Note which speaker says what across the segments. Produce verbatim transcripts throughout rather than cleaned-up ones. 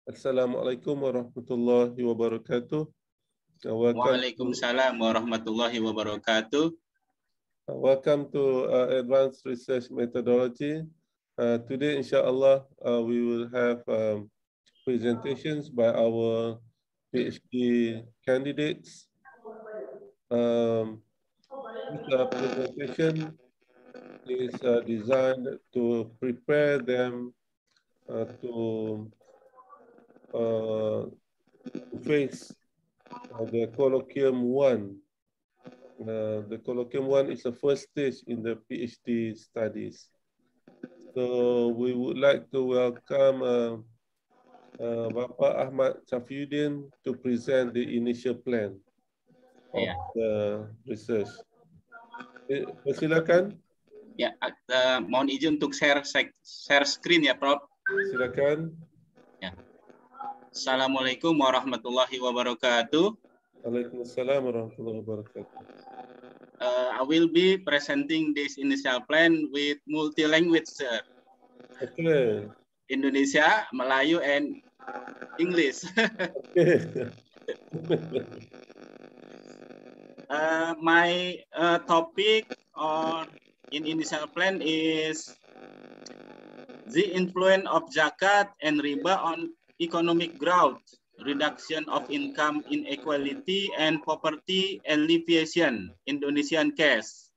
Speaker 1: Assalamualaikum warahmatullahi wabarakatuh. Welcome
Speaker 2: Waalaikumsalam warahmatullahi wabarakatuh.
Speaker 1: to, welcome to uh, Advanced Research Methodology. Uh, today, inshallah, uh, we will have um, presentations by our PhD candidates. Um, this uh, presentation is uh, designed to prepare them uh, to uh, face uh, the colloquium one. Uh, the colloquium one is the first stage in the PhD studies. So we would like to welcome uh, uh, Bapak Ahmad Safiuddin to present the initial plan of
Speaker 2: Ya.
Speaker 1: the research. Eh, Persilakan.
Speaker 2: Ya, uh, mohon izin untuk share share screen ya, Prof.
Speaker 1: Silakan.
Speaker 2: Ya. Assalamualaikum warahmatullahi wabarakatuh.
Speaker 1: Waalaikumsalam warahmatullahi wabarakatuh.
Speaker 2: Uh, I will be presenting this initial plan with multi-language, sir.
Speaker 1: Okay.
Speaker 2: Indonesia, Melayu, and English.
Speaker 1: Okay.
Speaker 2: uh, my uh, topic or in initial plan is the influence of zakat and riba on economic growth, reduction of income inequality, and poverty alleviation, Indonesian case.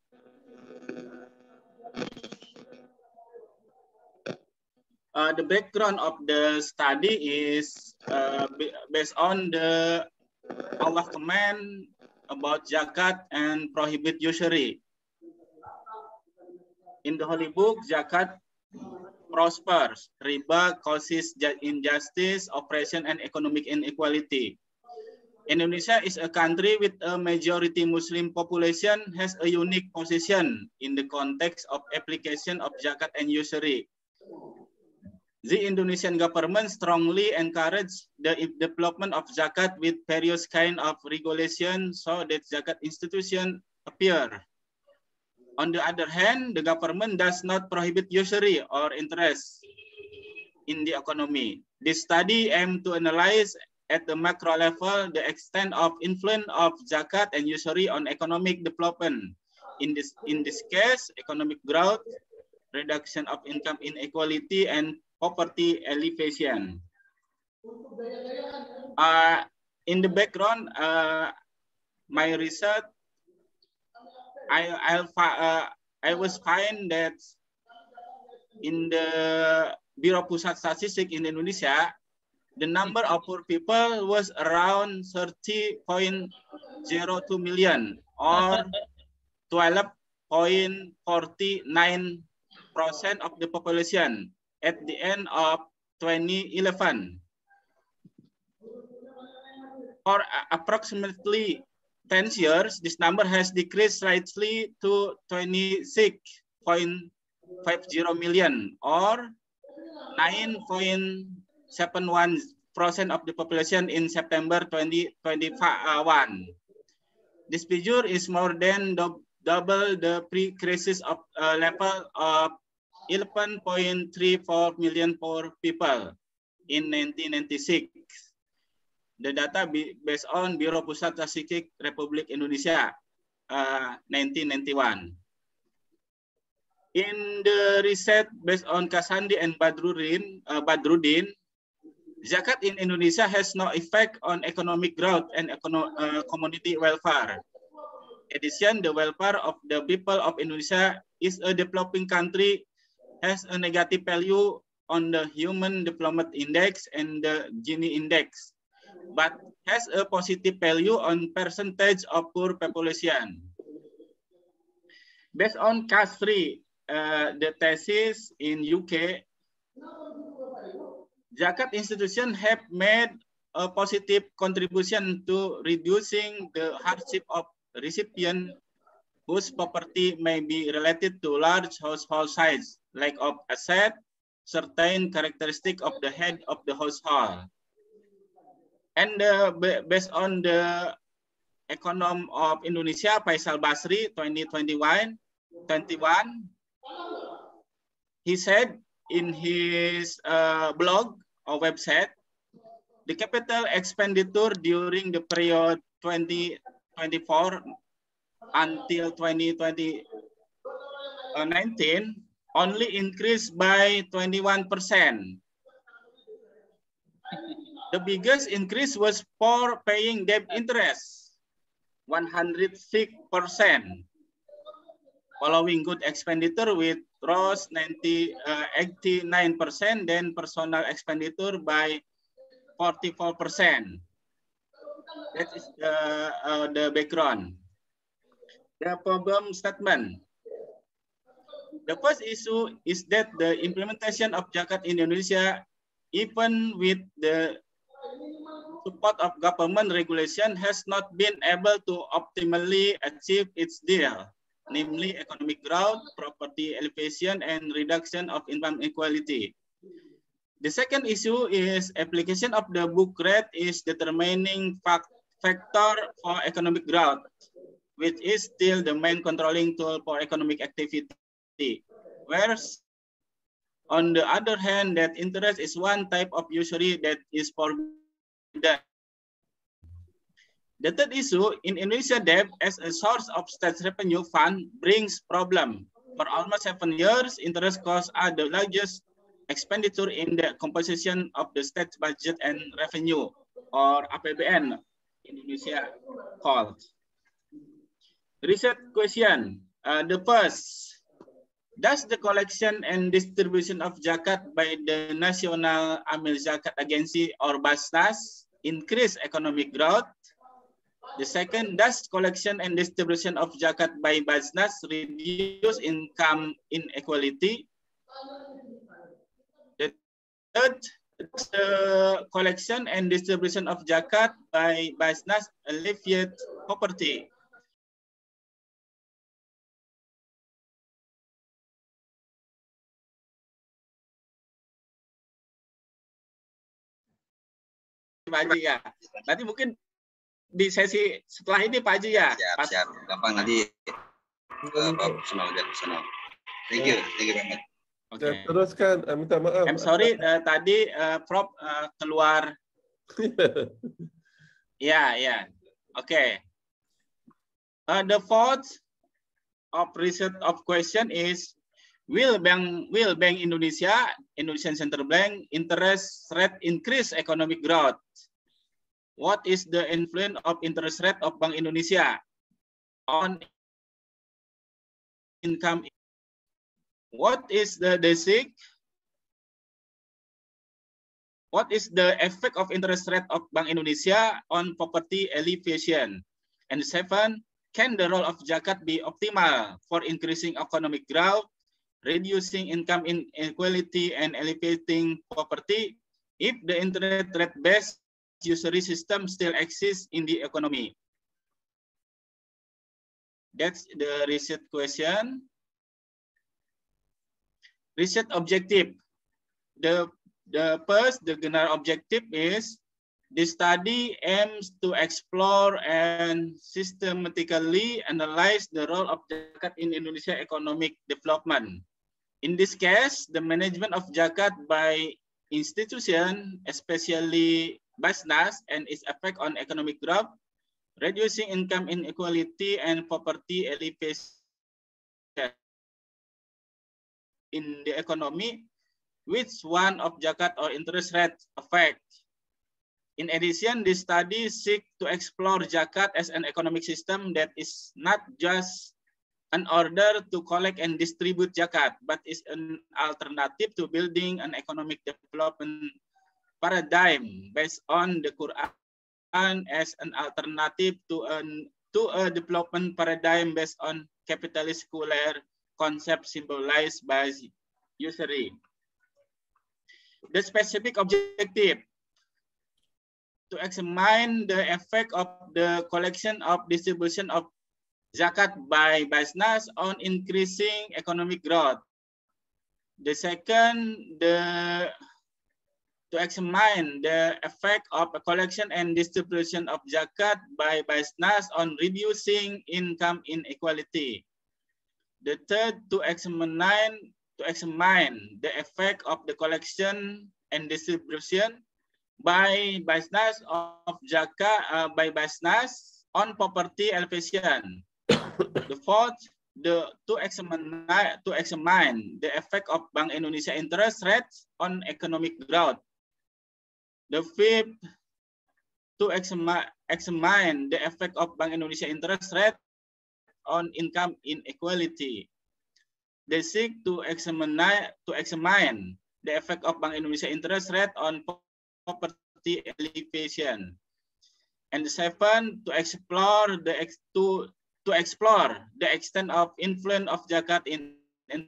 Speaker 2: Uh, the background of the study is uh, based on the Allah command about zakat and prohibit usury. In the Holy Book, zakat prospers, riba causes injustice, oppression, and economic inequality. Indonesia is a country with a majority Muslim population, has a unique position in the context of application of zakat and usury. The Indonesian government strongly encouraged the development of zakat with various kind of regulation so that zakat institution appear. On the other hand, the government does not prohibit usury or interest in the economy. This study aims to analyze at the macro level the extent of influence of zakat and usury on economic development. In this, in this case, economic growth, reduction of income inequality, and poverty alleviation. Uh, in the background, uh, my research, I I'll, uh, I was find that in the Biro Pusat Statistik in Indonesia, the number of poor people was around thirty point zero two million or twelve point four nine percent of the population at the end of twenty eleven. For approximately ten years, this number has decreased slightly to twenty-six point five zero million or nine point seven one percent of the population in September twenty twenty-one. This figure is more than double the pre-crisis of uh, level of eleven point three four million poor people in nineteen ninety-six. The data based on Biro Pusat Statistik Republik Indonesia uh, nineteen ninety-one. In the research based on Kasandi and Badrudin, uh, Badrudin, zakat in Indonesia has no effect on economic growth and econo uh, community welfare. In addition, the welfare of the people of Indonesia is a developing country has a negative value on the Human Development Index and the Gini Index, but has a positive value on percentage of poor population. Based on Kasri, uh, the thesis in U K, zakat institutions have made a positive contribution to reducing the hardship of recipients whose poverty may be related to large household size, lack of asset, certain characteristic of the head of the household. And uh, based on the econom of Indonesia, Faisal Basri, twenty twenty-one, he said in his uh, blog or website, The capital expenditure during the period twenty twenty-four until twenty nineteen only increased by twenty-one percent. The biggest increase was for paying debt interest, one hundred six percent. Following good expenditure with rose eighty-nine percent, then personal expenditure by forty-four percent. That is the, uh, the background. The problem statement. The first issue is that the implementation of Zakat in Indonesia, even with the support of government regulation, has not been able to optimally achieve its goal, namely economic growth, property elevation, and reduction of income inequality. The second issue is application of the book rate is determining fact, factor for economic growth, which is still the main controlling tool for economic activity. Whereas, on the other hand, that interest is one type of usury that is forbidden. The third issue, in Indonesia, debt as a source of state revenue fund brings problem. For almost seven years, interest costs are the largest expenditure in the composition of the state budget and revenue, or A P B N, Indonesia called. Research question. Uh, the first, does the collection and distribution of zakat by the National Amil Zakat Agency or Basnas increase economic growth? The second, does collection and distribution of zakat by Basnas reduce income inequality? The third, does the collection and distribution of zakat by Basnas alleviate poverty? Pak Haji ya, nanti mungkin di sesi setelah ini Pak Haji ya.
Speaker 3: Siap, siap. Gampang nanti uh, Pak personal dan personal. Thank you, thank you very much.
Speaker 1: Oke. Okay. Teruskan, uh, minta maaf.
Speaker 2: I'm sorry, uh, tadi uh, Prof uh, keluar. Ya, ya. Oke. The fourth of research of question is, will Bank will Bank Indonesia, Indonesian Central Bank, interest rate increase economic growth? What is the influence of interest rate of Bank Indonesia on income? What is the basic? What is the effect of interest rate of Bank Indonesia on poverty alleviation? And seven, can the role of zakat be optimal for increasing economic growth, reducing income inequality, and alleviating poverty if the interest rate-based usury system still exists in the economy? That's the research question. Research objective. The, the first, the general objective is, the study aims to explore and systematically analyze the role of zakat in Indonesia economic development. In this case, the management of zakat by institution, especially Basnas, and its effect on economic growth, reducing income inequality and poverty alleviation in the economy, which one of zakat or interest rate effect. In addition, this study seeks to explore zakat as an economic system that is not just an order to collect and distribute zakat, but is an alternative to building an economic development paradigm based on the Quran as an alternative to an to a development paradigm based on capitalist secular concept symbolized by usury. The specific objective to examine the effect of the collection of distribution of zakat by Basnas on increasing economic growth. The second, the to examine the effect of a collection and distribution of zakat by Basnas on reducing income inequality. The third, to examine to examine the effect of the collection and distribution by Basnas of Jakarta uh, by Basnas on poverty elevation. The fourth, the to examine to examine the effect of Bank Indonesia interest rates on economic growth. The fifth, to examine examine the effect of Bank Indonesia interest rate on income inequality. The sixth, to examine to examine the effect of Bank Indonesia interest rate on poverty alleviation. And the seventh, to explore the ex to to explore the extent of influence of Jakarta in, in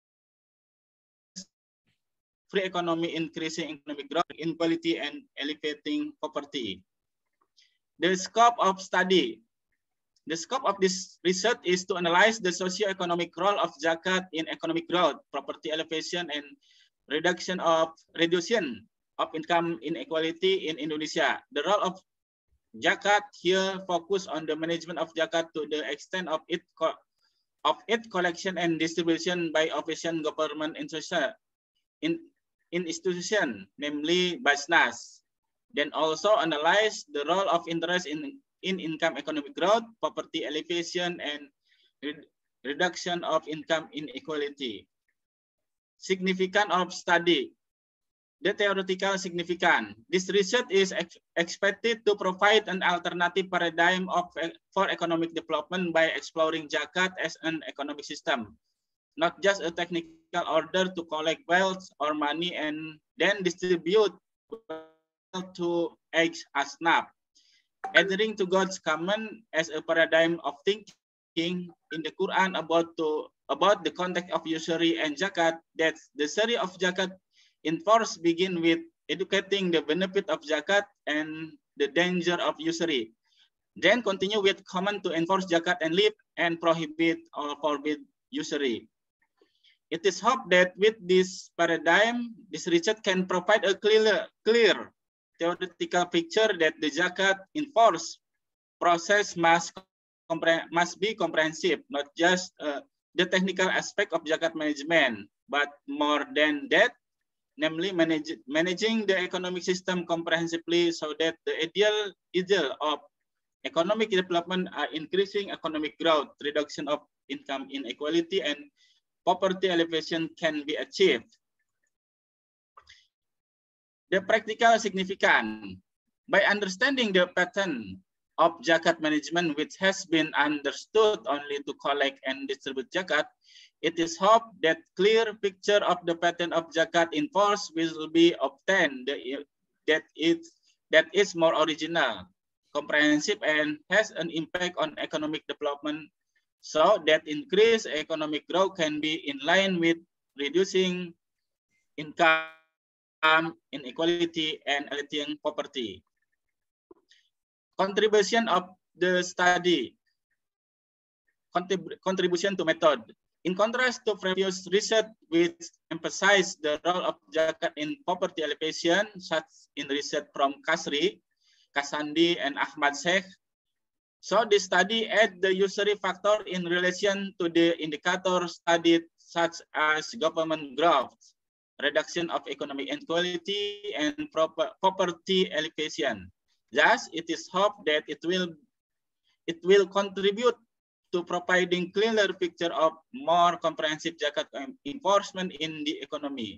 Speaker 2: free economy, increasing economic growth, inequality, and alleviating poverty. The scope of study. The scope of this research is to analyze the socio-economic role of Jakarta in economic growth, poverty elevation, and reduction of reduction of income inequality in Indonesia. The role of Jakarta here focus on the management of Jakarta to the extent of its of its collection and distribution by official government institution, in, in institution, namely Basnas. Then also analyze the role of interest in, in income economic growth, poverty alleviation, and re reduction of income inequality. Significance of study. The theoretical significance. This research is ex expected to provide an alternative paradigm of, for economic development by exploring Jakarta as an economic system, not just a technical order to collect wealth or money and then distribute to ex asnaf. Adhering to God's command as a paradigm of thinking in the Quran about to about the context of usury and zakat, that the Sharia of zakat in force begin with educating the benefit of zakat and the danger of usury. Then continue with command to enforce zakat and live and prohibit or forbid usury. It is hoped that with this paradigm, this research can provide a clear, clear theoretical picture that the zakat enforced process must, must be comprehensive, not just uh, the technical aspect of zakat management, but more than that, namely manage, managing the economic system comprehensively so that the ideal, ideal of economic development are increasing economic growth, reduction of income inequality, and poverty alleviation can be achieved. The practical significance. By understanding the pattern of zakat management, which has been understood only to collect and distribute zakat, it is hoped that clear picture of the pattern of zakat in force will be obtained that it that is more original, comprehensive, and has an impact on economic development, so that increased economic growth can be in line with reducing income inequality and alleviating poverty. Contribution of the study. Contrib contribution to method. In contrast to previous research which emphasized the role of zakat in poverty alleviation, such in research from Kasri, Kasandi, and Ahmad Sheikh, so the study add the usury factor in relation to the indicator studied, such as government growth, reduction of economic inequality, and proper poverty alleviation. Thus, it is hoped that it will it will contribute to providing clearer picture of more comprehensive zakat enforcement in the economy.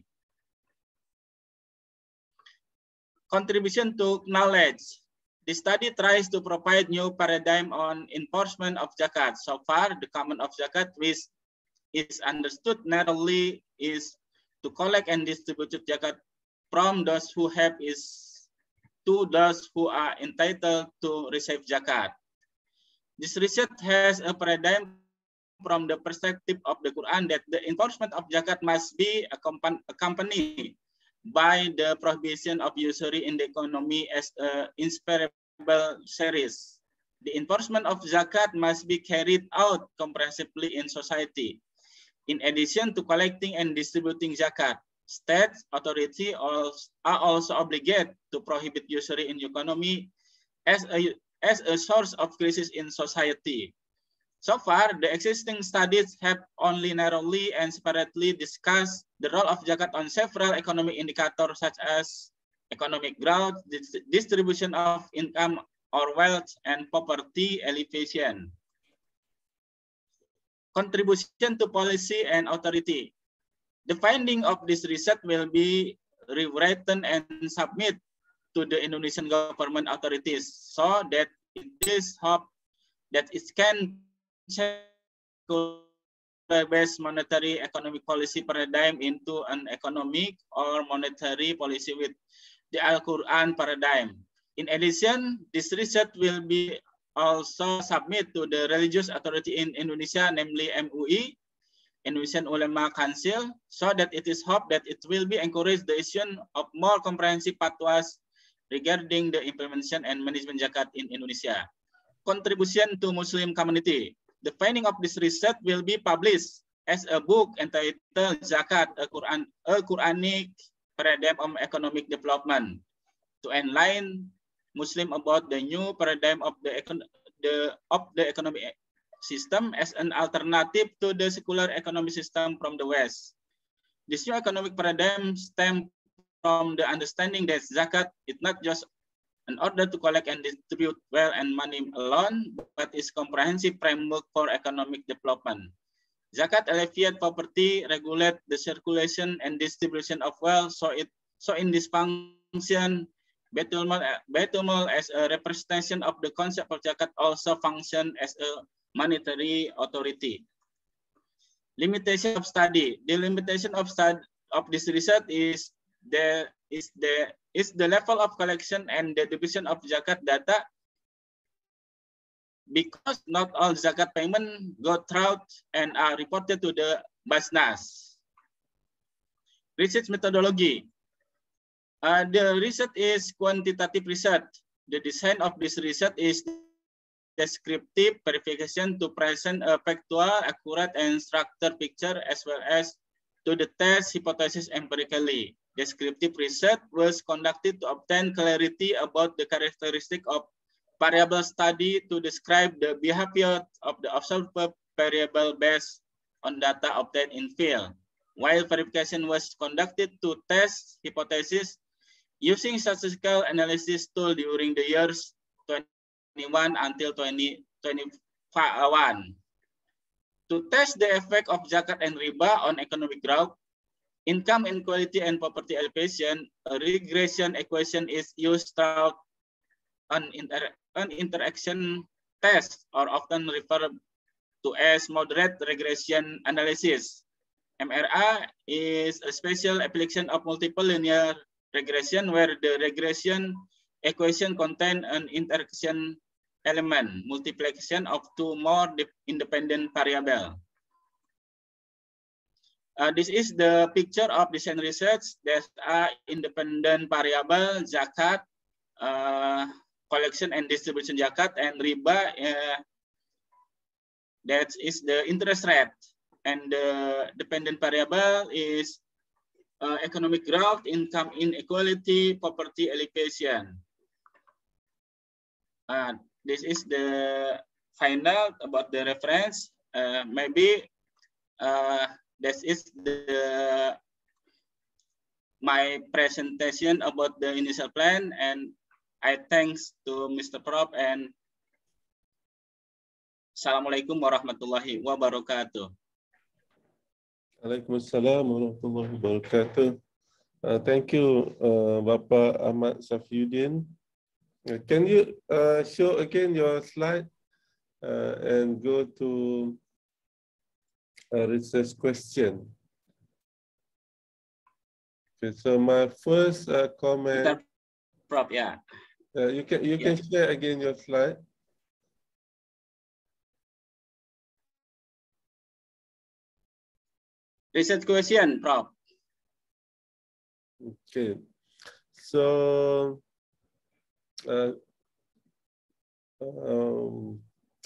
Speaker 2: Contribution to knowledge. The study tries to provide new paradigm on enforcement of zakat. So far, the command of zakat, which is understood narrowly, is to collect and distribute zakat from those who have is to those who are entitled to receive zakat. This research has a paradigm from the perspective of the Quran that the enforcement of zakat must be accompanied by the prohibition of usury in the economy as an inseparable series. The enforcement of zakat must be carried out comprehensively in society. In addition to collecting and distributing zakat, state authorities are also obligated to prohibit usury in the economy as a, as a source of crisis in society. So far, the existing studies have only narrowly and separately discussed the role of zakat on several economic indicators such as economic growth, dis distribution of income or wealth, and poverty alleviation. Contribution to policy and authority. The finding of this research will be rewritten and submit to the Indonesian government authorities so that it is hoped that it can based monetary economic policy paradigm into an economic or monetary policy with the Al-Quran paradigm. In addition, this research will be also submit to the religious authority in Indonesia, namely M U I, Indonesian Ulama Council, so that it is hoped that it will be encourage the issue of more comprehensive fatwas regarding the implementation and management zakat in Indonesia. Contribution to Muslim community. The finding of this research will be published as a book entitled Zakat, a Quran, a Quranic paradigm of economic development, to enlighten Muslim about the new paradigm of the, the of the economic system as an alternative to the secular economic system from the West. This new economic paradigm stems from the understanding that zakat is not just in order to collect and distribute wealth and money alone, but is comprehensive framework for economic development. Zakat alleviate poverty, regulate the circulation and distribution of wealth. So it so in this function, Baitul Mal, Baitul Mal as a representation of the concept of zakat also function as a monetary authority. Limitation of study. The limitation of study of this research is the is the is the level of collection and the division of zakat data, because not all zakat payment go through and are reported to the Basnas. Research methodology. Uh, the research is quantitative research. The design of this research is descriptive verification to present a factual, accurate, and structured picture, as well as to the test hypothesis empirically. Descriptive research was conducted to obtain clarity about the characteristic of variable study to describe the behavior of the observed variable based on data obtained in field, while verification was conducted to test hypothesis using statistical analysis tool during the years twenty-one until twenty twenty-one. To test the effect of zakat and riba on economic growth, income inequality, and poverty alleviation, a regression equation is used throughout an, inter an interaction test, or often referred to as moderate regression analysis. M R A is a special application of multiple linear regression where the regression equation contains an interaction element, multiplication of two more independent variables. Uh, this is the picture of design research. There's a independent variable, zakat, uh, collection and distribution zakat, and riba. Uh, that is the interest rate. And the dependent variable is uh, economic growth, income inequality, poverty alleviation. Uh, this is the final about the reference. Uh, maybe uh, This is the my presentation about the initial plan, and I thanks to Mister Prof and Assalamualaikum warahmatullahi wabarakatuh.
Speaker 1: Waalaikumsalam warahmatullahi wabarakatuh. Uh, thank you, uh, Bapak Ahmad Safiuddin. Uh, can you uh, show again your slide uh, and go to a research question? Okay, so my first uh, comment.
Speaker 2: Prof, yeah.
Speaker 1: Uh, you can you
Speaker 2: yeah.
Speaker 1: can share again your slide.
Speaker 2: Research question, Prof.
Speaker 1: Okay, so uh, um,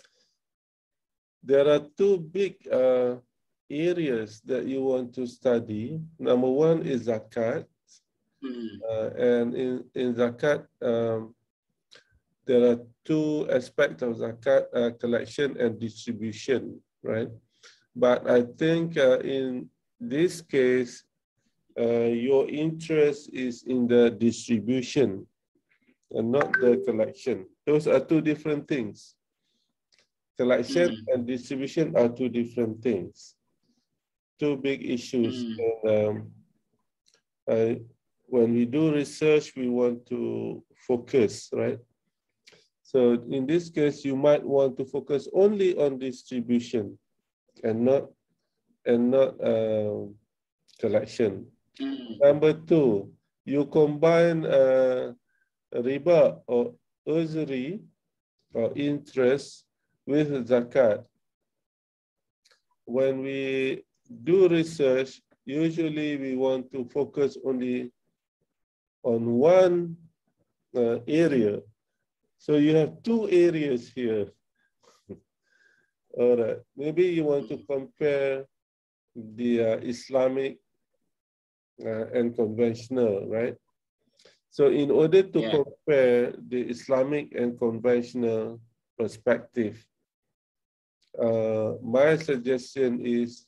Speaker 1: there are two big uh, areas that you want to study. Number one is zakat. Mm. Uh, and in, in zakat, um, there are two aspects of zakat, uh, collection and distribution, right? But I think uh, in this case, uh, your interest is in the distribution and not the collection. Those are two different things. Collection
Speaker 2: Mm.
Speaker 1: and distribution are two different things. Two big issues.
Speaker 2: Mm.
Speaker 1: And, um, uh, when we do research, we want to focus, right? So in this case, you might want to focus only on distribution and not and not uh, collection.
Speaker 2: Mm.
Speaker 1: Number two, you combine uh, riba or usury or interest with zakat. When we do research, usually we want to focus only on one uh, area. So you have two areas here. All right, maybe you want to compare the uh, Islamic uh, and conventional, right? So in order to
Speaker 2: Yeah.
Speaker 1: compare the Islamic and conventional perspective, uh, my suggestion is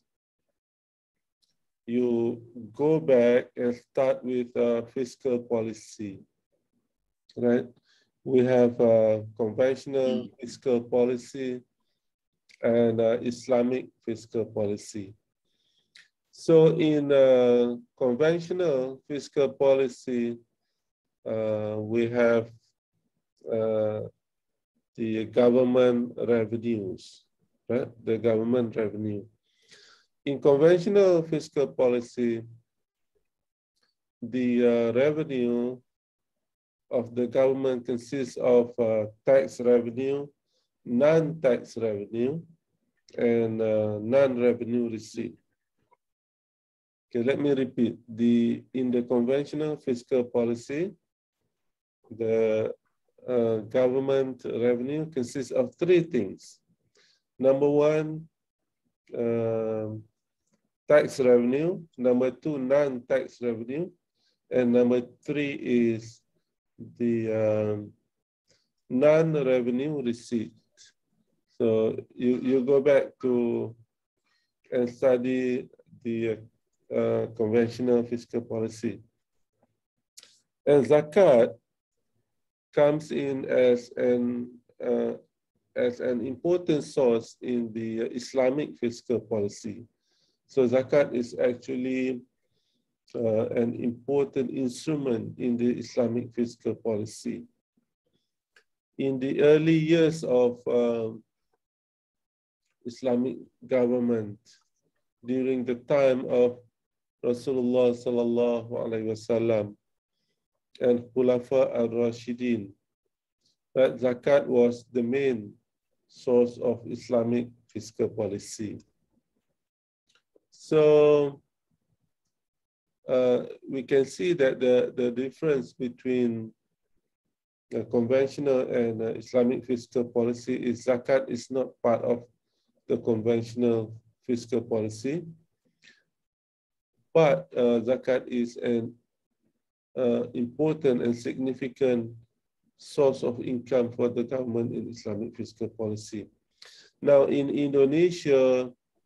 Speaker 1: you go back and start with uh, fiscal policy, right? We have uh, conventional
Speaker 2: Mm.
Speaker 1: fiscal policy and uh, Islamic fiscal policy. So in uh, conventional fiscal policy, uh, we have uh, the government revenues, right? The government revenue. In conventional fiscal policy, the uh, revenue of the government consists of uh, tax revenue, non-tax revenue, and uh, non-revenue receipt. Okay, let me repeat. The in the conventional fiscal policy, the uh, government revenue consists of three things. Number one, uh, tax revenue. Number two, non-tax revenue. And number three is the um, non-revenue receipt. So you, you go back to and study the uh, conventional fiscal policy. And zakat comes in as an uh, as an important source in the Islamic fiscal policy. So zakat is actually uh, an important instrument in the Islamic fiscal policy. In the early years of uh, Islamic government, during the time of Rasulullah sallallahu alaihi wasallam and Khulafa al-Rashidin, that zakat was the main source of Islamic fiscal policy. So uh, we can see that the, the difference between uh, conventional and uh, Islamic fiscal policy is zakat is not part of the conventional fiscal policy, but uh, zakat is an uh, important and significant source of income for the government in Islamic fiscal policy. Now in Indonesia,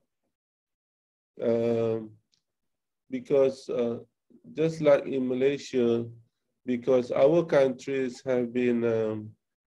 Speaker 1: um, because uh, just like in Malaysia, because our countries have been um,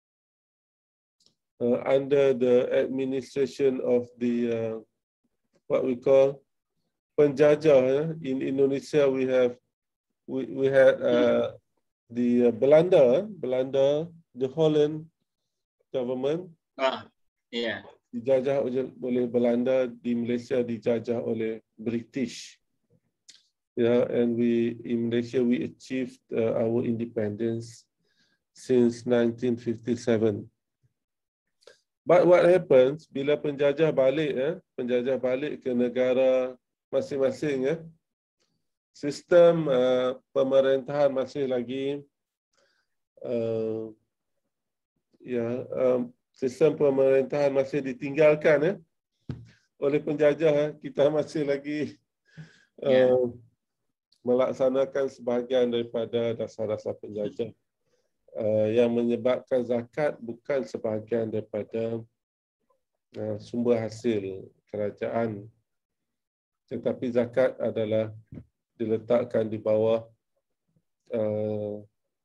Speaker 1: uh, under the administration of the uh, what we call penjajah. Eh? In Indonesia, we have we we had uh, the uh, Belanda, Belanda, the Holland government.
Speaker 2: Ah, yeah.
Speaker 1: Dijajah oleh Belanda, di Malaysia dijajah oleh British. Yeah, and we in Malaysia we achieved uh, our independence since nineteen fifty-seven. But what happens bila penjajah balik, eh, penjajah balik ke negara masing-masing, eh, sistem uh, pemerintahan masih lagi, uh, ya, um, sistem pemerintahan masih ditinggalkan, eh, oleh penjajah. Eh, kita masih lagi uh, yeah. melaksanakan sebahagian daripada dasar-dasar penjajah. Uh, yang menyebabkan zakat bukan sebahagian daripada uh, sumber hasil kerajaan, tetapi zakat adalah diletakkan di bawah uh,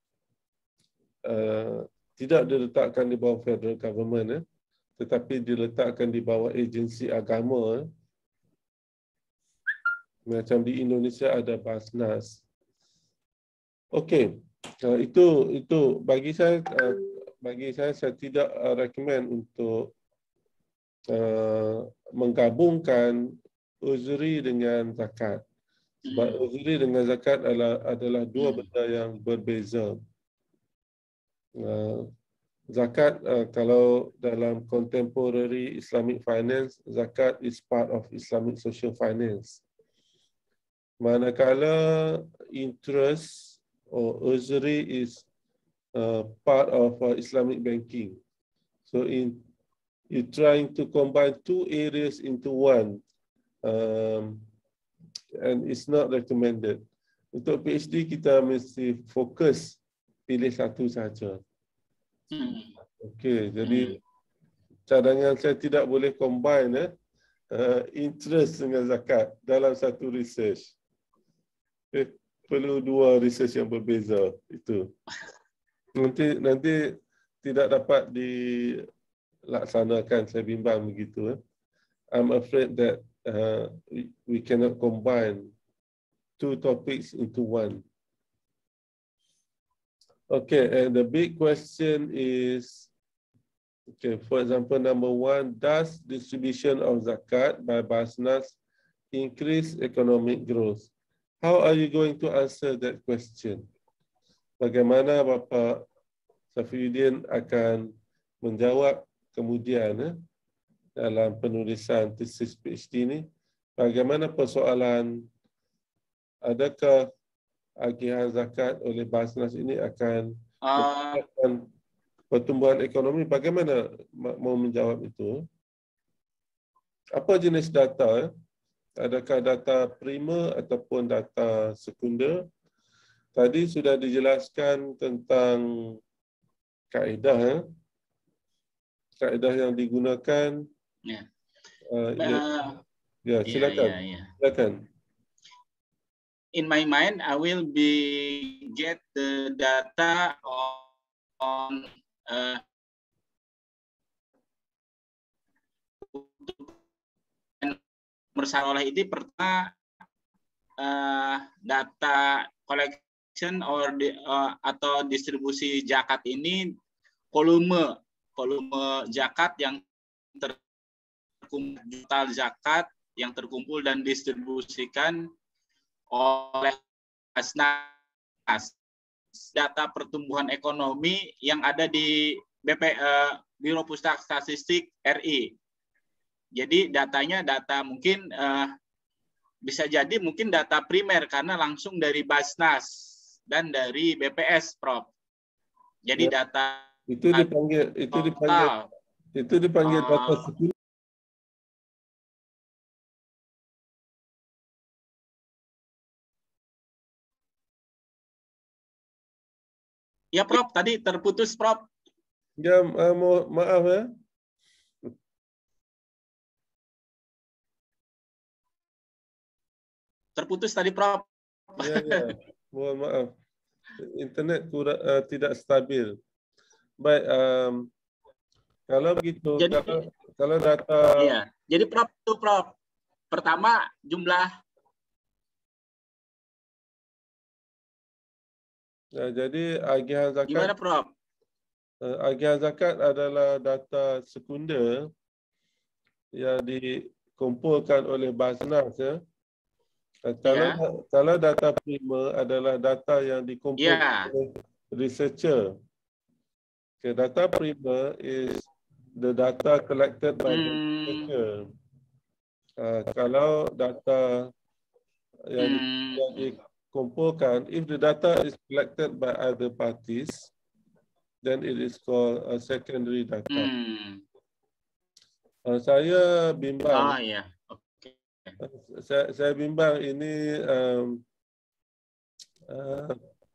Speaker 1: uh, tidak diletakkan di bawah federal government, eh, tetapi diletakkan di bawah agensi agama. Eh. Macam di Indonesia ada Basnas. Okey, uh, itu itu bagi saya uh, bagi saya saya tidak uh, recommend untuk uh, menggabungkan uzuri dengan zakat. Sebab uzuri dengan zakat adalah adalah dua benda yang berbeza. Uh, zakat uh, kalau dalam contemporary Islamic finance, zakat is part of Islamic social finance. Manakala interest or usury is uh, part of uh, Islamic banking. So in you trying to combine two areas into one, um, and it's not recommended. Untuk PhD kita mesti fokus pilih satu saja. Hmm. Okey, jadi hmm. cadangan saya tidak boleh combine eh, uh, interest dengan zakat dalam satu research. Eh, perlu dua research yang berbeza itu. Nanti nanti tidak dapat dilaksanakan, saya bimbang begitu. Eh. I'm afraid that uh, we, we cannot combine two topics into one. Okay, and the big question is, okay, for example, number one, does distribution of zakat by Basnas increase economic growth? How are you going to answer that question? Bagaimana Bapak Safiuddin akan menjawab kemudian eh, dalam penulisan tesis PhD ini, bagaimana persoalan adakah agihan zakat oleh Basnas ini akan meningkatkan uh, pertumbuhan ekonomi? Bagaimana mau menjawab itu? Apa jenis data? Adakah data primer ataupun data sekunder? Tadi sudah dijelaskan tentang kaedah. Kaedah yang digunakan.
Speaker 2: Yeah.
Speaker 1: Uh, ya, ya, silakan.
Speaker 2: Yeah, yeah, yeah.
Speaker 1: Silakan.
Speaker 2: In my mind, I will be get the data on uh, bersalah ini pertama uh, data collection or di, uh, atau distribusi zakat ini volume volume zakat yang terkumpul, total zakat yang terkumpul dan distribusikan oleh Basnas, data pertumbuhan ekonomi yang ada di B P uh, Biro Pusat Statistik R I. Jadi datanya data mungkin uh, bisa jadi mungkin data primer karena langsung dari Basnas dan dari B P S, Prof. Jadi ya, data
Speaker 1: itu dipanggil itu total, dipanggil itu dipanggil uh, data sekunder.
Speaker 2: Ya, Prof, tadi terputus, Prof.
Speaker 1: Ya, uh, ma maaf ya.
Speaker 2: Terputus tadi, Prof.
Speaker 1: Ya, ya. Mohon maaf. Internet kurang, uh, tidak stabil. Baik, um, kalau begitu, jadi, kalau, kalau data...
Speaker 2: Iya, jadi Prof, itu Prof. Pertama, jumlah...
Speaker 1: Ya, jadi agihan zakat...
Speaker 2: Gimana, Prof?
Speaker 1: Uh, agihan zakat adalah data sekunder yang dikumpulkan oleh Basnas. Ya. Uh, kalau, ya. kalau data primer adalah data yang dikumpulkan ya. oleh researcher. Okay, data primer is the data collected by hmm. the researcher. Uh, kalau data yang, hmm. yang dikumpulkan, if the data is collected by other parties, then it is called a secondary data. Hmm. Uh, saya bimbang.
Speaker 2: Oh, yeah. Okay.
Speaker 1: Uh, saya, saya bimbang ini. Um, uh,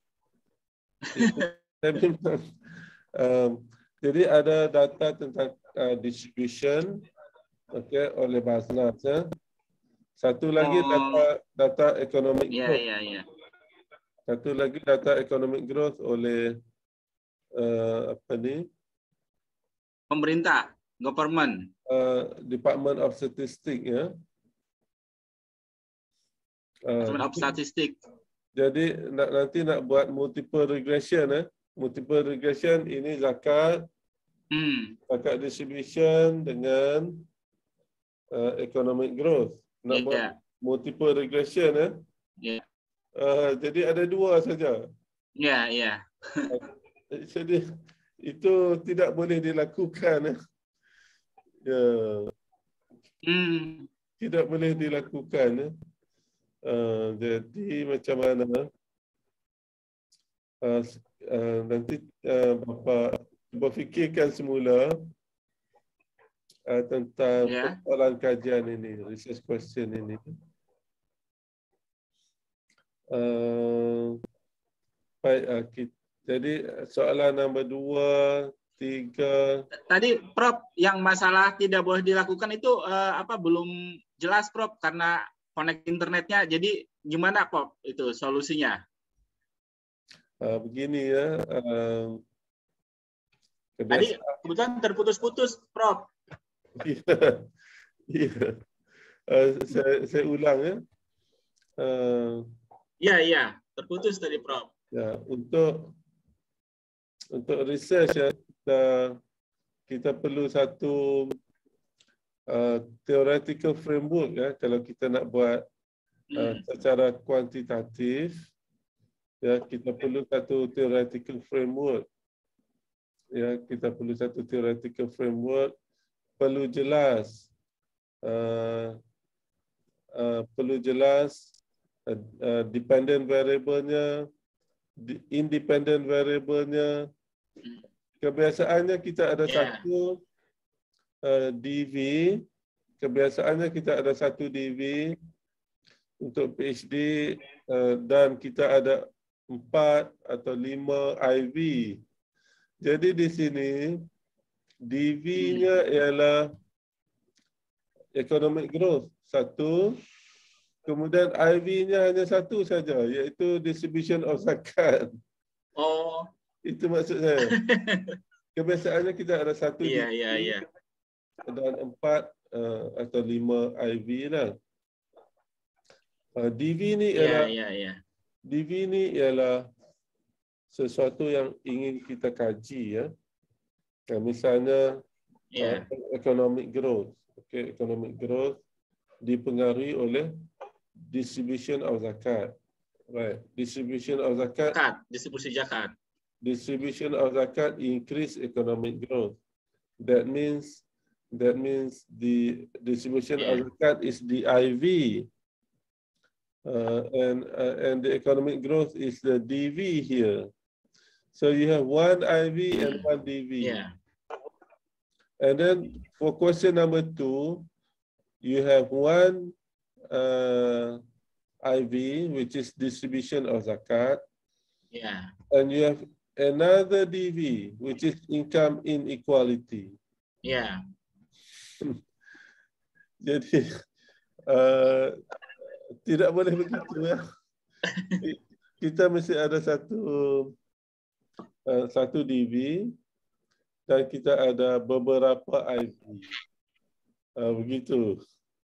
Speaker 1: saya bimbang. Um, jadi ada data tentang uh, distribution, okay, oleh Basnas. Ya. Satu lagi
Speaker 2: Oh.
Speaker 1: data data economic
Speaker 2: Ya,
Speaker 1: growth.
Speaker 2: ya, ya.
Speaker 1: Satu lagi data economic growth oleh uh, apa ni?
Speaker 2: Pemerintah, government.
Speaker 1: Uh, Department of Statistics ya. Uh,
Speaker 2: Department of Statistics.
Speaker 1: Jadi nak, nanti nak buat multiple regression eh. Multiple regression ini zakat,
Speaker 2: Hmm.
Speaker 1: zakat distribution dengan uh, economic growth. Nak
Speaker 2: Yeah.
Speaker 1: buat multiple regression eh.
Speaker 2: Yeah.
Speaker 1: Uh, jadi ada dua saja.
Speaker 2: Ya, ya.
Speaker 1: Jadi itu tidak boleh dilakukan. Eh. Ya.
Speaker 2: Hmm.
Speaker 1: Tidak boleh dilakukan. Eh. Uh, jadi macam mana? Uh, uh, nanti uh, bapa berfikirkan semula uh, tentang
Speaker 2: Yeah.
Speaker 1: persoalan kajian ini, research question ini. Uh, baik, uh, kita, jadi soalan nombor dua, tiga.
Speaker 2: Tadi Prof yang masalah tidak boleh dilakukan itu uh, apa belum jelas Prof karena connect internetnya. Jadi gimana Prof itu solusinya?
Speaker 1: Uh, begini ya. Uh,
Speaker 2: Tadi kebetulan terputus-putus Prof.
Speaker 1: Iya. Iya. Uh, saya, saya ulang ya. Uh,
Speaker 2: Iya, iya, terputus tadi Prof.
Speaker 1: Ya, untuk untuk research ya, kita kita perlu satu uh, theoretical framework ya kalau kita nak buat uh, secara kuantitatif ya, kita perlu satu theoretical framework. Ya, kita perlu satu theoretical framework, perlu jelas uh, uh, perlu jelas uh, uh, dependent variable-nya, independent variable-nya. Kebiasaannya kita ada
Speaker 2: Yeah.
Speaker 1: satu uh, D V, kebiasaannya kita ada satu D V untuk PhD uh, dan kita ada empat atau lima I V. Jadi di sini D V-nya ialah economic growth satu, kemudian I V-nya hanya satu saja, iaitu distribution of zakat.
Speaker 2: Oh.
Speaker 1: Itu maksud saya. Kebiasaannya kita ada satu
Speaker 2: Iya,
Speaker 1: D V
Speaker 2: iya, iya.
Speaker 1: dan empat uh, atau lima I V lah. Uh, D V ni
Speaker 2: Iya,
Speaker 1: ialah
Speaker 2: iya, iya.
Speaker 1: D V ni ialah sesuatu yang ingin kita kaji ya. Uh, misalnya
Speaker 2: Yeah.
Speaker 1: uh, economic growth. Okay, economic growth dipengaruhi oleh distribution of zakat. Right, distribution of zakat.
Speaker 2: Zakat, distribusi zakat.
Speaker 1: Distribution of zakat increase economic growth. That means that means the distribution
Speaker 2: Yeah.
Speaker 1: of zakat is the I V, uh, and uh, and the economic growth is the D V here. So you have one I V and one D V.
Speaker 2: Yeah.
Speaker 1: And then for question number two, you have one uh, I V, which is distribution of zakat,
Speaker 2: Yeah.
Speaker 1: and you have another D V, which is income inequality.
Speaker 2: Yeah.
Speaker 1: Jadi uh, tidak boleh begitu ya. Kita mesti ada satu uh, satu D V dan kita ada beberapa I V. Uh, begitu.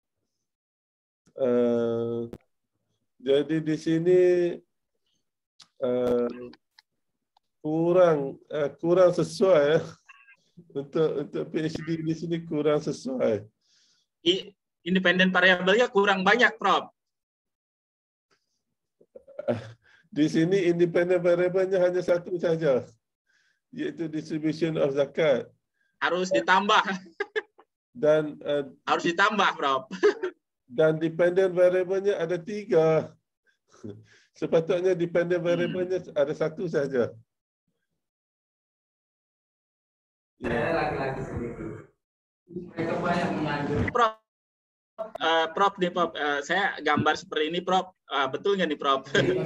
Speaker 1: Uh, jadi di sini uh, kurang uh, kurang sesuai ya. Untuk untuk PhD di sini kurang sesuai.
Speaker 2: I, independen variabelnya kurang banyak, Prof.
Speaker 1: Di sini independent variable-nya hanya satu saja, yaitu distribution of zakat.
Speaker 2: Harus ditambah.
Speaker 1: Dan uh,
Speaker 2: harus ditambah, Prof.
Speaker 1: Dan dependent variable-nya ada tiga. Sepatutnya dependent variable-nya hmm. ada satu saja.
Speaker 2: Saya lagi-lagi sedikit. Mereka banyak mengajukan. Prof, uh, Prof, nih, Prof, uh, saya gambar seperti ini, Prof. Uh, betul nggak nih, Prof?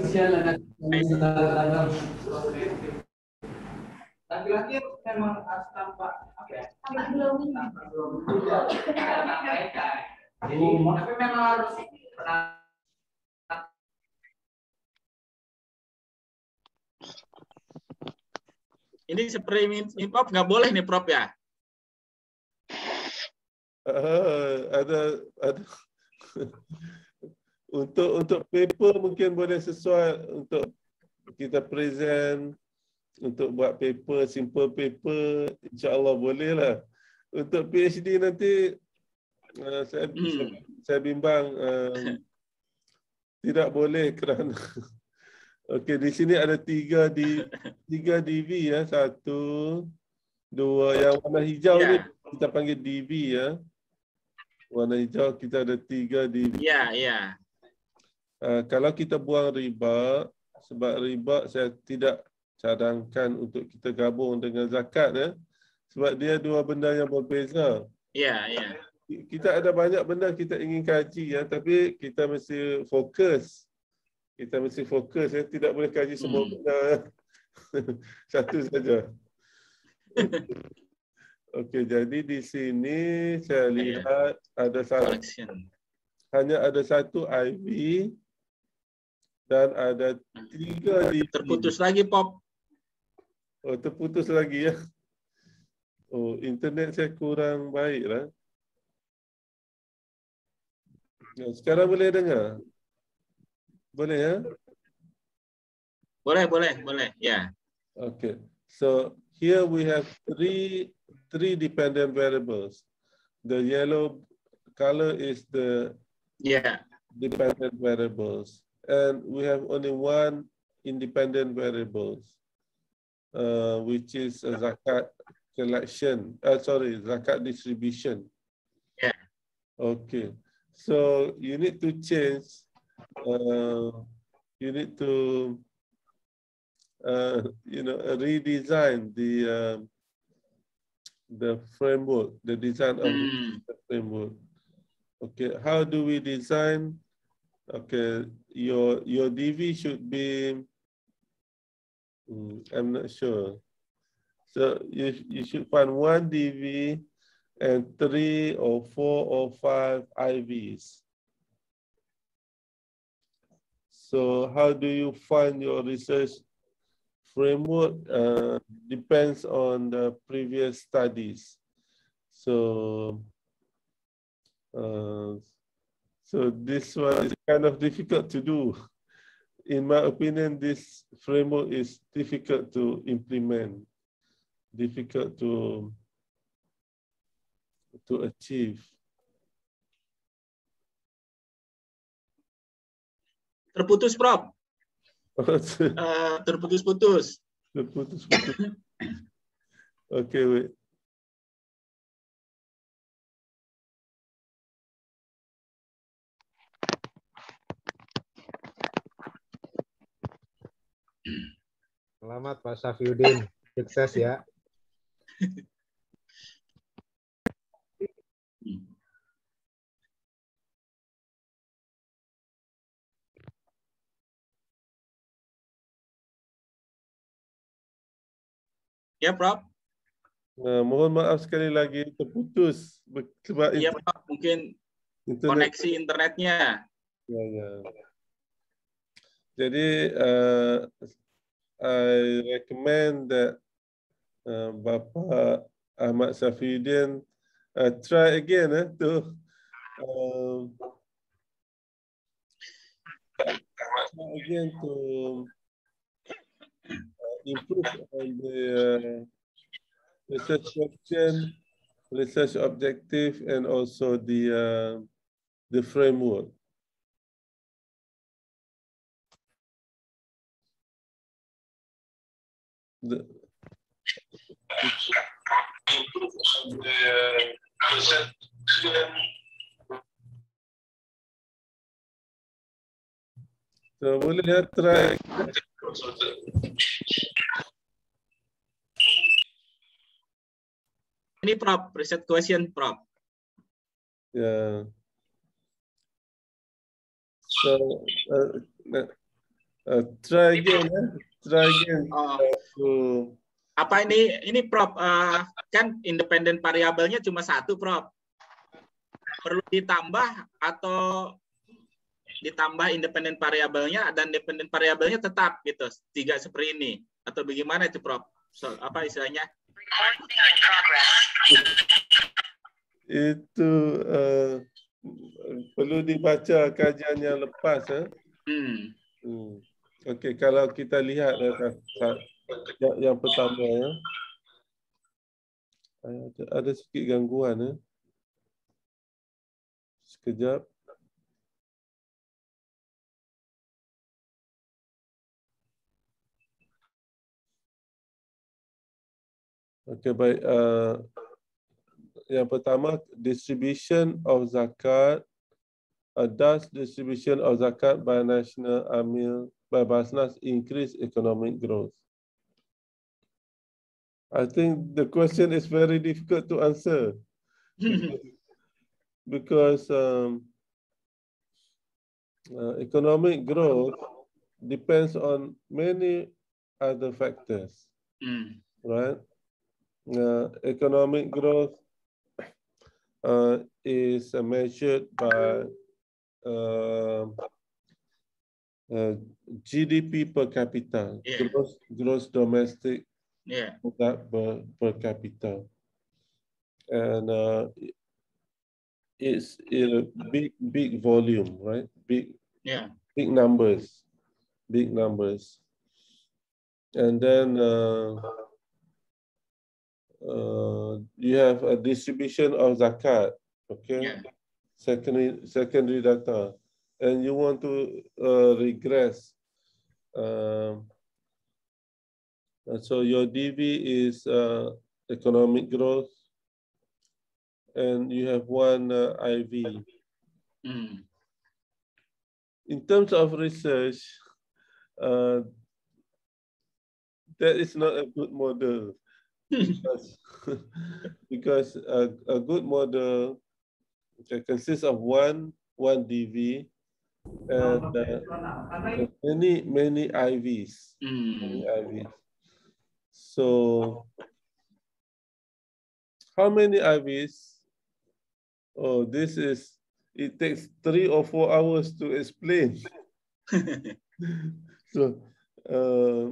Speaker 2: Laki-laki memang harus tampak apa ya?
Speaker 4: Tapi memang harus pernah.
Speaker 2: Ini seperti Prof nggak boleh nih Prof ya?
Speaker 1: Uh, ada ada untuk untuk paper mungkin boleh sesuai untuk kita present, untuk buat paper, simple paper, insya-Allah boleh lah. Untuk PhD nanti uh, saya,
Speaker 2: Hmm.
Speaker 1: saya saya bimbang uh, tidak boleh kerana okey, di sini ada tiga di tiga D V ya, satu, dua, yang warna hijau
Speaker 2: Ya.
Speaker 1: ni kita panggil D V ya. Warna hijau kita ada tiga D V.
Speaker 2: Iya, iya.
Speaker 1: Uh, kalau kita buang riba, sebab riba saya tidak cadangkan untuk kita gabung dengan zakat ya. Sebab dia dua benda yang berbeza.
Speaker 2: Iya, iya.
Speaker 1: Kita ada banyak benda kita ingin kaji ya, tapi kita mesti fokus. Kita mesti fokus ya, tidak boleh kaji semua
Speaker 2: Hmm.
Speaker 1: benda. Satu saja. Okey, jadi di sini saya lihat ada satu,
Speaker 2: Collection.
Speaker 1: hanya ada satu I V dan ada tiga D V.
Speaker 2: Terputus lagi Pop.
Speaker 1: Oh, terputus lagi ya. Oh, internet saya kurang baik lah. Ya, sekarang boleh dengar? Boleh ya?
Speaker 2: Boleh, boleh, boleh. Ya.
Speaker 1: Okay. So here we have three three dependent variables. The yellow color is the
Speaker 2: Ya.
Speaker 1: dependent variables, and we have only one independent variables, uh, which is a zakat collection. Uh, sorry, zakat distribution.
Speaker 2: Yeah.
Speaker 1: Okay. So you need to change. Uh, you need to, uh, you know, redesign the uh, the framework, the design of
Speaker 2: Hmm.
Speaker 1: the framework. Okay. How do we design? Okay. Your your D V should be. Hmm, I'm not sure. So you you should find one D V and three or four or five I Vs. So how do you find your research framework? Uh, depends on the previous studies. So, uh, so this one is kind of difficult to do. In my opinion, this framework is difficult to implement, difficult to to achieve.
Speaker 2: Terputus, Prof.
Speaker 1: Uh,
Speaker 2: Uh, terputus-putus.
Speaker 1: Terputus-putus. Okay, wait.
Speaker 5: Selamat Pak Safiuddin, sukses ya.
Speaker 2: Ya, Prof.
Speaker 1: Nah, mohon maaf sekali lagi terputus sebab
Speaker 2: Iya, Prof. Mungkin
Speaker 1: internet.
Speaker 2: Koneksi internetnya.
Speaker 1: Ya, ya. Jadi, uh, I recommend that uh, Bapak Ahmad Safiuddin uh, try again eh, to uh, try again to uh, improve on the uh, research question, research objective, and also the uh, the framework. The, so boleh ya try.
Speaker 2: Ini Prof, reset question Prof.
Speaker 1: Yeah. So uh, uh, try again, eh? try again.
Speaker 2: Oh.
Speaker 1: To...
Speaker 2: Apa ini? Ini Prof, uh, kan independen variabelnya cuma satu Prof. perlu ditambah atau ditambah independen variabelnya dan dependen variabelnya tetap gitu tiga seperti ini atau bagaimana itu Prof? So, apa istilahnya?
Speaker 1: Itu uh, perlu dibaca kajian yang lepas. Eh?
Speaker 2: Hmm.
Speaker 1: Hmm. Okey, kalau kita lihat yang, yang pertama ya, ada, ada sedikit gangguan. Eh? Sekejap. Okey, baik. Uh, yang pertama, distribution of zakat. Uh, does distribution of zakat by National Amil by Basnas increase economic growth? I think the question is very difficult to answer because um, uh, economic growth depends on many other factors,
Speaker 2: Hmm.
Speaker 1: right? Uh, economic growth uh, is uh, measured by uh, uh, G D P per capita,
Speaker 2: Yeah.
Speaker 1: gross, gross domestic
Speaker 2: Yeah.
Speaker 1: product per, per capita. And uh, it's in a big, big volume, right? Big,
Speaker 2: Yeah.
Speaker 1: big numbers, big numbers. And then uh, uh, you have a distribution of zakat, okay?
Speaker 2: Yeah.
Speaker 1: Secondary, secondary data. And you want to uh, regress. Um, so your D V is uh, economic growth, and you have one uh, I V.
Speaker 2: Mm.
Speaker 1: In terms of research, uh, that is not a good model because, because a, a good model consists of one one D V and uh, many many I Vs.
Speaker 2: Mm.
Speaker 1: Many I Vs. So how many I Vs? Oh, this is, it takes three or four hours to explain. So, uh,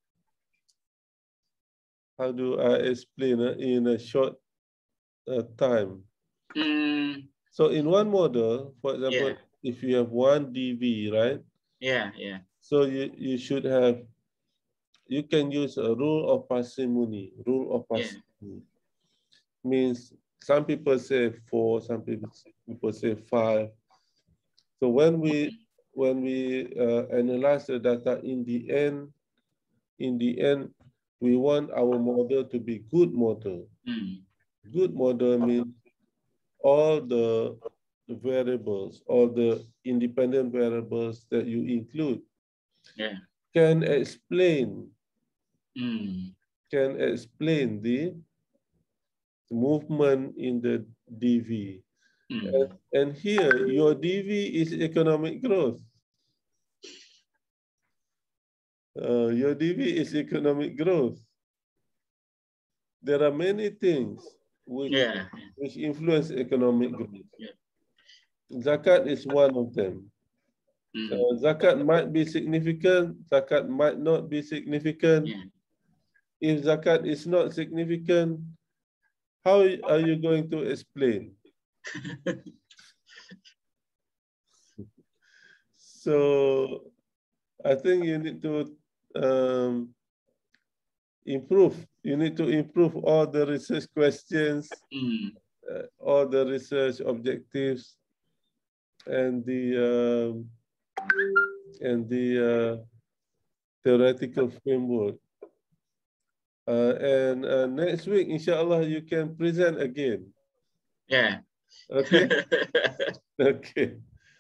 Speaker 1: how do I explain uh, in a short uh, time?
Speaker 2: Mm.
Speaker 1: So in one model, for example,
Speaker 2: Yeah.
Speaker 1: if you have one D V, right?
Speaker 2: Yeah, yeah.
Speaker 1: So you, you should have, you can use a rule of parsimony. Rule of parsimony yeah. means some people say four, some people, people say five. So when we when we uh, analyze the data, in the end, in the end, we want our model to be good model.
Speaker 2: Mm.
Speaker 1: Good model means all the variables, all the independent variables that you include
Speaker 2: yeah.
Speaker 1: can explain,
Speaker 2: mm.
Speaker 1: can explain the movement in the D V.
Speaker 2: Mm.
Speaker 1: And, and here, your D V is economic growth. Uh, your D V is economic growth. There are many things which,
Speaker 2: yeah.
Speaker 1: which influence economic growth.
Speaker 2: Yeah.
Speaker 1: Zakat is one of them.
Speaker 2: Mm.
Speaker 1: Uh, zakat might be significant, zakat might not be significant.
Speaker 2: Yeah.
Speaker 1: If zakat is not significant, how are you going to explain? So I think you need to um, improve. You need to improve all the research questions,
Speaker 2: mm.
Speaker 1: uh, all the research objectives, and the um, and the uh, theoretical framework. Uh, and uh, next week, inshallah, you can present again.
Speaker 2: Yeah.
Speaker 1: Okay. Okay.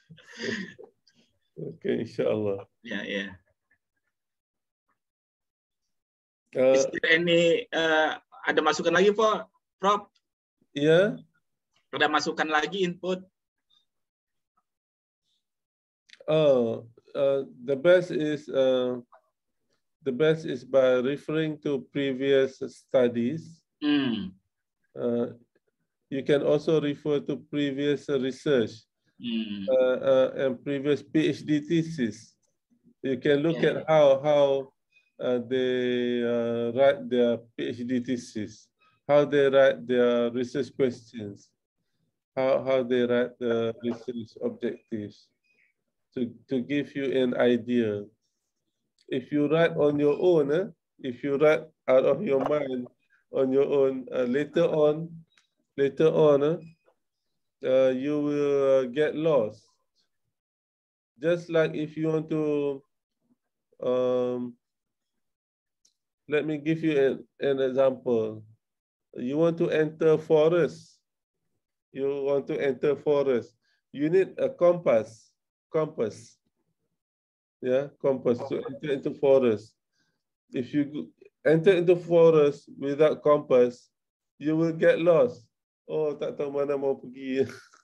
Speaker 1: Okay, inshallah.
Speaker 2: Yeah, yeah.
Speaker 1: Uh,
Speaker 2: Is there any uh, ada masukan lagi, Prof? Prof?
Speaker 1: Yeah.
Speaker 2: Ada masukan lagi input?
Speaker 1: Oh, uh, the best is uh, the best is by referring to previous studies.
Speaker 2: Mm.
Speaker 1: Uh, you can also refer to previous research
Speaker 2: Hmm.
Speaker 1: uh, uh, and previous PhD thesis. You can look
Speaker 2: Yeah.
Speaker 1: at how how uh, they uh, write their PhD thesis, how they write their research questions, how how they write the research objectives, to to give you an idea. If you write on your own, eh, if you write out of your mind on your own, uh, later on, later on, eh, uh, you will uh, get lost. Just like if you want to, um, let me give you an, an example. You want to enter forest. You want to enter forest. You need a compass. Compass. Yeah, compass to enter into forest. If you go- enter into forest without compass, you will get lost. Oh, tak tahu mana mau pergi.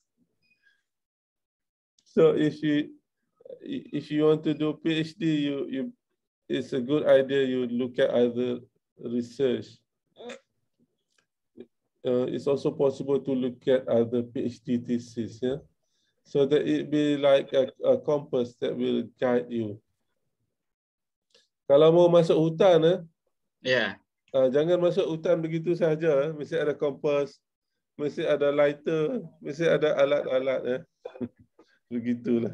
Speaker 1: So if you if you want to do PhD, you you it's a good idea you look at other research. Uh, it's also possible to look at other PhD thesis, yeah, so that it be like a, a compass that will guide you. Kalau mau masuk hutan, eh,
Speaker 2: Yeah.
Speaker 1: uh, jangan masuk hutan begitu saja. Eh. Mesti ada kompas, mesti ada lighter, mesti ada alat-alat. Eh. Begitulah.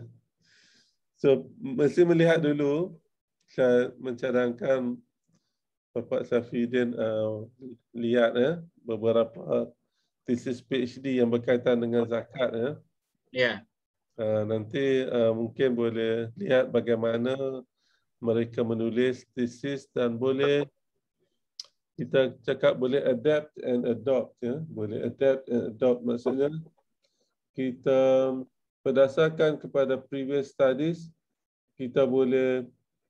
Speaker 1: So, mesti melihat dulu. Saya mencadangkan Bapak Safidin uh, lihat eh, beberapa tesis PhD yang berkaitan dengan zakat. Eh.
Speaker 2: Yeah.
Speaker 1: Uh, nanti uh, mungkin boleh lihat bagaimana mereka menulis tesis dan boleh kita cakap boleh adapt and adopt, ya, boleh adapt and adopt maksudnya kita berdasarkan kepada previous studies kita boleh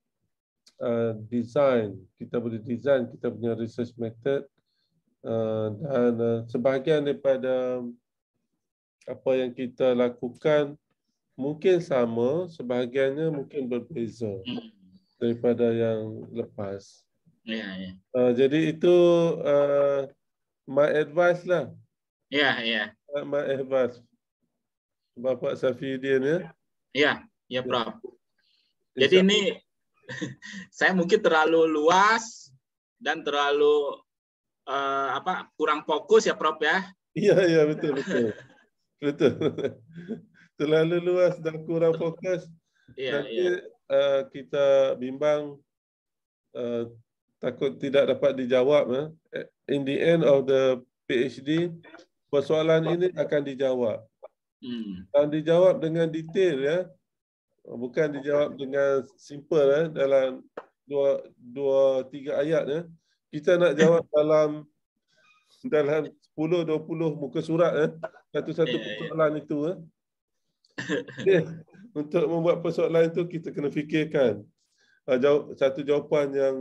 Speaker 1: uh, design, kita boleh design kita punya research method uh, dan uh, sebahagian daripada apa yang kita lakukan mungkin sama, sebahagiannya mungkin berbeza daripada yang lepas.
Speaker 2: Ya, ya.
Speaker 1: Uh, jadi itu uh, my advice lah.
Speaker 2: Ya, ya.
Speaker 1: Uh, my advice. Bapak Safidin ya.
Speaker 2: Ya, ya Prof. Jadi ini saya mungkin terlalu luas dan terlalu uh, apa kurang fokus ya Prof ya.
Speaker 1: Iya, iya betul betul. Betul. Terlalu luas dan kurang fokus.
Speaker 2: Iya,
Speaker 1: Nanti
Speaker 2: iya.
Speaker 1: uh, kita bimbang uh, takut tidak dapat dijawab. Eh. In the end of the PhD, persoalan ini akan dijawab.
Speaker 2: Hmm.
Speaker 1: Dan dijawab dengan detail ya. Bukan dijawab dengan simple eh, dalam dua, dua, tiga ayat. Eh. Kita nak jawab dalam dalam sepuluh, dua puluh muka surat. Eh. Satu-satu
Speaker 2: Yeah,
Speaker 1: persoalan yeah. itu. Eh. Okay. Untuk membuat persoalan itu, kita kena fikirkan. Uh, jawab, satu jawapan yang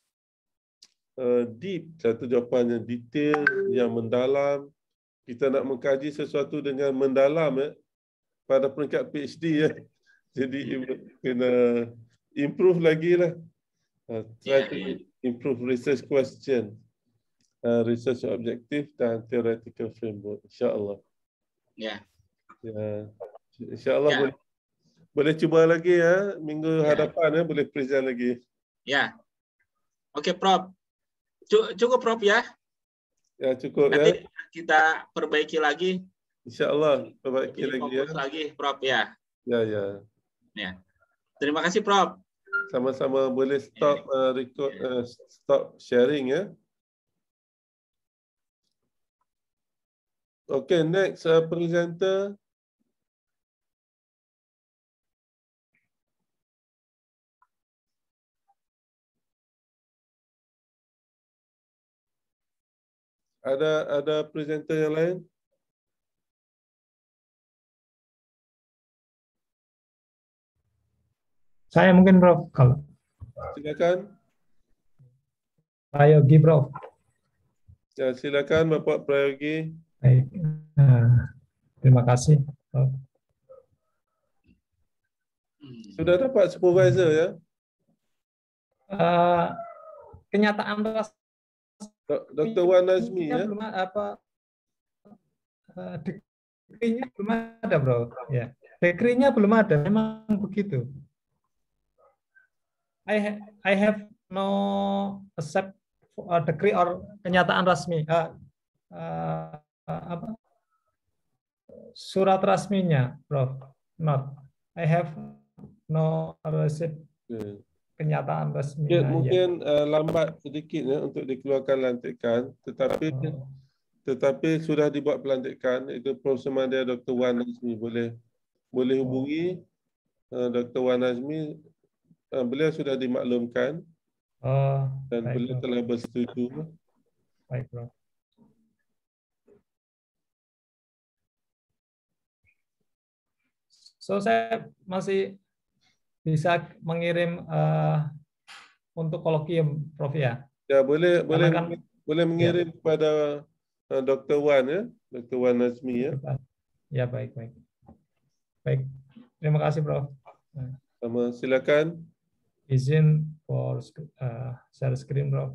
Speaker 1: uh, deep, satu jawapan yang detail, yang mendalam. Kita nak mengkaji sesuatu dengan mendalam eh, pada peringkat PhD. Eh. Jadi, kena improve lagi lah. Uh, try
Speaker 2: yeah,
Speaker 1: to
Speaker 2: yeah.
Speaker 1: improve research question, uh, research objective dan theoretical framework. InsyaAllah.
Speaker 2: Ya.
Speaker 1: Yeah. InsyaAllah
Speaker 2: Yeah.
Speaker 1: boleh. Boleh cuba lagi ya, minggu
Speaker 2: Ya.
Speaker 1: hadapan ya, boleh present lagi.
Speaker 2: Ya. Oke, Prof. Cukup, Prof ya.
Speaker 1: Ya, cukup
Speaker 2: Nanti
Speaker 1: ya.
Speaker 2: kita perbaiki lagi.
Speaker 1: InsyaAllah perbaiki
Speaker 2: Lebih
Speaker 1: lagi
Speaker 2: fokus
Speaker 1: ya.
Speaker 2: lagi, Prof ya.
Speaker 1: Ya, ya.
Speaker 2: Ya. Terima kasih, Prof.
Speaker 1: Sama-sama boleh stop uh, record, uh, stop sharing ya. Okay, next uh, presenter. Ada ada presenter yang lain?
Speaker 6: Saya mungkin Prof. Kalau
Speaker 1: Silakan.
Speaker 6: Prayogi Prof.
Speaker 1: Ya, silakan Bapak Prayogi.
Speaker 6: Baik. Nah, terima kasih Prof.
Speaker 1: Sudah dapat supervisor ya?
Speaker 6: Uh, kenyataan
Speaker 1: Doktor Wan Nazmi ya?
Speaker 6: belum apa uh, degree-nya belum ada, bro. Ya, degree-nya belum ada. Memang begitu. I ha I have no accept uh, degree or kenyataan resmi. Uh, uh, uh, apa? Surat resminya, bro. Not. I have no receipt.
Speaker 1: Okay.
Speaker 6: Kenyataan resmi.
Speaker 1: Ya, mungkin uh, lambat sedikit ya, untuk dikeluarkan lantikan, tetapi oh. tetapi sudah dibuat pelantikan. Itu Profesor dia Doktor Wan Nazmi, boleh boleh hubungi uh, Doktor Wan Nazmi. Uh, beliau sudah dimaklumkan
Speaker 6: oh,
Speaker 1: dan
Speaker 6: baik,
Speaker 1: beliau
Speaker 6: bro.
Speaker 1: telah bersetuju.
Speaker 6: Baik, bro. So saya masih bisa mengirim uh, untuk kolokium, Prof ya.
Speaker 1: Ya, boleh boleh
Speaker 6: kan,
Speaker 1: boleh mengirim ya. kepada uh, Doktor Wan ya, Doktor Wan Nazmi ya.
Speaker 6: Ya, baik baik. Baik. Terima kasih, Prof.
Speaker 1: Sama, silakan.
Speaker 6: Izin for uh, share screen, Prof.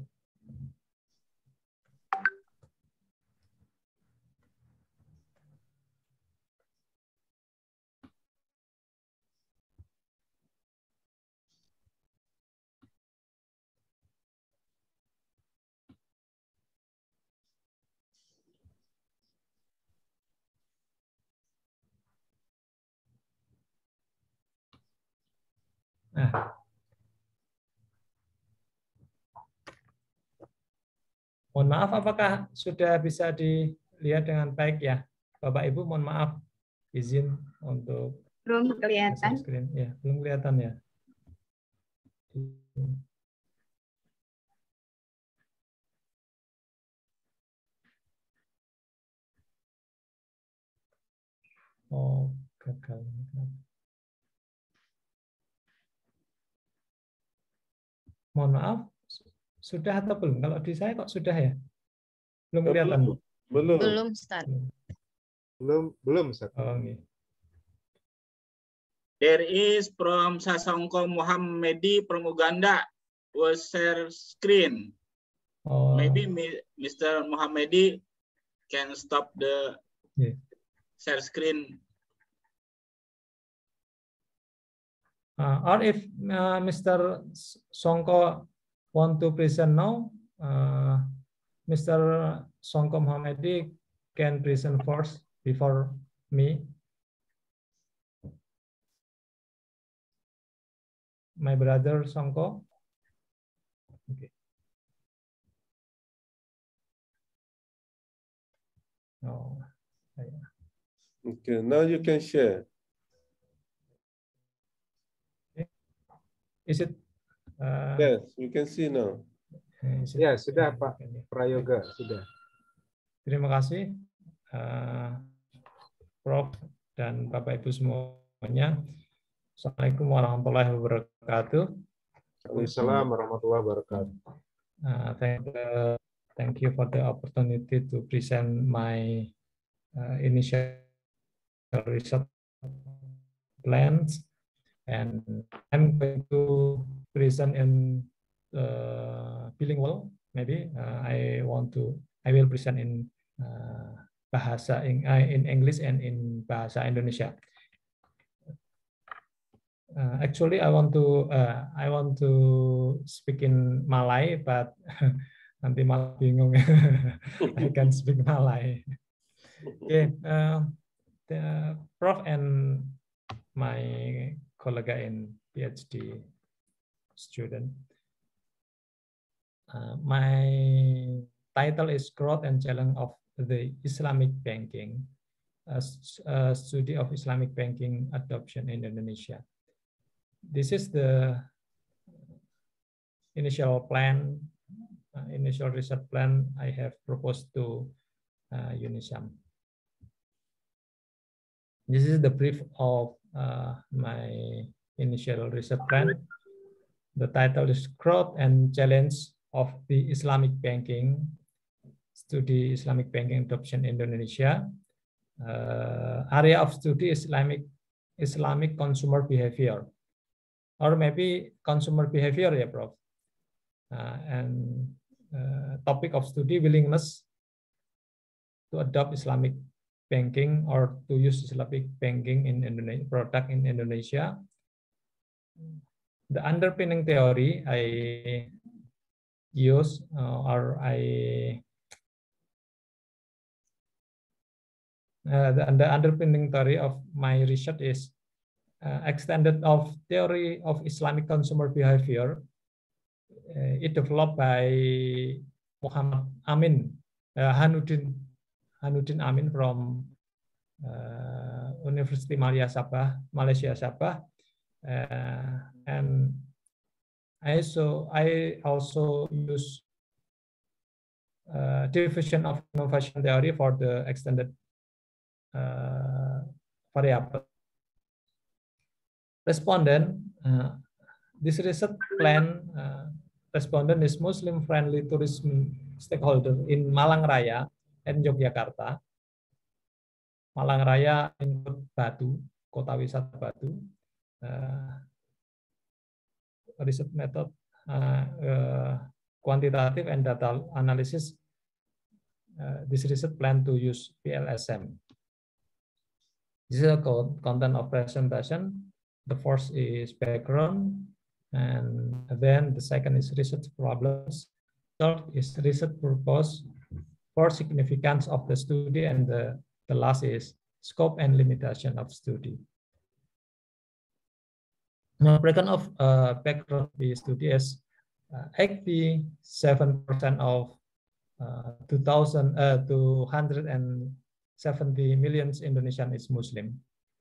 Speaker 6: Nah. Mohon maaf, apakah sudah bisa dilihat dengan baik ya, Bapak Ibu? Mohon maaf, izin untuk
Speaker 7: belum kelihatan.
Speaker 6: Screen. Ya, belum kelihatan ya. Oh, gagal. Mohon maaf, sudah atau belum? Kalau di saya kok sudah ya? Belum kelihatan.
Speaker 1: Belum. Belum.
Speaker 7: Belum, Ustaz.
Speaker 5: Belum, belum, Ustaz.
Speaker 6: Oh, okay.
Speaker 2: There is from Sasongko Muhammadi from Uganda was share screen.
Speaker 6: Oh.
Speaker 2: Maybe Mister Muhammadi can stop the
Speaker 6: yeah.
Speaker 2: share screen.
Speaker 6: Uh, or if uh, Mister Songko want to present now, uh, Mister Songko Muhammadi can present first before me. My brother Songko. Okay. Oh, yeah.
Speaker 1: Okay, now you can share.
Speaker 6: Is it? Uh,
Speaker 1: yes, we can see now.
Speaker 5: Ya, sudah Pak Prayoga, sudah.
Speaker 6: Terima kasih, uh, Prof dan Bapak Ibu semuanya. Assalamualaikum warahmatullahi wabarakatuh.
Speaker 5: Waalaikumsalam warahmatullahi wabarakatuh.
Speaker 6: Uh, thank, uh, thank you for the opportunity to present my uh, initial research plans. And I'm going to present in uh, bilingual. Maybe uh, I want to. I will present in uh, bahasa in, uh, in English and in bahasa Indonesia. Uh, actually, I want to. Uh, I want to speak in Malay, but nanti malah bingung. I can speak Malay. Okay, uh, the Prof and my colleague in PhD student. Uh, my title is Growth and Challenge of the Islamic Banking, a, a study of Islamic banking adoption in Indonesia. This is the initial plan, uh, initial research plan I have proposed to uh, UNISAM. This is the brief of uh, my initial research plan. The title is Growth and Challenge of the Islamic Banking, Study Islamic Banking Adoption in Indonesia. Uh, area of study Islamic Islamic consumer behavior, or maybe consumer behavior, yeah, Prof. Uh, and uh, topic of study willingness to adopt Islamic banking or to use Islamic banking in Indonesia, product in Indonesia. The underpinning theory I use uh, or I uh, the, the underpinning theory of my research is uh, extended of theory of Islamic consumer behavior. Uh, it developed by Muhammad Amin, uh, Hanuddin, Hanuddin Amin from uh, University Malaysia Sabah, Malaysia Sabah, uh, and I so I also use uh, diffusion of innovation theory for the extended uh, variable. Respondent, uh, this research plan. Uh, Respondent is Muslim-friendly tourism stakeholder in Malang Raya and Yogyakarta. Malang Raya include Batu, kota wisata Batu. Uh, research method, uh, uh, quantitative and data analysis. Uh, this research plan to use P L S M. This is the content of presentation. The first is background. And then the second is research problems. Third is research purpose, fourth significance of the study, and the, the last is scope and limitation of study. Now, breakdown of uh, background the study is uh, eighty-seven percent of uh, two thousand, uh, two hundred seventy million Indonesian is Muslim.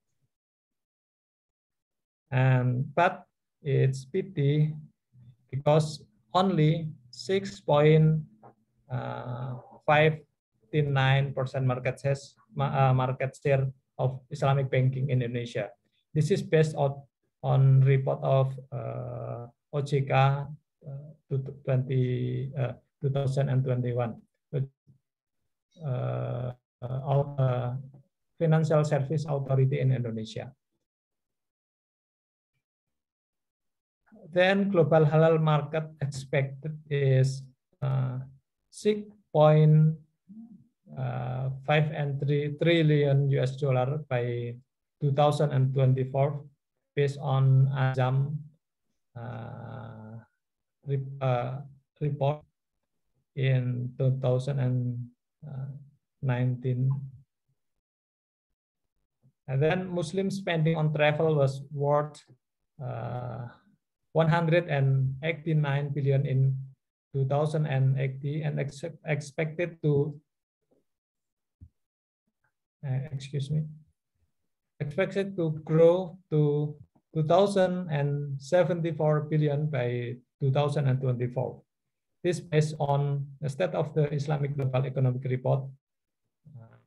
Speaker 6: And but it's pity because only six point five nine percent market share, uh, market share of Islamic banking in Indonesia. This is based on, on report of uh, O J K uh, twenty, uh, two thousand twenty-one. Uh, uh, Financial Service Authority in Indonesia. Then global halal market expected is uh, six point five and three trillion U S dollar by two thousand twenty-four, based on Azam uh, uh, report in two thousand nineteen. And then Muslim spending on travel was worth uh, one hundred eighty-nine billion in two thousand eighty and ex expected to uh, excuse me expected to grow to two thousand seventy-four billion by two thousand twenty-four. This based on the State of the Islamic Global Economic Report uh,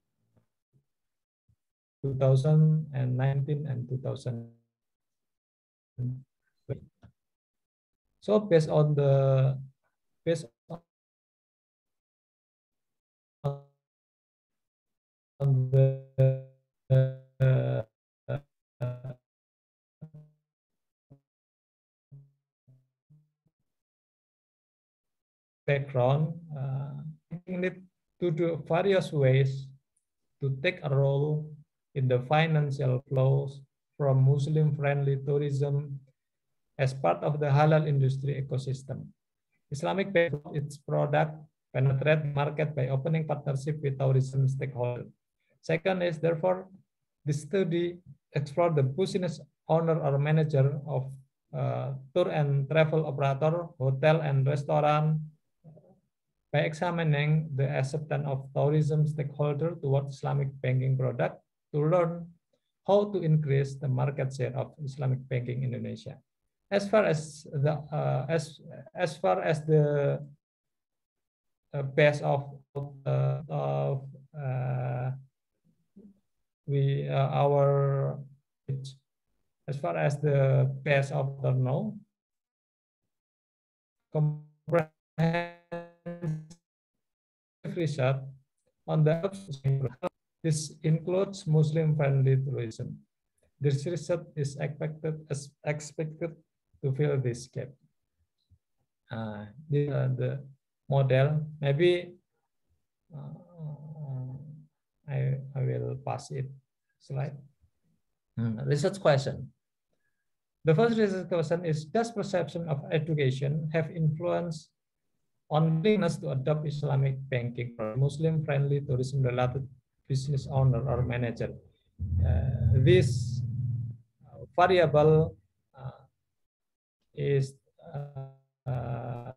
Speaker 6: two thousand nineteen and two thousand twenty. So based on the based on the uh, uh, background, uh, we need to do various ways to take a role in the financial flows from Muslim-friendly tourism as part of the halal industry ecosystem. Islamic Bank its product penetrate market by opening partnership with tourism stakeholders. Second is therefore the study explore the business owner or manager of uh, tour and travel operator, hotel and restaurant by examining the acceptance of tourism stakeholder towards Islamic banking product to learn how to increase the market share of Islamic banking in Indonesia. As far as the uh, as as far as the uh, base of uh, of uh, we uh, our as far as the base of the know comprehensive research on the this includes Muslim-friendly tourism. This research is expected as expected to fill this gap. Uh, these are the model. Maybe uh, I, I will pass it slide. Hmm, research question. The first research question is, does perception of education have influence on willingness to adopt Islamic banking for Muslim-friendly tourism-related business owner or manager? Uh, this variable uh, is uh, uh,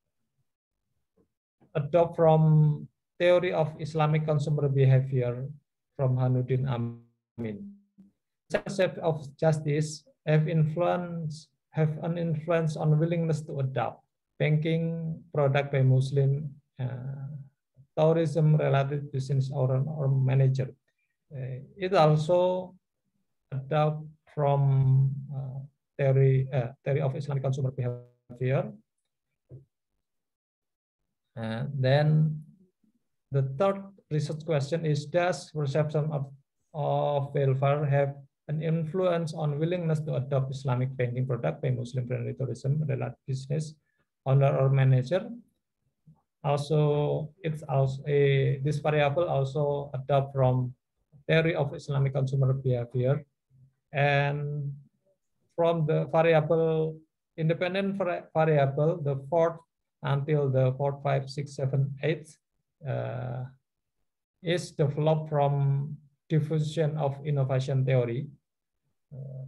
Speaker 6: adopt from theory of Islamic consumer behavior from Hanuddin Amin. Concept of justice have influence have an influence on willingness to adopt banking product by Muslim uh, tourism related business owner or manager. Uh, it also adopt from uh, theory uh, theory of Islamic consumer behavior. And then the third research question is, does perception of, of welfare have an influence on willingness to adopt Islamic banking product by Muslim-friendly tourism related business owner or manager? Also, it's also a this variable also adopt from theory of Islamic consumer behavior, and from the variable independent variable, the fourth until the four, five, six, seven, eight uh, is developed from diffusion of innovation theory, uh,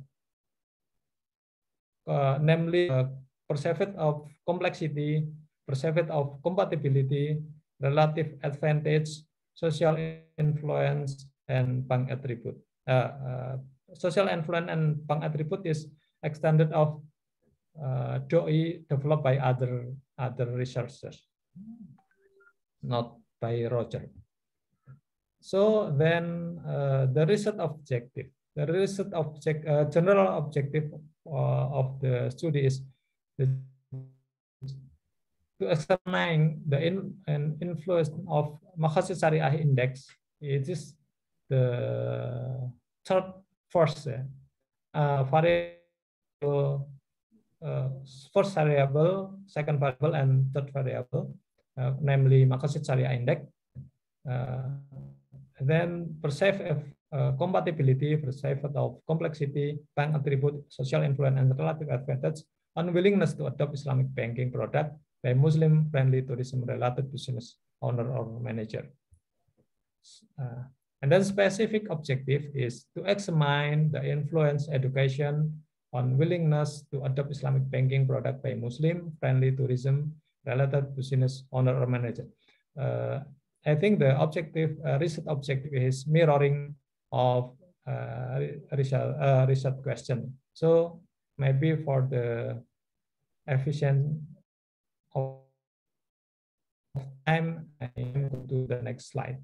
Speaker 6: uh, namely uh, perceived of complexity, perceived of compatibility, relative advantage, social influence, and bank attribute. Uh, uh, social influence and bank attribute is extended of uh, D O I developed by other other researchers, not by Roger. So then uh, the research objective, the research object, uh, general objective uh, of the study is the, to examine the in, an influence of Maqasid Syariah Index. It is the third first uh, variable, uh, first variable, second variable, and third variable, uh, namely Maqasid Syariah Index. Uh, then perceived uh, compatibility, perceived of complexity, bank attribute, social influence, and relative advantage, unwillingness to adopt Islamic banking product by Muslim-friendly tourism-related business owner or manager. Uh, and then specific objective is to examine the influence education on willingness to adopt Islamic banking product by Muslim-friendly tourism-related business owner or manager. Uh, I think the objective, uh, research objective is mirroring of uh, research, uh, research question. So maybe for the efficient of time, I go to the next slide.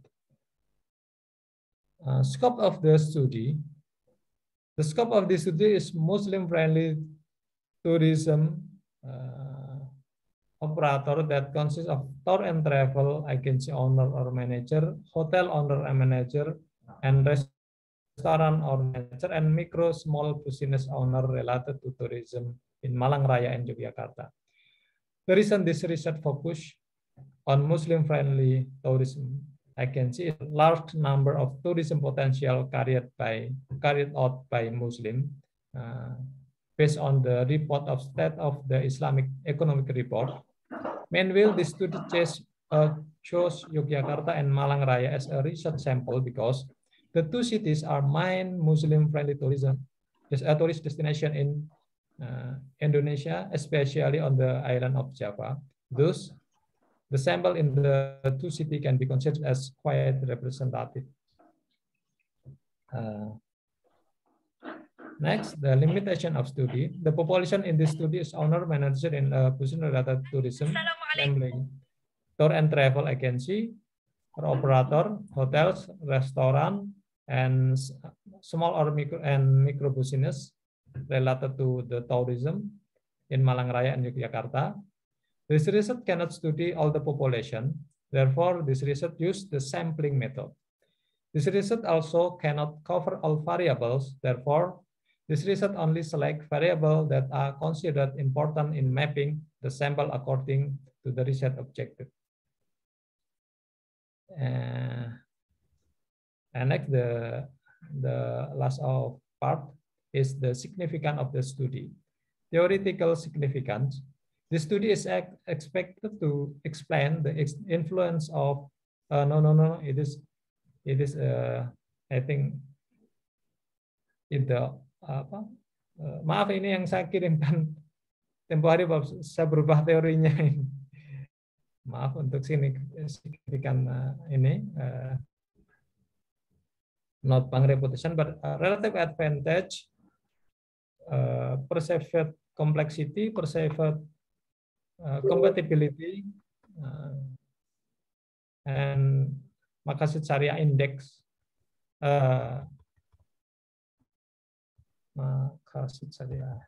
Speaker 6: Uh, scope of the study. The scope of the study is Muslim-friendly tourism uh, operator that consists of tour and travel agency owner or manager, hotel owner and manager, and restaurant or manager, and micro small business owner related to tourism in Malang Raya and Yogyakarta. The reason this research focus on Muslim-friendly tourism agency is a large number of tourism potential carried by carried out by Muslim. Uh, based on the report of State of the Islamic Economic Report. Meanwhile, the study uh, chose Yogyakarta and Malang Raya as a research sample because the two cities are main Muslim-friendly tourism, a tourist destination in uh, Indonesia, especially on the island of Java. Thus, the sample in the two cities can be considered as quite representative. Uh, Next, the limitation of study. The population in this study is owner, manager, and uh, business-related tourism, namely tour and travel agency, or operator, hotels, restaurant, and small or micro and micro business related to the tourism in Malang Raya and Yogyakarta. This research cannot study all the population. Therefore, this research used the sampling method. This research also cannot cover all variables. Therefore, this research only select variables that are considered important in mapping the sample according to the research objective. Uh, And next, the the last of part is the significance of the study. Theoretical significance. The study is expected to explain the influence of uh, no no no it is it is uh, I think itu apa uh, maaf ini yang saya kirimkan tempo hari saya berubah teorinya. Maaf untuk sini signifikan uh, ini uh, not bank reputation but uh, relative advantage, uh, perceived complexity, perceived uh, compatibility, uh, and Maqasid Syariah Index, uh, Maqasid Syariah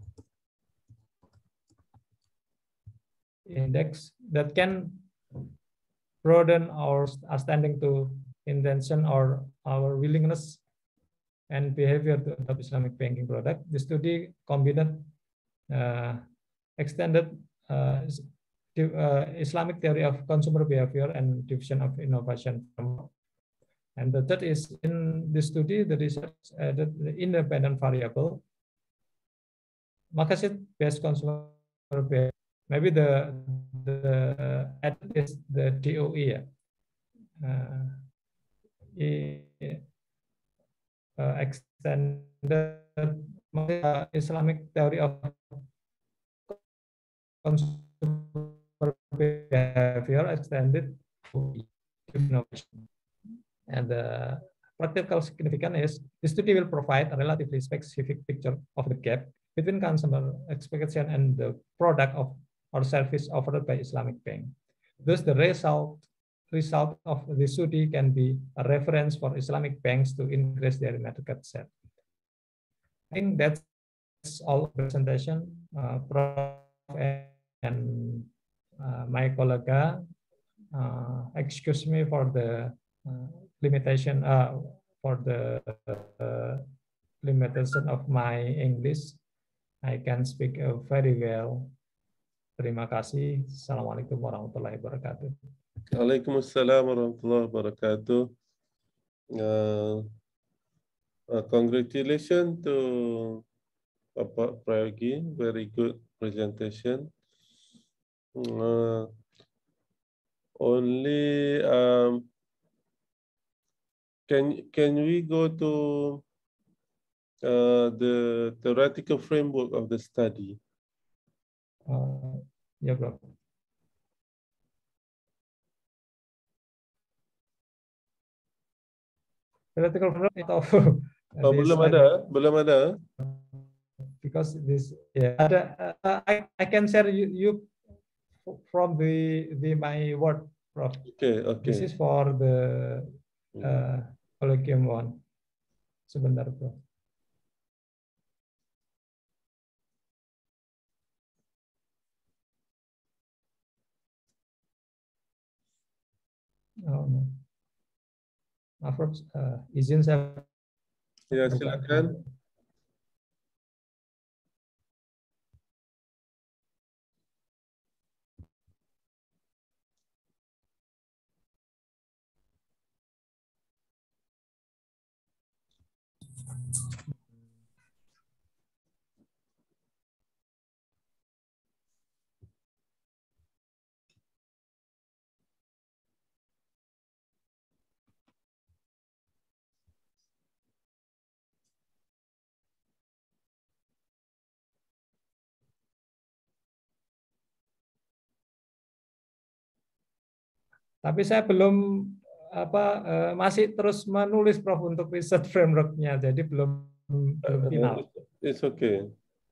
Speaker 6: Index that can broaden our understanding to intention or our willingness and behavior to adopt Islamic banking product. The study combined uh, extended uh, uh, Islamic theory of consumer behavior and division of innovation. And the third is in the study, the research added the independent variable. Maqasid-based consumer behavior. Maybe the the added is the D O E. Uh, uh, extended uh, Islamic theory of consumer behavior extended to innovation. And the practical significance is the study will provide a relatively specific picture of the gap between consumer expectation and the product of or service offered by Islamic bank. Thus, the result result of the study can be a reference for Islamic banks to increase their market share. I think that's all presentation, uh, Prof and uh, my colleague. Uh, excuse me for the uh, limitation uh, for the uh, limitation of my English. I can speak uh, very well. Terima kasih. Assalamualaikum warahmatullahi wabarakatuh.
Speaker 1: Waalaikumsalam warahmatullahi wabarakatuh. Uh, uh, congratulations to Bapak Prayogi, very good presentation. Uh, only um, can can we go to uh, the theoretical framework of the study?
Speaker 6: Uh, ya, bro. Theoretical framework itu
Speaker 1: oh, belum ada, belum ada.
Speaker 6: Because this, ya, yeah, ada. Uh, I I can share you, you from the the my word, Prof.
Speaker 1: Okay, okay.
Speaker 6: This is for the uh, colloquium one. Sebentar, Prof. Oh, no. Maaf, uh, izin saya.
Speaker 1: Ya, silakan.
Speaker 6: Tapi saya belum apa uh, masih terus menulis, Prof, untuk riset framework-nya, jadi belum belum final.
Speaker 1: It's okay.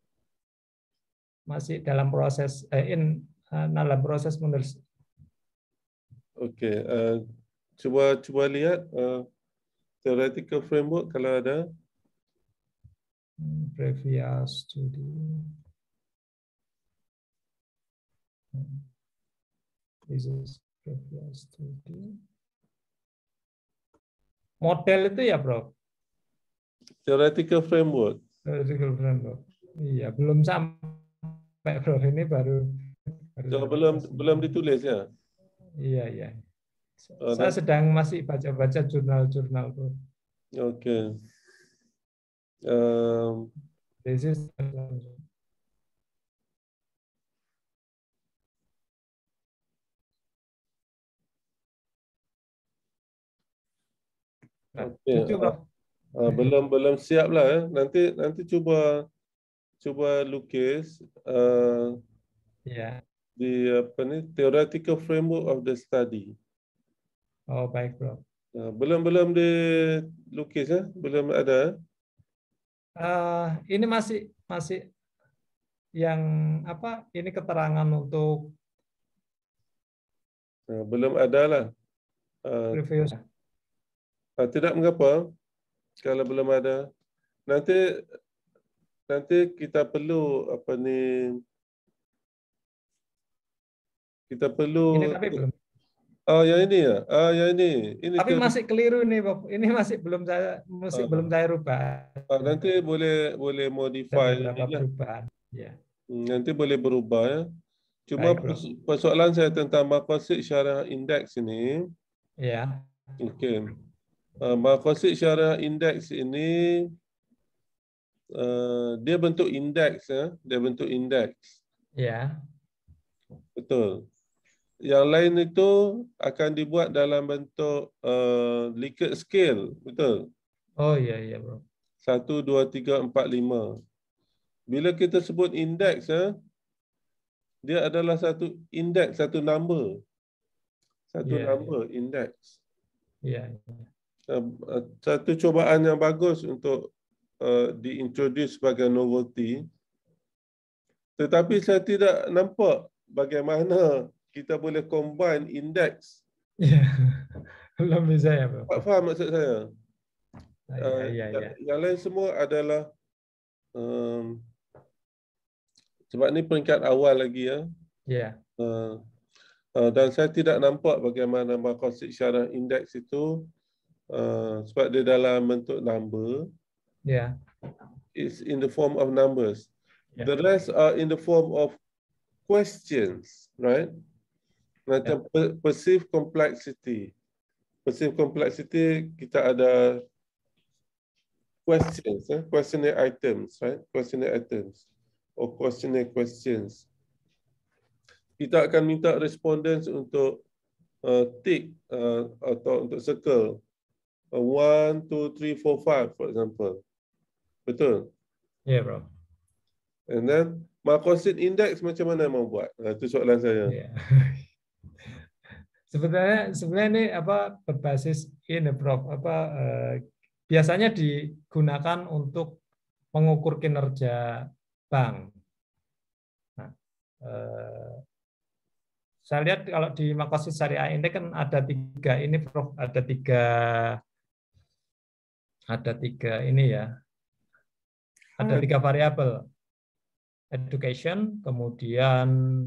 Speaker 6: Masih dalam proses eh, in uh, dalam proses menulis.
Speaker 1: Oke, okay. uh, coba coba lihat uh, theoretical framework kalau ada.
Speaker 6: Previous study. This is previous study. Model itu ya, Bro?
Speaker 1: Theoretical framework.
Speaker 6: Theoretical framework. Iya, belum sampai, Bro. Ini baru. baru
Speaker 1: so, belum belum ditulis ya?
Speaker 6: Iya, iya.
Speaker 1: Uh,
Speaker 6: Saya
Speaker 1: nanti,
Speaker 6: sedang masih baca-baca jurnal-jurnal, Bro.
Speaker 1: okay. Um,
Speaker 6: This is
Speaker 1: okay.
Speaker 6: Cucu, Bro.
Speaker 1: Uh, uh, belum belum siap lah. Eh. Nanti nanti cuba cuba lukis uh,
Speaker 6: Ya.
Speaker 1: di apa ni theoretical framework of the study.
Speaker 6: Oh, baik, Bro.
Speaker 1: Uh, belum belum dilukis eh? Belum ada. Eh?
Speaker 6: Uh, ini masih masih yang apa? Ini keterangan untuk
Speaker 1: Uh, belum ada lah. Uh,
Speaker 6: review.
Speaker 1: uh, tidak mengapa kalau belum ada. Nanti nanti kita perlu apa ni? Kita perlu.
Speaker 6: Ini tapi belum.
Speaker 1: Oh, yang ini ya. Ah, yang ini. Ini
Speaker 6: Tapi
Speaker 1: teori.
Speaker 6: masih keliru nih, Bob. Ini masih belum saya masih
Speaker 1: Ah.
Speaker 6: belum saya rubah.
Speaker 1: Ah, nanti boleh boleh
Speaker 6: Ada
Speaker 1: modify
Speaker 6: beberapa
Speaker 1: inilah.
Speaker 6: perubahan. Ya.
Speaker 1: Hmm, nanti boleh berubah ya. Cuma
Speaker 6: Baik, Bro.
Speaker 1: pers- persoalan saya tentang maqasid syariah indeks ini.
Speaker 6: Ya.
Speaker 1: Okey. Uh, maqasid syariah indeks ini uh, dia bentuk indeks ya. Dia bentuk indeks.
Speaker 6: Ya.
Speaker 1: Betul. Yang lain itu akan dibuat dalam bentuk uh, Likert scale. Betul.
Speaker 6: Oh iya iya, Bro.
Speaker 1: Satu, dua, tiga, empat, lima. Bila kita sebut indeks, ya, dia adalah satu indeks, satu number. Satu
Speaker 6: Yeah,
Speaker 1: number, indeks.
Speaker 6: Iya.
Speaker 1: Uh, uh, Satu cubaan yang bagus untuk uh, diintroduce sebagai novelty. Tetapi saya tidak nampak bagaimana kita boleh combine indeks.
Speaker 6: Iya. Belum bisa ya, Bro.
Speaker 1: Pak faham maksud saya?
Speaker 6: Ah,
Speaker 1: Uh,
Speaker 6: Iya iya
Speaker 1: yang,
Speaker 6: iya.
Speaker 1: yang lain semua adalah um, sebab ni peringkat awal lagi ya.
Speaker 6: Iya.
Speaker 1: Uh, uh, dan saya tidak nampak bagaimana maqasid syariah indeks itu uh, sebab dia dalam bentuk number.
Speaker 6: Iya.
Speaker 1: It's in the form of numbers.
Speaker 6: Yeah.
Speaker 1: The rest are in the form of questions, right? Macam per- perceived complexity. Perceived complexity kita ada questions, eh? questionnaire items, right? Questionnaire items or questionnaire questions. Kita akan minta respondents untuk uh, tick uh, atau untuk circle uh, one, two, three, four, five, for example. Betul.
Speaker 6: Iya, Bro.
Speaker 1: And then maqasid index macam mana mau buat? Uh, itu soalan saya.
Speaker 6: Iya. Sebenarnya sebenarnya ini apa berbasis ini, Prof. Apa eh, biasanya digunakan untuk mengukur kinerja bank. Nah, eh, saya lihat kalau di maqasid syariah ini kan ada tiga ini, Prof. Ada tiga ada tiga ini ya. Ada tiga variabel. Education, kemudian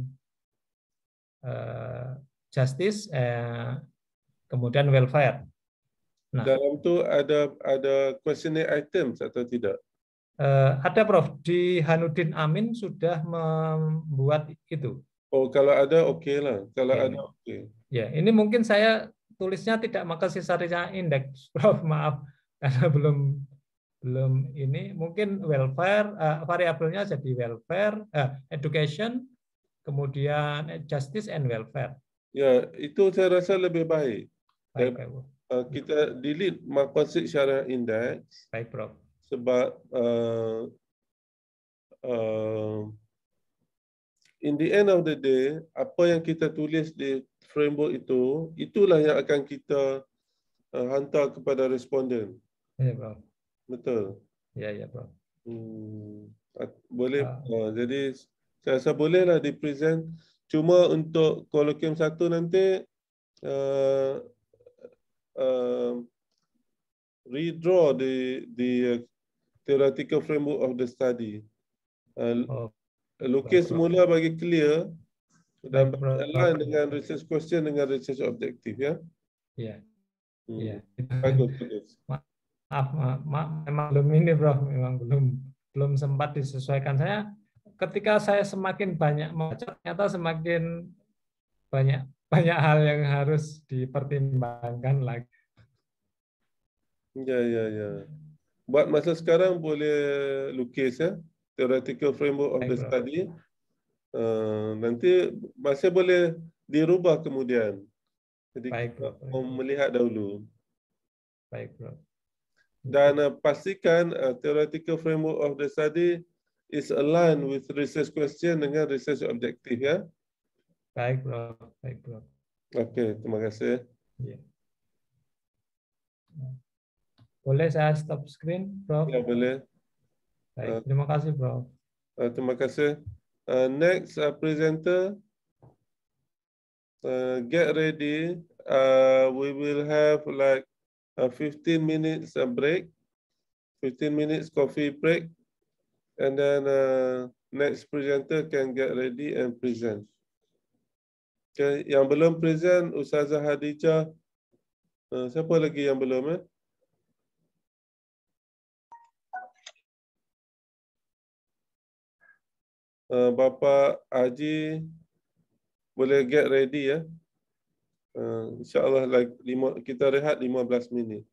Speaker 6: eh, justice, eh, kemudian welfare. Nah,
Speaker 1: dalam tu ada ada questionnaire items atau tidak?
Speaker 6: Eh, ada, Prof. Di Hanuddin Amin sudah membuat itu.
Speaker 1: Oh, kalau ada okey lah. Kalau
Speaker 6: Oke.
Speaker 1: ada okey.
Speaker 6: Ya, ini mungkin saya tulisnya tidak maqasid syariah indeks, Prof. Maaf karena belum belum ini. Mungkin welfare eh, variabelnya jadi welfare, eh, education, kemudian justice and welfare.
Speaker 1: Ya, itu saya rasa lebih baik.
Speaker 6: Baik,
Speaker 1: Dan,
Speaker 6: Baik, Prof.
Speaker 1: uh, kita delete maqasid syariah index
Speaker 6: Baik, Prof.
Speaker 1: sebab uh, uh, in the end of the day, apa yang kita tulis di framework itu, itulah yang akan kita uh, hantar kepada responden.
Speaker 6: Ya, Prof.
Speaker 1: Betul.
Speaker 6: Ya, ya, Prof.
Speaker 1: Hmm, boleh.
Speaker 6: Ah.
Speaker 1: Uh, jadi saya rasa bolehlah dipresent. Cuma untuk kolokium satu nanti uh, uh, redraw the the uh, theoretical framework of the study. Uh,
Speaker 6: Oh,
Speaker 1: lukis
Speaker 6: baik, Prof.
Speaker 1: semula bagi clear dan
Speaker 6: Baik, Prof.
Speaker 1: berjalan dengan research question dengan research objektif ya.
Speaker 6: Iya.
Speaker 1: Hmm.
Speaker 6: Iya.
Speaker 1: Bagus, bagus.
Speaker 6: Maaf, maaf, maaf, memang belum ini, Bro. Memang belum belum sempat disesuaikan. Saya ketika saya semakin banyak membaca, ternyata semakin banyak banyak hal yang harus dipertimbangkan lagi.
Speaker 1: Ya, ya, ya. Buat masa sekarang boleh lukis ya, theoretical framework of the
Speaker 6: Baik, bro.
Speaker 1: study. Uh, nanti masih boleh dirubah kemudian. Jadi
Speaker 6: Baik,
Speaker 1: kita
Speaker 6: bro. Baik,
Speaker 1: mau
Speaker 6: bro.
Speaker 1: melihat dahulu.
Speaker 6: Baik, bro.
Speaker 1: Dan uh, pastikan uh, theoretical framework of the study is aligned with research question dengan research objective ya.
Speaker 6: Baik, bro. Baik, bro.
Speaker 1: Oke, terima kasih.
Speaker 6: Ya. Boleh saya stop screen, bro?
Speaker 1: Ya, boleh.
Speaker 6: Baik, terima kasih, bro.
Speaker 1: Uh, terima kasih. Uh, next uh, presenter, uh, get ready. Uh, we will have like a fifteen minutes uh, break, fifteen minutes coffee break, and then uh, next presenter can get ready and present. Okay, yang belum present, Ustazah Hadijah. Uh, siapa lagi yang belum? Eh? Uh, Bapak Haji, boleh get ready ya. Uh, InsyaAllah like lima, kita rehat lima belas minit.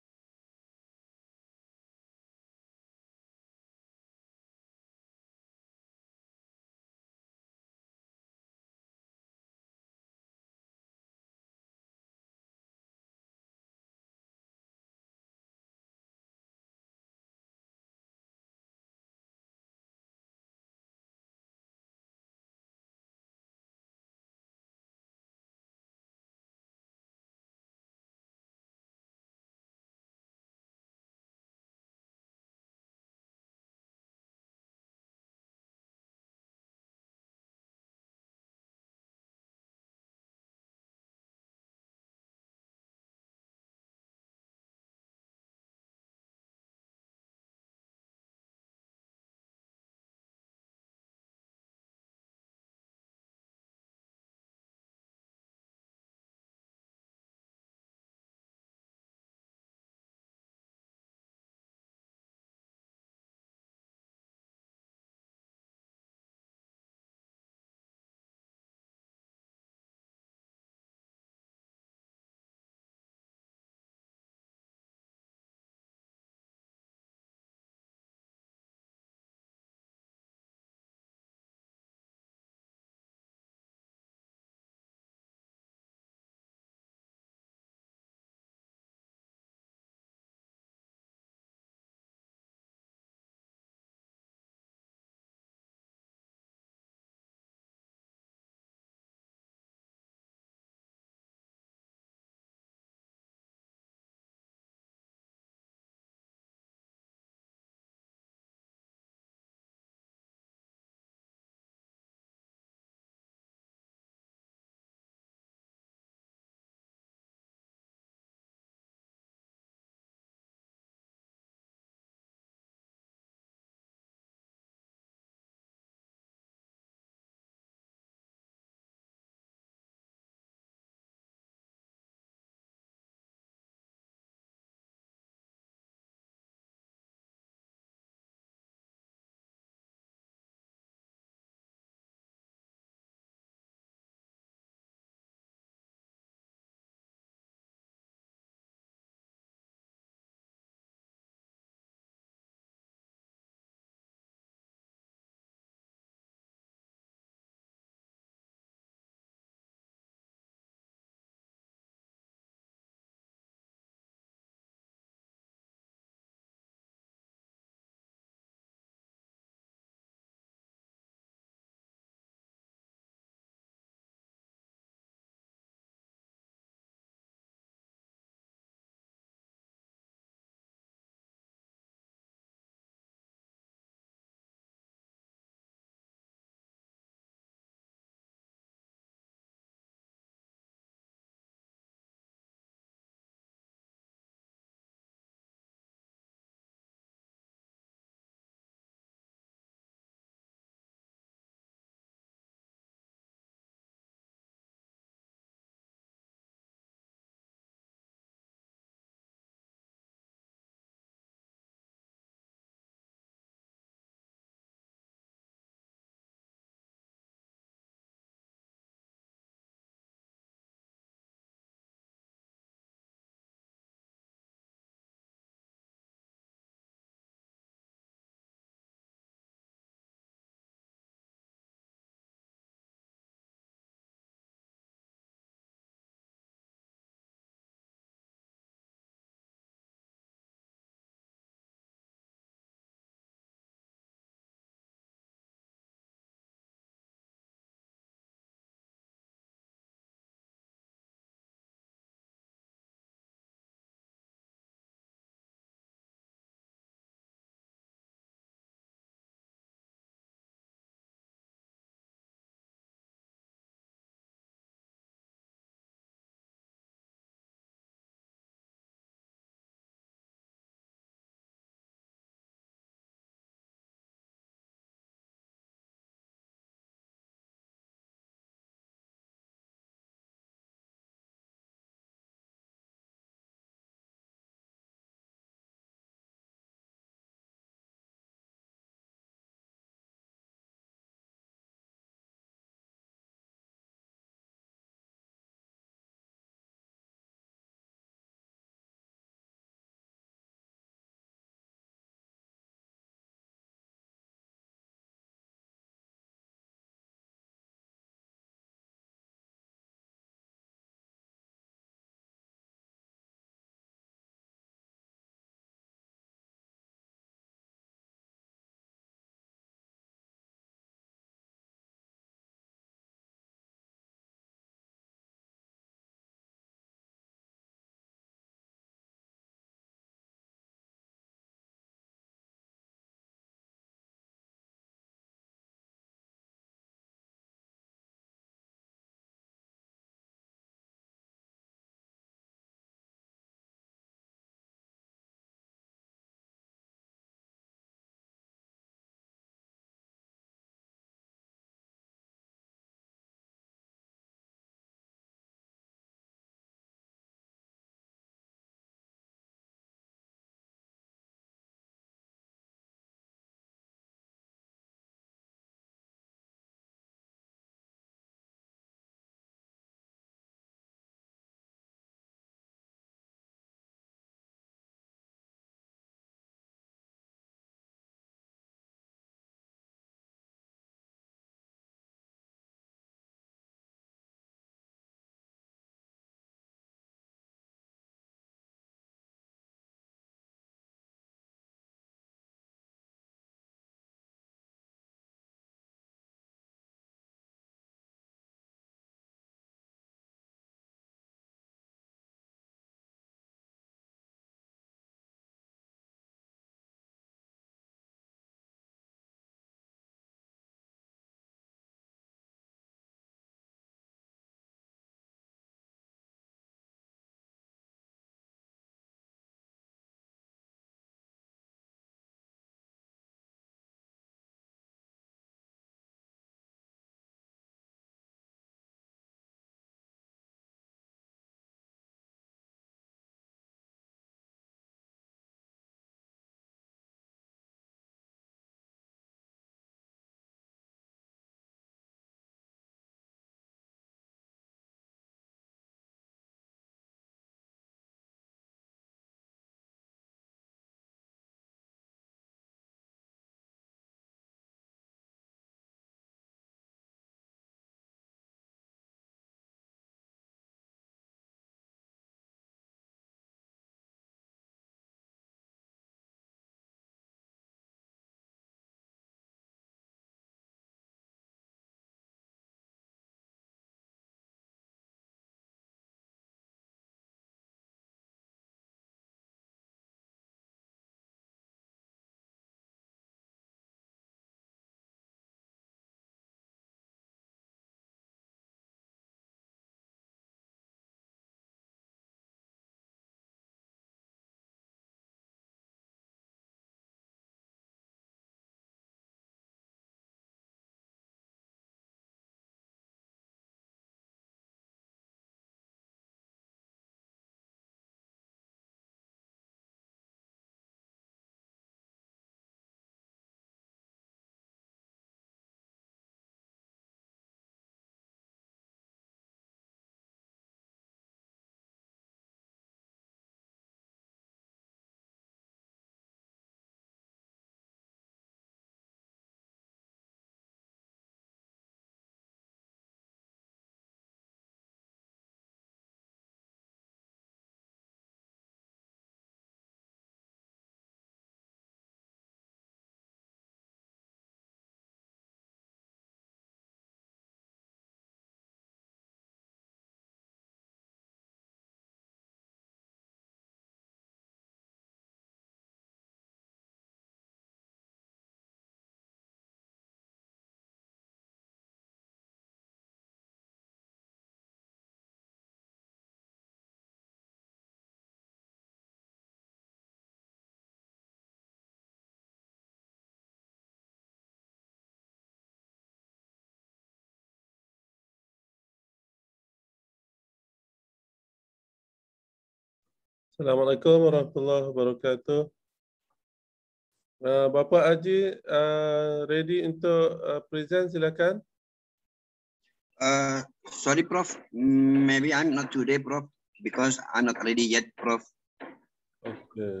Speaker 1: Assalamualaikum warahmatullahi wabarakatuh. Uh, Bapak Haji, uh, ready untuk uh, present, silakan.
Speaker 3: Uh, sorry, Prof. Maybe I'm not today, Prof, because I'm not ready yet, Prof.
Speaker 1: Okay.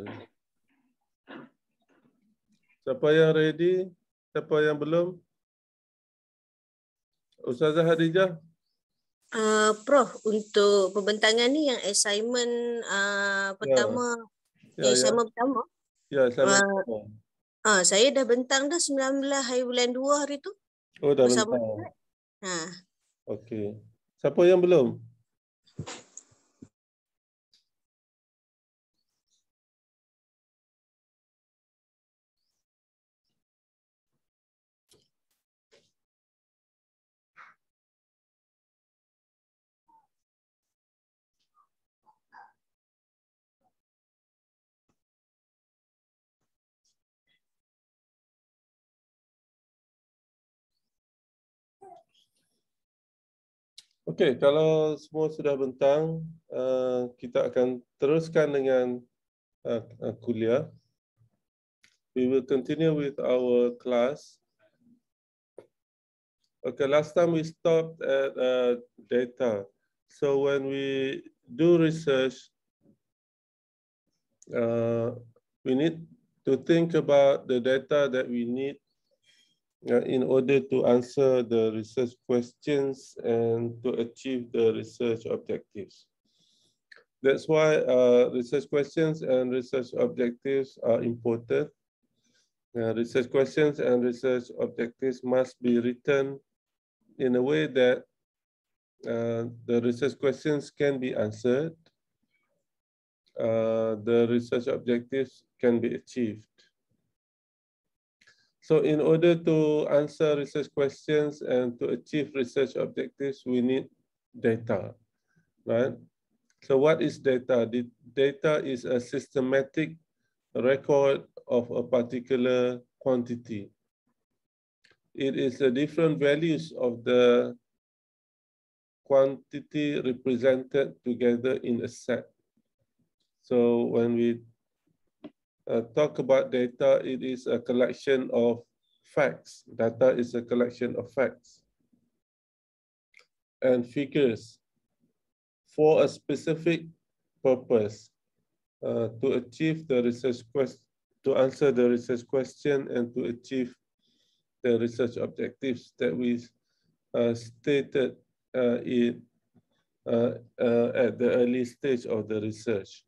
Speaker 1: Siapa yang ready? Siapa yang belum? Ustazah Hadijah.
Speaker 7: Uh, Prof, untuk pembentangan ni yang assignment uh, pertama,
Speaker 1: Ya,
Speaker 7: ya,
Speaker 1: ya.
Speaker 7: assignment pertama.
Speaker 1: Ya, assignment
Speaker 7: uh,
Speaker 1: pertama.
Speaker 7: uh, saya dah bentang dah sembilan belas hari bulan dua hari tu.
Speaker 1: Oh, dah
Speaker 7: bersama
Speaker 1: bentang.
Speaker 7: Ha.
Speaker 1: Okey. Siapa yang belum? Okey, kalau semua sudah bentang, uh, kita akan teruskan dengan uh, uh, kuliah. We will continue with our class. Okay, last time we stopped at uh, data. So when we do research, uh, we need to think about the data that we need uh, in order to answer the research questions and to achieve the research objectives. That's why uh, research questions and research objectives are important. Uh, research questions and research objectives must be written in a way that uh, the research questions can be answered, uh, the research objectives can be achieved. So in order to answer research questions and to achieve research objectives, we need data, right? So what is data? The data is a systematic record of a particular quantity. It is the different values of the quantity represented together in a set. So when we Uh, talk about data, it is a collection of facts. Data is a collection of facts and figures for a specific purpose uh, to achieve the research quest, to answer the research question and to achieve the research objectives that we uh, stated uh, in, uh, uh, at the early stage of the research.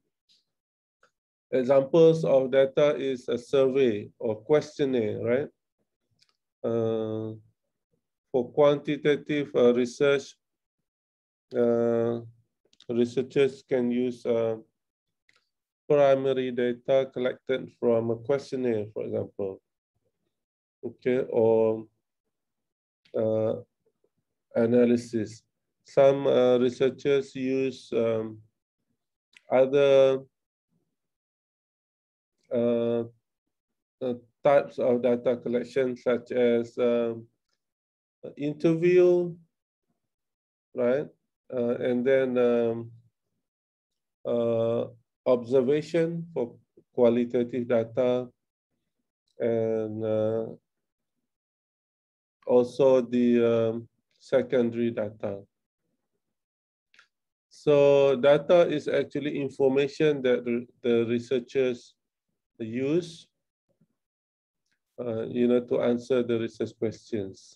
Speaker 1: Examples of data is a survey or questionnaire, right? Uh, for quantitative uh, research, uh, researchers can use uh, primary data collected from a questionnaire, for example, okay, or uh, analysis. Some uh, researchers use um, other uh, uh, types of data collection, such as um, interview, right? Uh, and then um, uh, observation for qualitative data, and uh, also the um, secondary data. So data is actually information that the researchers use uh, you know, to answer the research questions.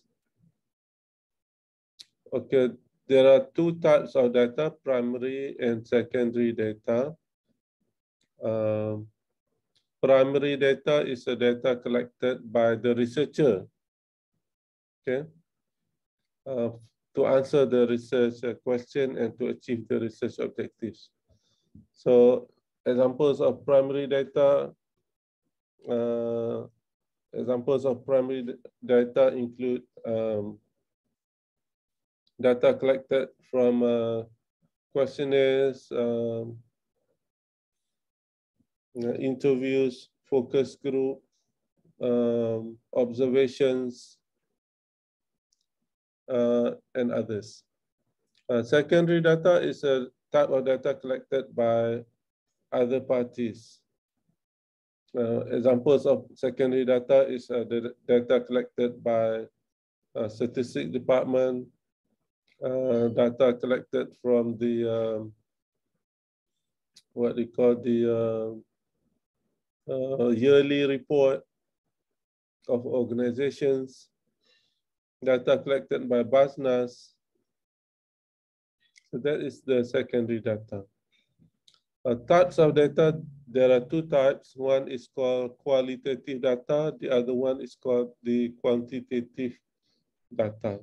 Speaker 1: Okay, there are two types of data, primary and secondary data. Um, primary data is a data collected by the researcher, okay, uh, to answer the research question and to achieve the research objectives. So examples of primary data, uh, examples of primary data include um, data collected from uh, questionnaires, um, interviews, focus group, um, observations, uh, and others. Uh, secondary data is a type of data collected by other parties. Uh, examples of secondary data is uh, the data collected by uh, Statistics Department, uh, data collected from the um, what they call the uh, uh, yearly report of organizations, data collected by BASNAS. So that is the secondary data. Uh, types of data, there are two types. One is called qualitative data. The other one is called the quantitative data.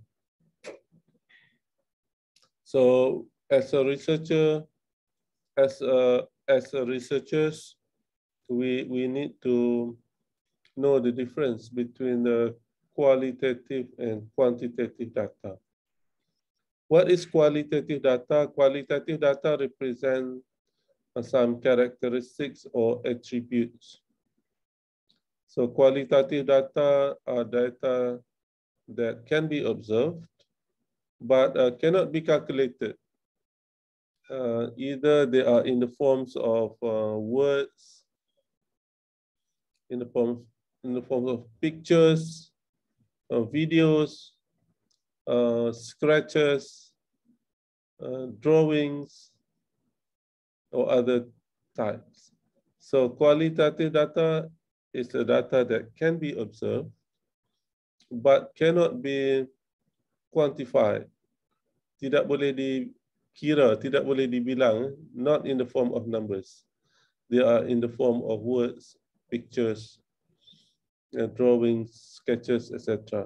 Speaker 1: So as a researcher, as a, as a researchers, we, we need to know the difference between the qualitative and quantitative data. What is qualitative data? Qualitative data represent some characteristics or attributes. So qualitative data are data that can be observed, but uh, cannot be calculated. Uh, either they are in the forms of uh, words, in the form, in the form of pictures, uh, videos, uh, scratches, uh, drawings, or other types. So qualitative data is the data that can be observed, but cannot be quantified. Tidak boleh dikira, tidak boleh dibilang, not in the form of numbers. They are in the form of words, pictures, uh, drawings, sketches, et cetera.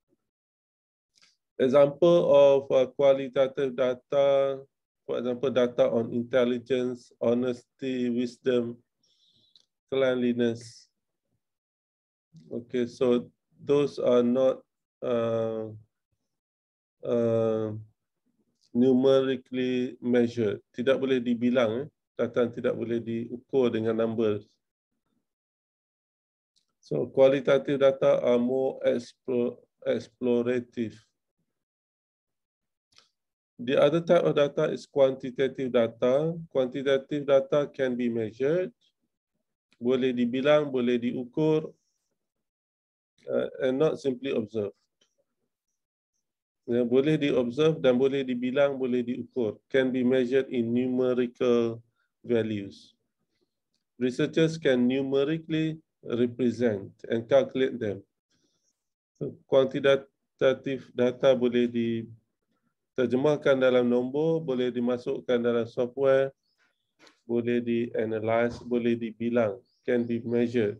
Speaker 1: Example of uh, qualitative data, for example, data on intelligence, honesty, wisdom, cleanliness. Okay, so those are not uh, uh, numerically measured. Tidak boleh dibilang, eh? Data tidak boleh diukur dengan numbers. So qualitative data are more explore, explorative. The other type of data is quantitative data. Quantitative data can be measured, boleh dibilang, boleh diukur, uh, and not simply observed. Ya, boleh diobserve dan boleh dibilang, boleh diukur. Can be measured in numerical values. Researchers can numerically represent and calculate them. So, quantitative data boleh diterjemahkan dalam nombor, boleh dimasukkan dalam software, boleh di-analyze, boleh dibilang, can be measured.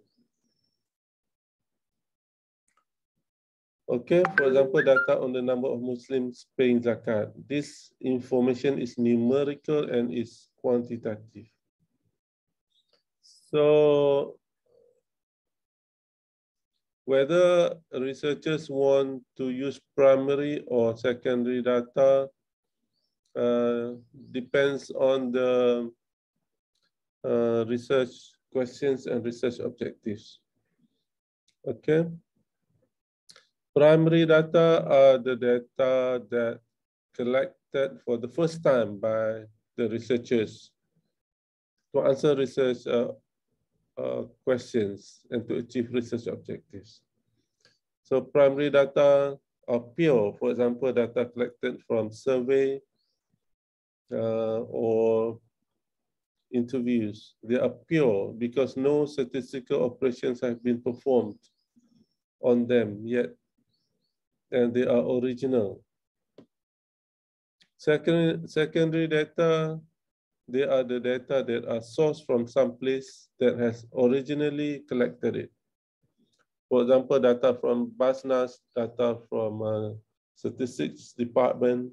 Speaker 1: Okay, for example, data on the number of Muslims paying zakat. This information is numerical and is quantitative. So, whether researchers want to use primary or secondary data uh, depends on the uh, research questions and research objectives. Okay. Primary data are the data that collected for the first time by the researchers to answer research uh, uh, questions and to achieve research objectives. So primary data are pure, for example, data collected from survey uh, or interviews. They are pure because no statistical operations have been performed on them yet, and they are original. Second, secondary data, they are the data that are sourced from some place that has originally collected it. For example, data from BASNAS, data from uh, Statistics Department,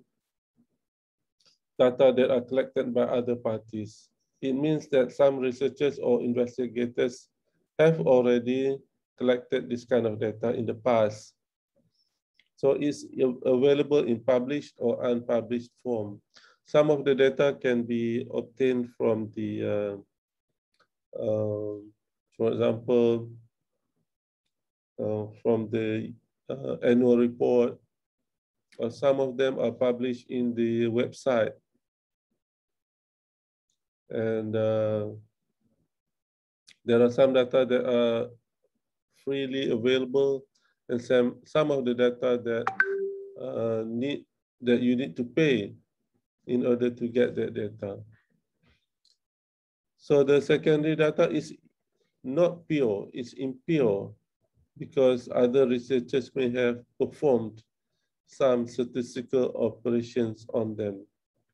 Speaker 1: data that are collected by other parties. It means that some researchers or investigators have already collected this kind of data in the past. So it's available in published or unpublished form. Some of the data can be obtained from the, uh, uh, for example, uh, from the uh, annual report, or some of them are published in the website. And uh, There are some data that are freely available, and some some of the data that uh, need that you need to pay in order to get that data. So the secondary data is not pure, it's impure, because other researchers may have performed some statistical operations on them.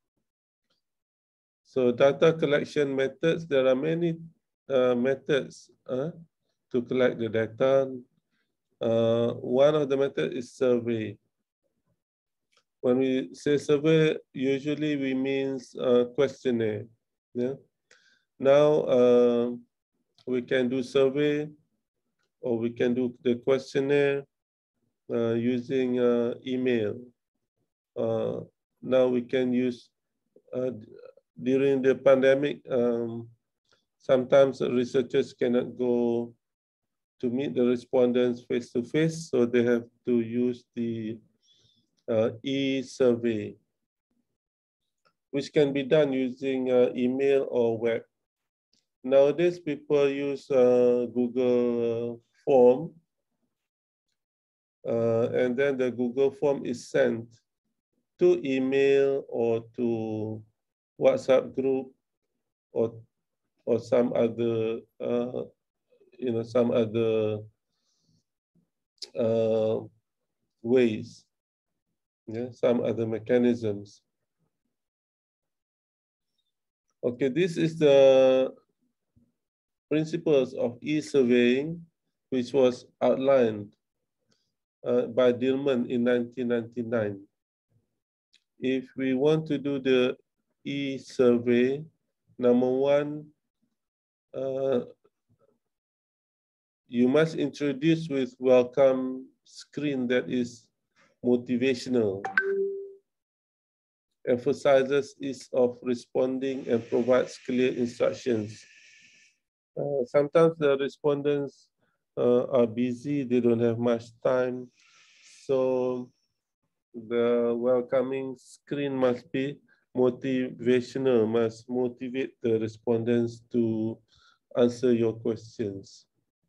Speaker 1: So data collection methods, there are many uh, methods uh, to collect the data. Uh, one of the methods is survey. When we say survey, usually we mean uh, questionnaire. Yeah. Now uh, we can do survey, or we can do the questionnaire uh, using uh, email. Uh, now we can use, uh, during the pandemic, um, sometimes researchers cannot go to meet the respondents face to face, so they have to use the uh, e-survey, which can be done using uh, email or web. Nowadays, people use uh, Google form, uh, and then the Google form is sent to email or to WhatsApp group or or some other uh, you know some other uh, ways, yeah, some other mechanisms. Okay, this is the principles of e-surveying, which was outlined uh, by Dillman in nineteen ninety-nine. If we want to do the e-survey, number one, uh, you must introduce with welcome screen that is motivational, emphasizes ease of responding, and provides clear instructions. Uh, sometimes the respondents uh, are busy, they don't have much time. So the welcoming screen must be motivational, must motivate the respondents to answer your questions.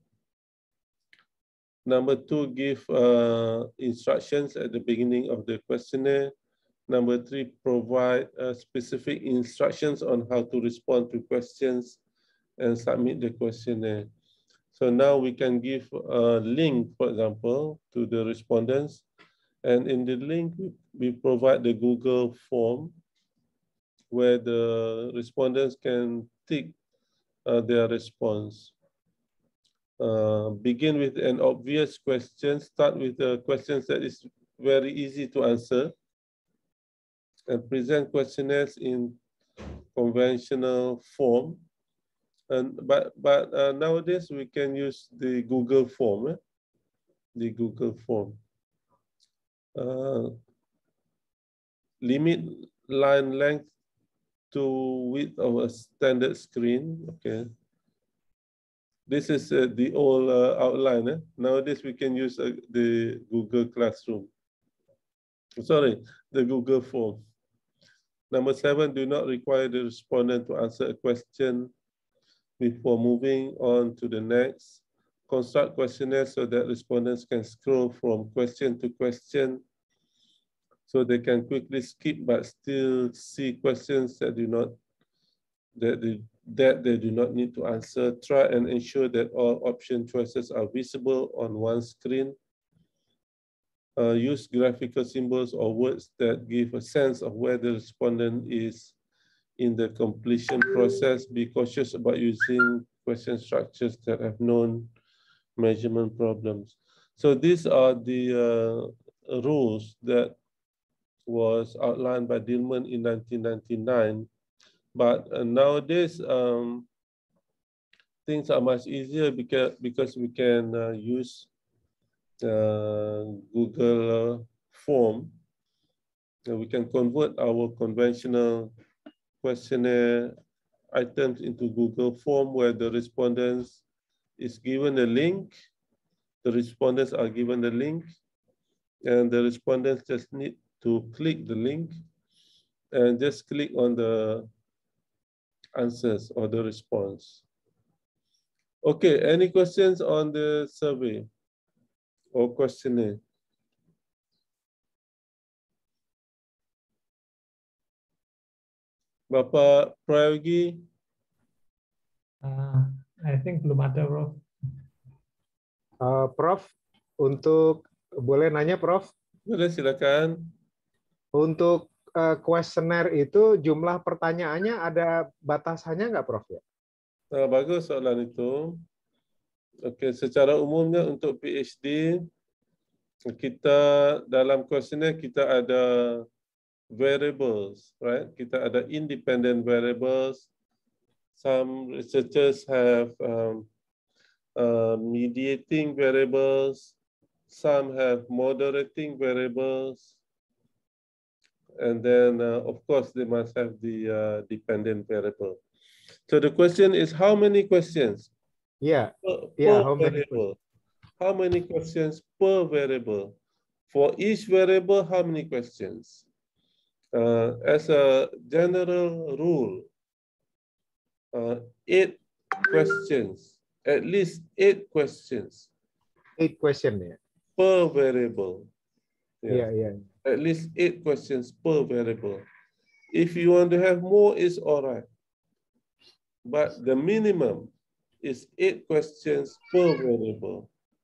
Speaker 1: Number two, give uh, instructions at the beginning of the questionnaire. Number three, provide uh, specific instructions on how to respond to questions and submit the questionnaire. So now we can give a link, for example, to the respondents. And in the link, we, we provide the Google form where the respondents can tick uh, their response. Uh, begin with an obvious question, start with the questions that is very easy to answer, and present questionnaires in conventional form. And but but uh, nowadays we can use the Google form, eh? the Google form. Uh, limit line length to width of a standard screen. Okay. This is uh, the old uh, outline. Eh? Nowadays we can use uh, the Google Classroom. Sorry, the Google form. Number seven, do not require the respondent to answer a question before moving on to the next. Construct questionnaires so that respondents can scroll from question to question, so they can quickly skip but still see questions that do not that they, that they do not need to answer. Try and ensure that all option choices are visible on one screen. Uh, use graphical symbols or words that give a sense of where the respondent is in the completion process. Be cautious about using question structures that have known measurement problems. So these are the uh, rules that was outlined by Dillman in nineteen ninety-nine. But uh, nowadays, um, things are much easier because, because we can uh, use uh, Google uh, form. And we can convert our conventional questionnaire items into Google form where the respondents is given a link. The respondents are given the link, and the respondents just need to click the link and just click on the answers or the response. Okay, any questions on the survey or questionnaire? Bapak Prayogi?
Speaker 6: Uh, I think belum ada, Prof.
Speaker 5: Uh, Prof, untuk boleh nanya, Prof?
Speaker 1: Boleh, silakan.
Speaker 5: Untuk uh, kuesioner itu jumlah pertanyaannya ada batasannya nggak, Prof? Ya?
Speaker 1: Nah, bagus soalan itu. Oke, secara umumnya untuk PhD kita dalam kuesioner kita ada variables, right? Kita ada independent variables. Some researchers have um, uh, mediating variables. Some have moderating variables. And then, uh, of course, they must have the uh, dependent variable. So the question is, how many questions?
Speaker 5: Yeah.
Speaker 1: Per,
Speaker 5: Yeah,
Speaker 1: per
Speaker 5: how many
Speaker 1: variable. How many questions per variable? For each variable, how many questions? Uh, as a general rule, uh, eight questions, at least eight questions.
Speaker 5: Eight question ya?
Speaker 1: Per variable.
Speaker 5: Iya, yeah, iya. Yeah.
Speaker 1: At least eight questions per variable. If you want to have more, it's all right. But the minimum is eight questions per variable.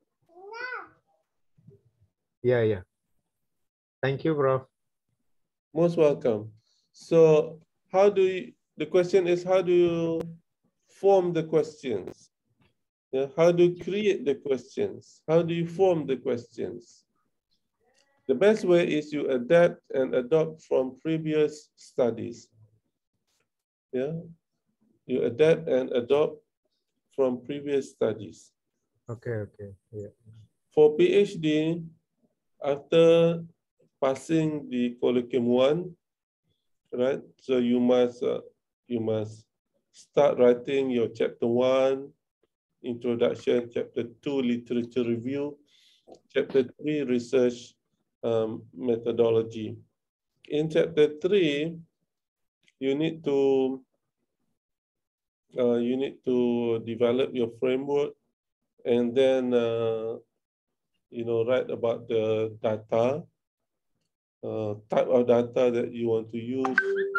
Speaker 5: Yeah, yeah. Thank you, Prof.
Speaker 1: Most welcome. So how do you, the question is, how do you form the questions? Yeah, how do you create the questions? How do you form the questions? The best way is you adapt and adopt from previous studies. Yeah, you adapt and adopt from previous studies.
Speaker 5: Okay, okay. Yeah.
Speaker 1: For PhD, after passing the colloquium one, right? So you must uh, you must start writing your chapter one, introduction, chapter two, literature review, chapter three, research um, methodology. In chapter three, you need to uh, you need to develop your framework, and then uh, you know write about the data, uh, type of data that you want to use,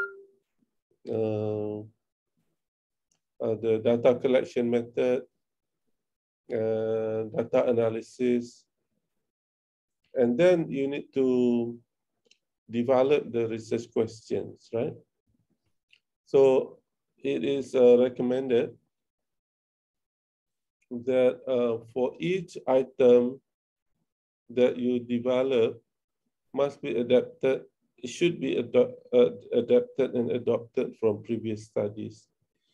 Speaker 1: uh, uh, the data collection method, uh, data analysis, and then you need to develop the research questions, right? So it is uh, recommended that uh, for each item that you develop must be adapted, it should be ad uh, adapted and adopted from previous studies.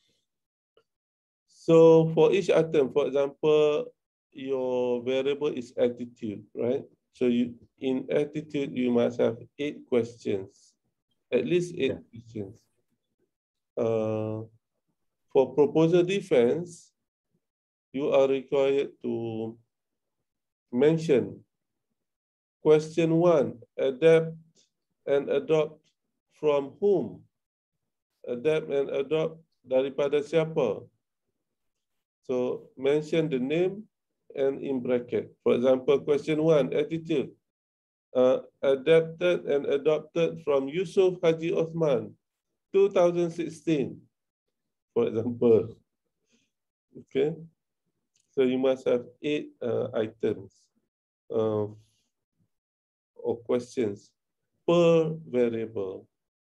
Speaker 1: So for each item, for example, your variable is attitude, right? So you in attitude, you must have eight questions, at least eight yeah. questions. Uh, for proposal defense, you are required to mention question one, adapt and adopt from whom? Adapt and adopt daripada siapa? So mention the name and in bracket. For example, question one, attitude. Uh, adapted and adopted from Yusuf Haji Osman, two thousand sixteen, for example. Okay. So you must have eight uh, items uh, or questions per variable.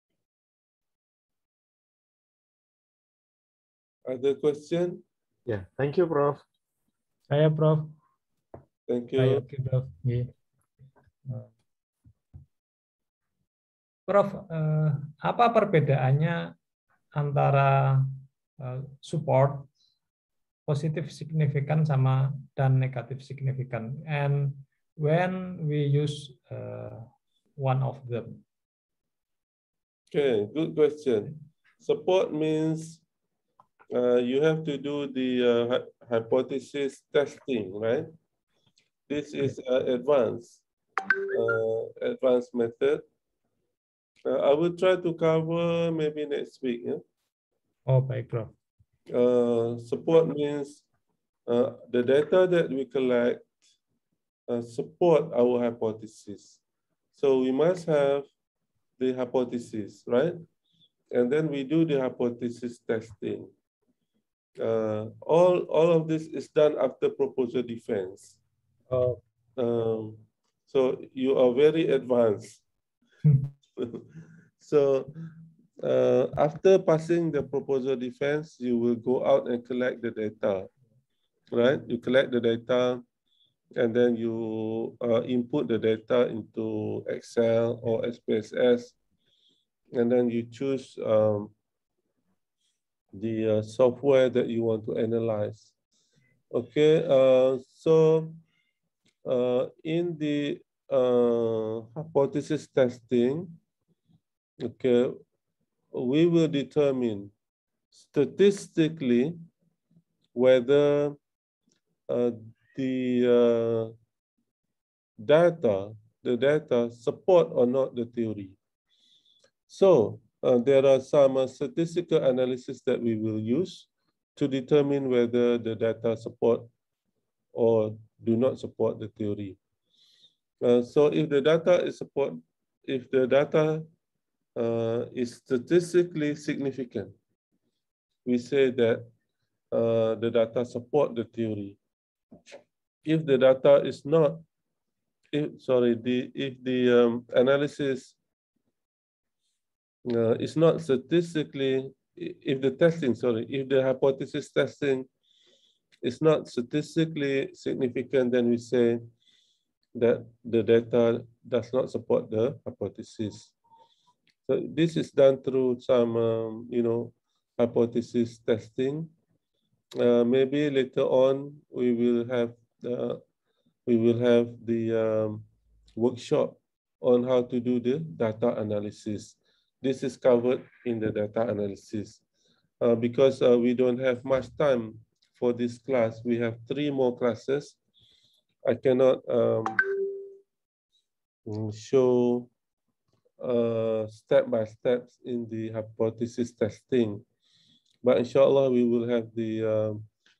Speaker 1: Other question?
Speaker 5: Yeah, thank you, Prof.
Speaker 6: Saya, Prof.
Speaker 1: Thank you.
Speaker 6: Saya, okay, Prof. Yeah. Prof, eh, apa perbedaannya antara eh, support positif signifikan sama dan negatif signifikan? And when we use uh, one of them?
Speaker 1: Okay, good question. Support means uh, you have to do the uh, hypothesis testing, right? This is uh, advanced, uh, advanced method. Uh, I will try to cover maybe next week. Yeah?
Speaker 6: Oh, baik, Prof.
Speaker 1: Uh, support means uh, the data that we collect uh, support our hypothesis. So we must have the hypothesis, right? And then we do the hypothesis testing. Uh, all, all of this is done after proposal defense.
Speaker 6: Oh.
Speaker 1: Um, so you are very advanced. So uh, after passing the proposal defense, you will go out and collect the data, right? You collect the data and then you uh, input the data into Excel or S P S S, and then you choose um, the uh, software that you want to analyze. Okay, uh, so uh, in the uh, hypothesis testing, okay, we will determine statistically whether uh, the uh, data, the data support or not the theory. So uh, there are some uh, statistical analysis that we will use to determine whether the data support or do not support the theory. Uh, so if the data is support, if the data uh, is statistically significant, we say that uh, the data support the theory. If the data is not, if, sorry, the, if the um, analysis uh, is not statistically, if the testing, sorry, if the hypothesis testing is not statistically significant, then we say that the data does not support the hypothesis. So this is done through some, um, you know, hypothesis testing. Uh, maybe later on we will have uh, we will have the um, workshop on how to do the data analysis. This is covered in the data analysis. Uh, because uh, we don't have much time for this class, we have three more classes. I cannot um, show uh, step by steps in the hypothesis testing, but inshallah we will have the um,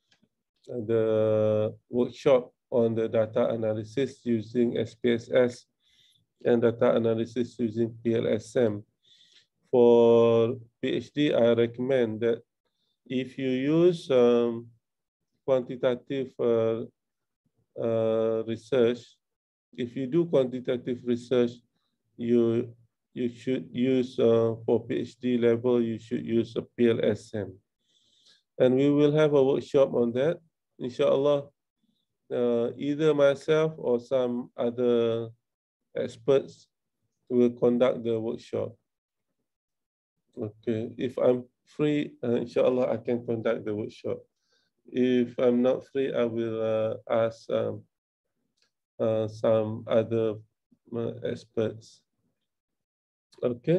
Speaker 1: the workshop on the data analysis using S P S S and data analysis using P L S M. For PhD, I recommend that if you use um, quantitative uh, uh, research, if you do quantitative research, you you should use uh, for PhD level, you should use a P L S M. And we will have a workshop on that, inshallah. Uh, either myself or some other experts will conduct the workshop. Okay, if I'm free, uh, inshallah, I can conduct the workshop. If I'm not free, I will uh, ask um, uh, some other uh, experts. Okay.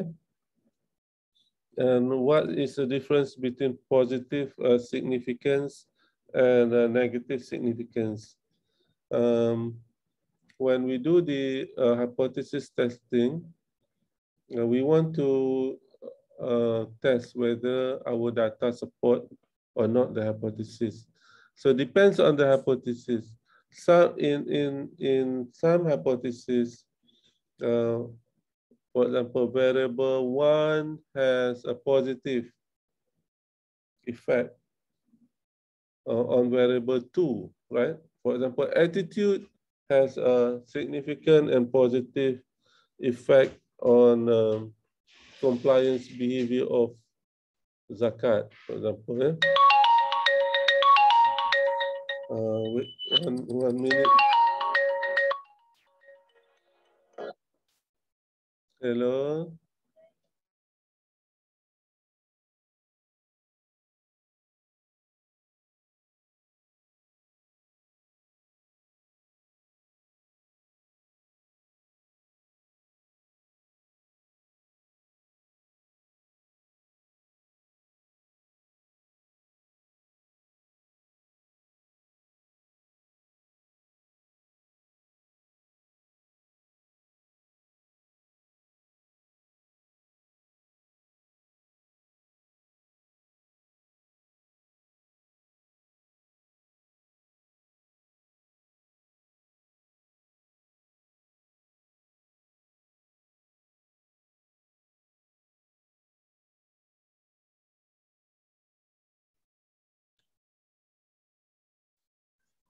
Speaker 1: And what is the difference between positive uh, significance and uh, negative significance? Um, when we do the uh, hypothesis testing, uh, we want to uh, test whether our data support or not the hypothesis. So it depends on the hypothesis. Some in in in some hypotheses, uh, for example, variable one has a positive effect uh, on variable two, right? For example, attitude has a significant and positive effect on um, compliance behavior of zakat, for example. Eh? Uh, wait, one, one minute. Hello.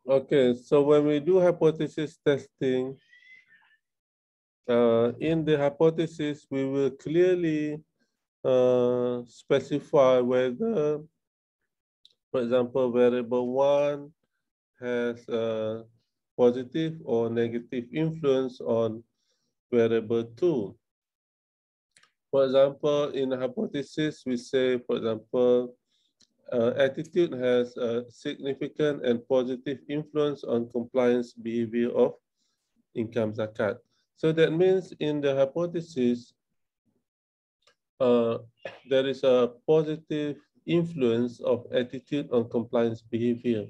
Speaker 1: Okay, so when we do hypothesis testing, uh, in the hypothesis, we will clearly uh, specify whether, for example, variable one has a positive or negative influence on variable two. For example, in a hypothesis, we say, for example, uh, attitude has a significant and positive influence on compliance behavior of income zakat. So that means in the hypothesis, uh, there is a positive influence of attitude on compliance behavior.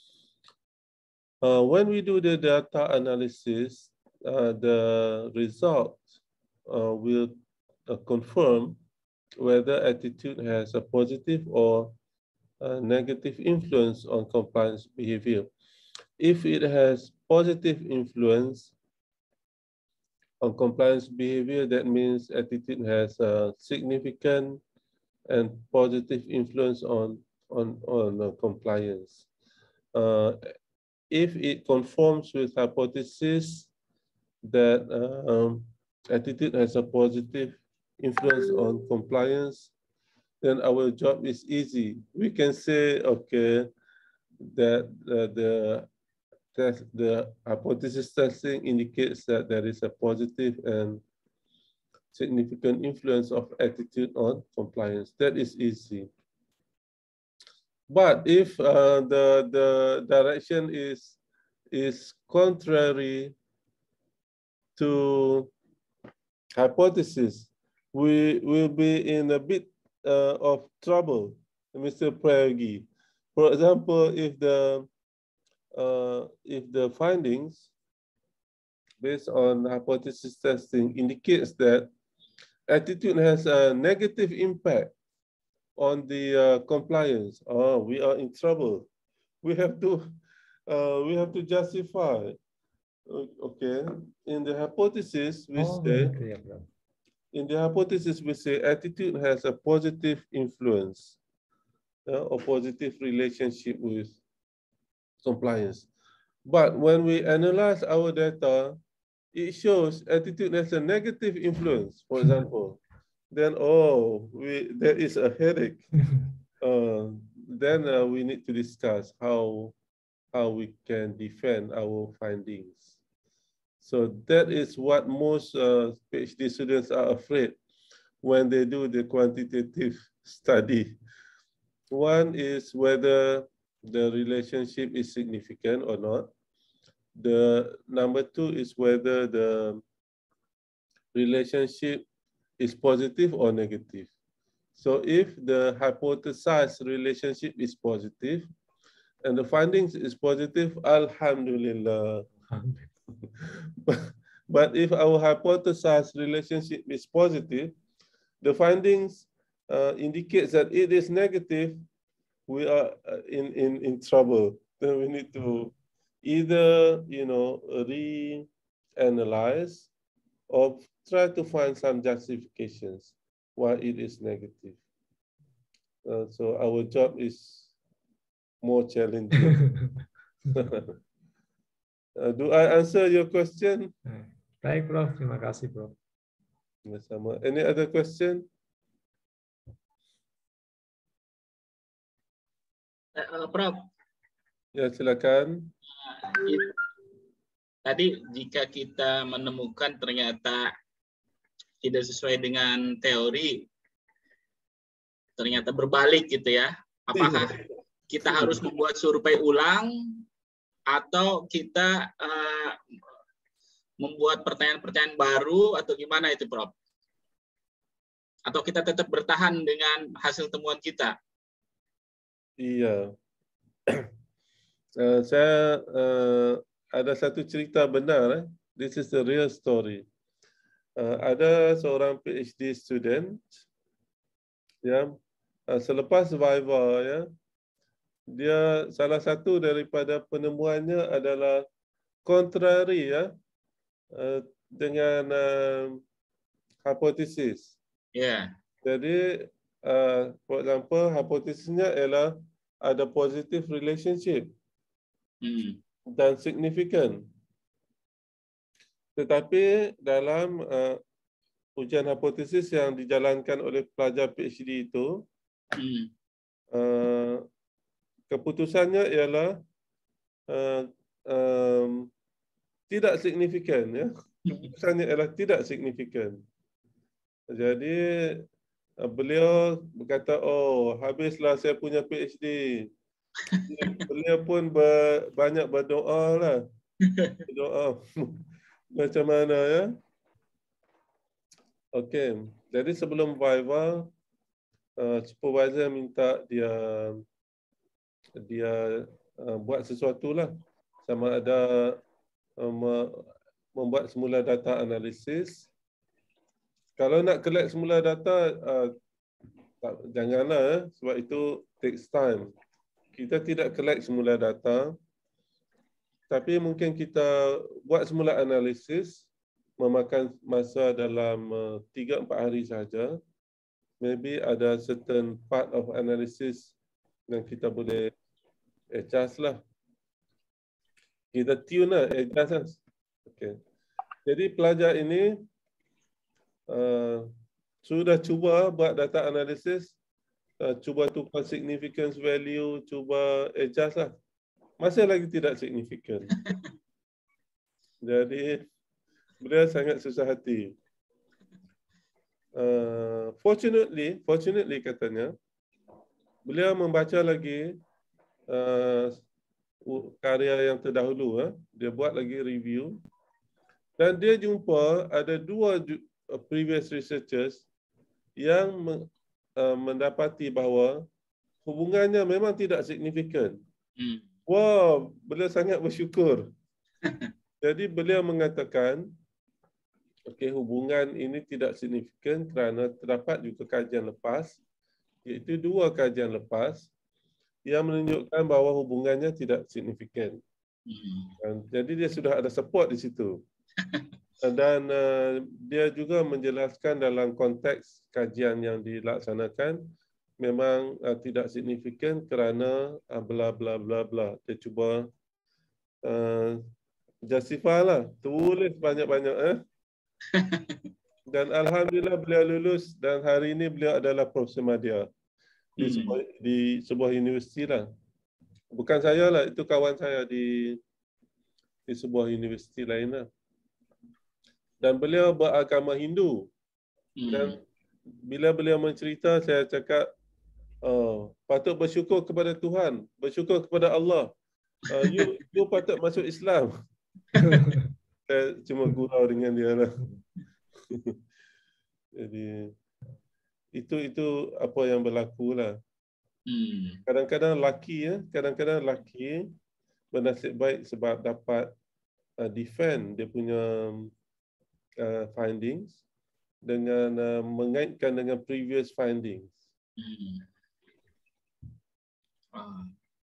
Speaker 1: Uh, when we do the data analysis, uh, the result uh, will uh, confirm whether attitude has a positive or a negative influence on compliance behavior. If it has positive influence on compliance behavior, that means attitude has a significant and positive influence on, on, on uh, compliance. Uh, if it conforms with hypothesis that um, attitude has a positive influence on compliance, then our job is easy. We can say, okay, that uh, the test, the hypothesis testing indicates that there is a positive and significant influence of attitude on compliance. That is easy. But if uh, the the direction is is contrary to hypothesis, we will be in a bit uh, of trouble, Mister Prayagi. For example, if the uh, if the findings based on hypothesis testing indicates that attitude has a negative impact on the uh, compliance, oh, we are in trouble. We have to uh, we have to justify. Okay, in the hypothesis we
Speaker 6: Oh,
Speaker 1: say.
Speaker 6: clear, bro.
Speaker 1: In the hypothesis, we say attitude has a positive influence uh, or positive relationship with compliance. But when we analyze our data, it shows attitude has a negative influence, for example. Then, oh, we, there is a headache. Uh, then uh, we need to discuss how, how we can defend our findings. So that is what most uh, PhD students are afraid when they do the quantitative study. One is whether the relationship is significant or not. The number two is whether the relationship is positive or negative. So if the hypothesized relationship is positive and the findings is positive, Alhamdulillah. but, but if our hypothesized relationship is positive, the findings uh, indicates that it is negative, we are in, in, in trouble. Then we need to either, you know, re-analyze or try to find some justifications why it is negative. Uh, so our job is more challenging. uh, do I answer your question?
Speaker 6: Baik, Prof. Terima kasih, Prof.
Speaker 1: Sama. Any other question?
Speaker 2: Uh, Prof.
Speaker 1: Ya, silakan.
Speaker 2: Uh, tadi jika kita menemukan ternyata tidak sesuai dengan teori, ternyata berbalik gitu ya, apakah kita harus membuat survei ulang atau kita uh, membuat pertanyaan-pertanyaan baru atau gimana itu, Prof? Atau kita tetap bertahan dengan hasil temuan kita?
Speaker 1: Iya. uh, saya uh, ada satu cerita benar. Eh? This is the real story. Uh, ada seorang PhD student ya, uh, selepas Viva ya, dia salah satu daripada penemuannya adalah kontrari ya uh, dengan uh, hipotesis.
Speaker 2: Ya. Yeah.
Speaker 1: Jadi, uh, for example, hipotesisnya ialah ada positive relationship.
Speaker 2: Hmm.
Speaker 1: dan signifikan. Tetapi dalam uh, ujian hipotesis yang dijalankan oleh pelajar PhD itu, hmm. uh, keputusannya ialah uh, um, tidak signifikan. Ya? Keputusannya ialah tidak signifikan. Jadi uh, beliau berkata, oh habislah saya punya PhD. Beliau pun ber, banyak berdoa lah. Berdoa. Macam mana ya? Okey. Jadi sebelum Viva, uh, supervisor minta dia dia uh, buat sesuatu lah. Sama ada uh, membuat semula data analisis. Kalau nak collect semula data, uh, tak, janganlah eh, sebab itu takes time. Kita tidak collect semula data, tapi mungkin kita buat semula analisis, memakan masa dalam tiga empat hari saja. Maybe ada certain part of analysis yang kita boleh adjust lah. Kita tune lah, adjust lah. Okay. Jadi pelajar ini uh, sudah cuba buat data analysis, uh, cuba tukar significance value, cuba adjust lah. Masih lagi tidak signifikan. Jadi beliau sangat susah hati. Uh, fortunately, fortunately katanya, beliau membaca lagi uh, karya yang terdahulu. Uh, dia buat lagi review. Dan dia jumpa ada dua previous researchers yang uh, mendapati bahawa hubungannya memang tidak signifikan. Hmm. Wow, beliau sangat bersyukur. Jadi beliau mengatakan, okey, hubungan ini tidak signifikan kerana terdapat juga kajian lepas, iaitu dua kajian lepas yang menunjukkan bahawa hubungannya tidak signifikan. Dan, jadi dia sudah ada support di situ. Dan uh, dia juga menjelaskan dalam konteks kajian yang dilaksanakan, memang uh, tidak signifikan kerana uh, bla bla bla bla. Dia cuba uh, justify lah, tulis banyak-banyak. Eh? Dan Alhamdulillah beliau lulus dan hari ini beliau adalah Profesor Madya di, hmm. sebuah, di sebuah universiti lah. Bukan saya lah, itu kawan saya di, di sebuah universiti lain lah. Dan beliau beragama Hindu. Hmm. Dan bila beliau mencerita, saya cakap, oh, patut bersyukur kepada Tuhan, bersyukur kepada Allah. Uh, you, you patut masuk Islam. Saya cuma gurau dengan dia lah. Jadi itu itu apa yang berlaku lah. Hmm. Kadang-kadang laki ya, kadang-kadang laki bernasib baik sebab dapat uh, defend dia punya uh, findings dengan uh, mengaitkan dengan previous findings. Hmm.
Speaker 2: Oh.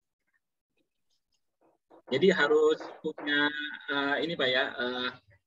Speaker 2: Jadi harus punya uh, ini Pak ya, uh,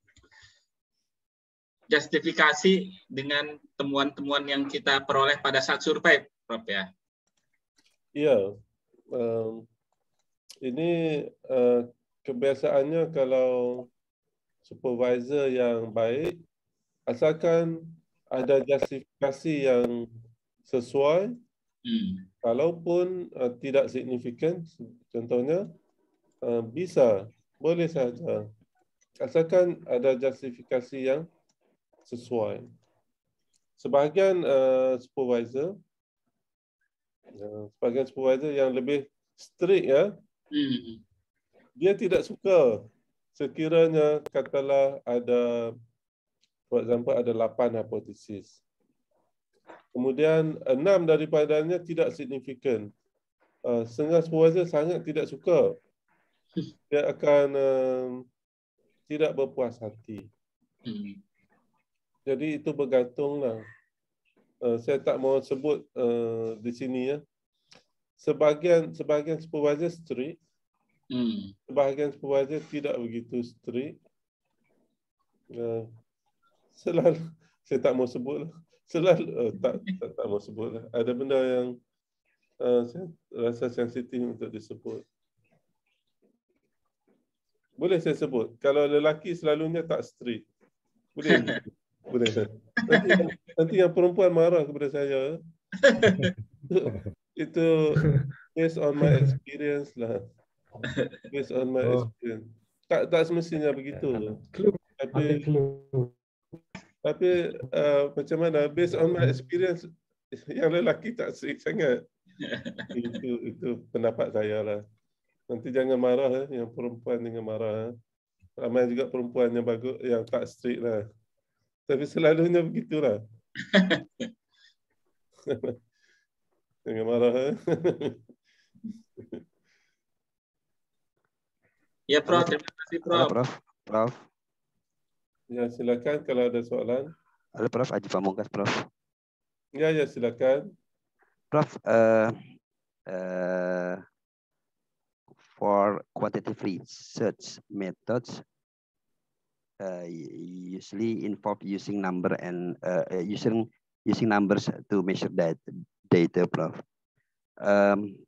Speaker 2: justifikasi dengan temuan-temuan yang kita peroleh pada saat survei, Prof ya.
Speaker 1: Iya, um, ini uh, kebiasaannya kalau supervisor yang baik, asalkan ada justifikasi yang sesuai, hmm. kalaupun uh, tidak signifikan, contohnya, Uh, bisa, boleh saja. Asalkan ada justifikasi yang sesuai. Sebahagian uh, supervisor, uh, sebahagian supervisor yang lebih strict ya, hmm. dia tidak suka sekiranya katalah ada, for example, ada lapan hipotesis. Kemudian enam daripadanya tidak signifikan. Uh, setengah supervisor sangat tidak suka. Dia akan uh, tidak berpuas hati. Hmm. Jadi itu bergantunglah. Uh, saya tak mau sebut uh, di sini ya. Sebahagian sebahagian supervisor strict, hmm. sebahagian supervisor tidak begitu strict. Uh, selalu saya tak mau sebut lah. Selalu uh, tak, tak tak mau sebut lah. Ada benda yang uh, saya rasa sensitif untuk disebut. Boleh saya sebut. Kalau lelaki selalunya tak straight. Boleh. Boleh. Nanti, nanti yang perempuan marah kepada saya. Itu based on my experience lah. Based on my
Speaker 5: Oh.
Speaker 1: experience. Tak tak semestinya begitu.
Speaker 5: Clue.
Speaker 1: Tapi
Speaker 5: Clue.
Speaker 1: tapi uh, macam mana? Based on my experience, yang lelaki tak straight sangat. Itu itu pendapat saya lah. Nanti jangan marah eh, yang perempuan dengan marah. Eh. Ramai juga perempuan yang bagus, yang tak straight lah. Tapi selalunya begitulah. Jangan marah. Eh.
Speaker 2: Ya, Prof. Terima kasih, Prof.
Speaker 3: Halo, Prof. Prof.
Speaker 1: Ya, silakan kalau ada soalan.
Speaker 3: Halo, Prof. Haji Pamungkas, Prof.
Speaker 1: Ya, ya, silakan.
Speaker 3: Prof, uh, uh, for quantitative research methods, uh, usually involve using number and uh, using using numbers to measure that data, Prof. Um,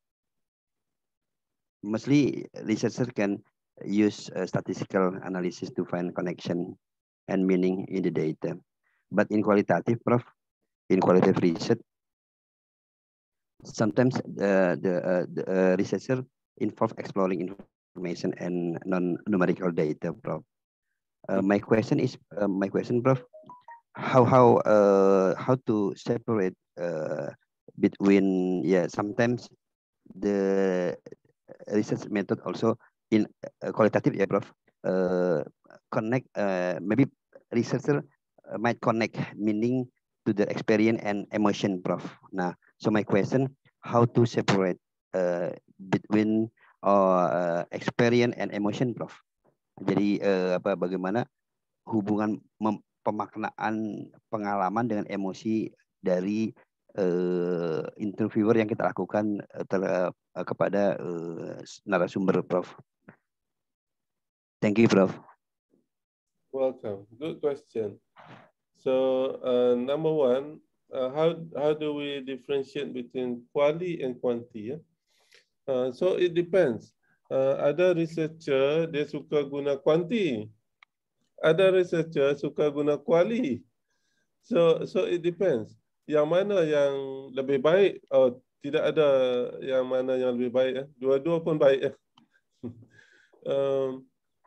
Speaker 3: mostly researchers can use uh, statistical analysis to find connection and meaning in the data. But in qualitative, Prof, in qualitative research, sometimes uh, the, uh, the uh, researcher involve exploring information and non-numerical data, Prof. Uh, my question is, uh, my question, Prof, how how uh, how to separate uh, between yeah sometimes the research method also in uh, qualitative, yeah, Prof, uh, connect uh, maybe researcher might connect meaning to the experience and emotion, Prof. Nah, so my question, how to separate uh, between uh, experience and emotion, Prof. Jadi uh, apa bagaimana hubungan pemaknaan pengalaman dengan emosi dari uh, interviewer yang kita lakukan uh, ter, uh, kepada uh, narasumber, Prof. Thank you, Prof.
Speaker 1: Welcome. Good question. So, uh, number one, uh, how how do we differentiate between quali and quanti? Yeah? Uh, so it depends. Uh, ada researcher dia suka guna quanti, ada researcher suka guna quali. So so it depends. Yang mana yang lebih baik? Oh, tidak ada yang mana yang lebih baik. Eh? Dua-dua pun baik. Eh? um,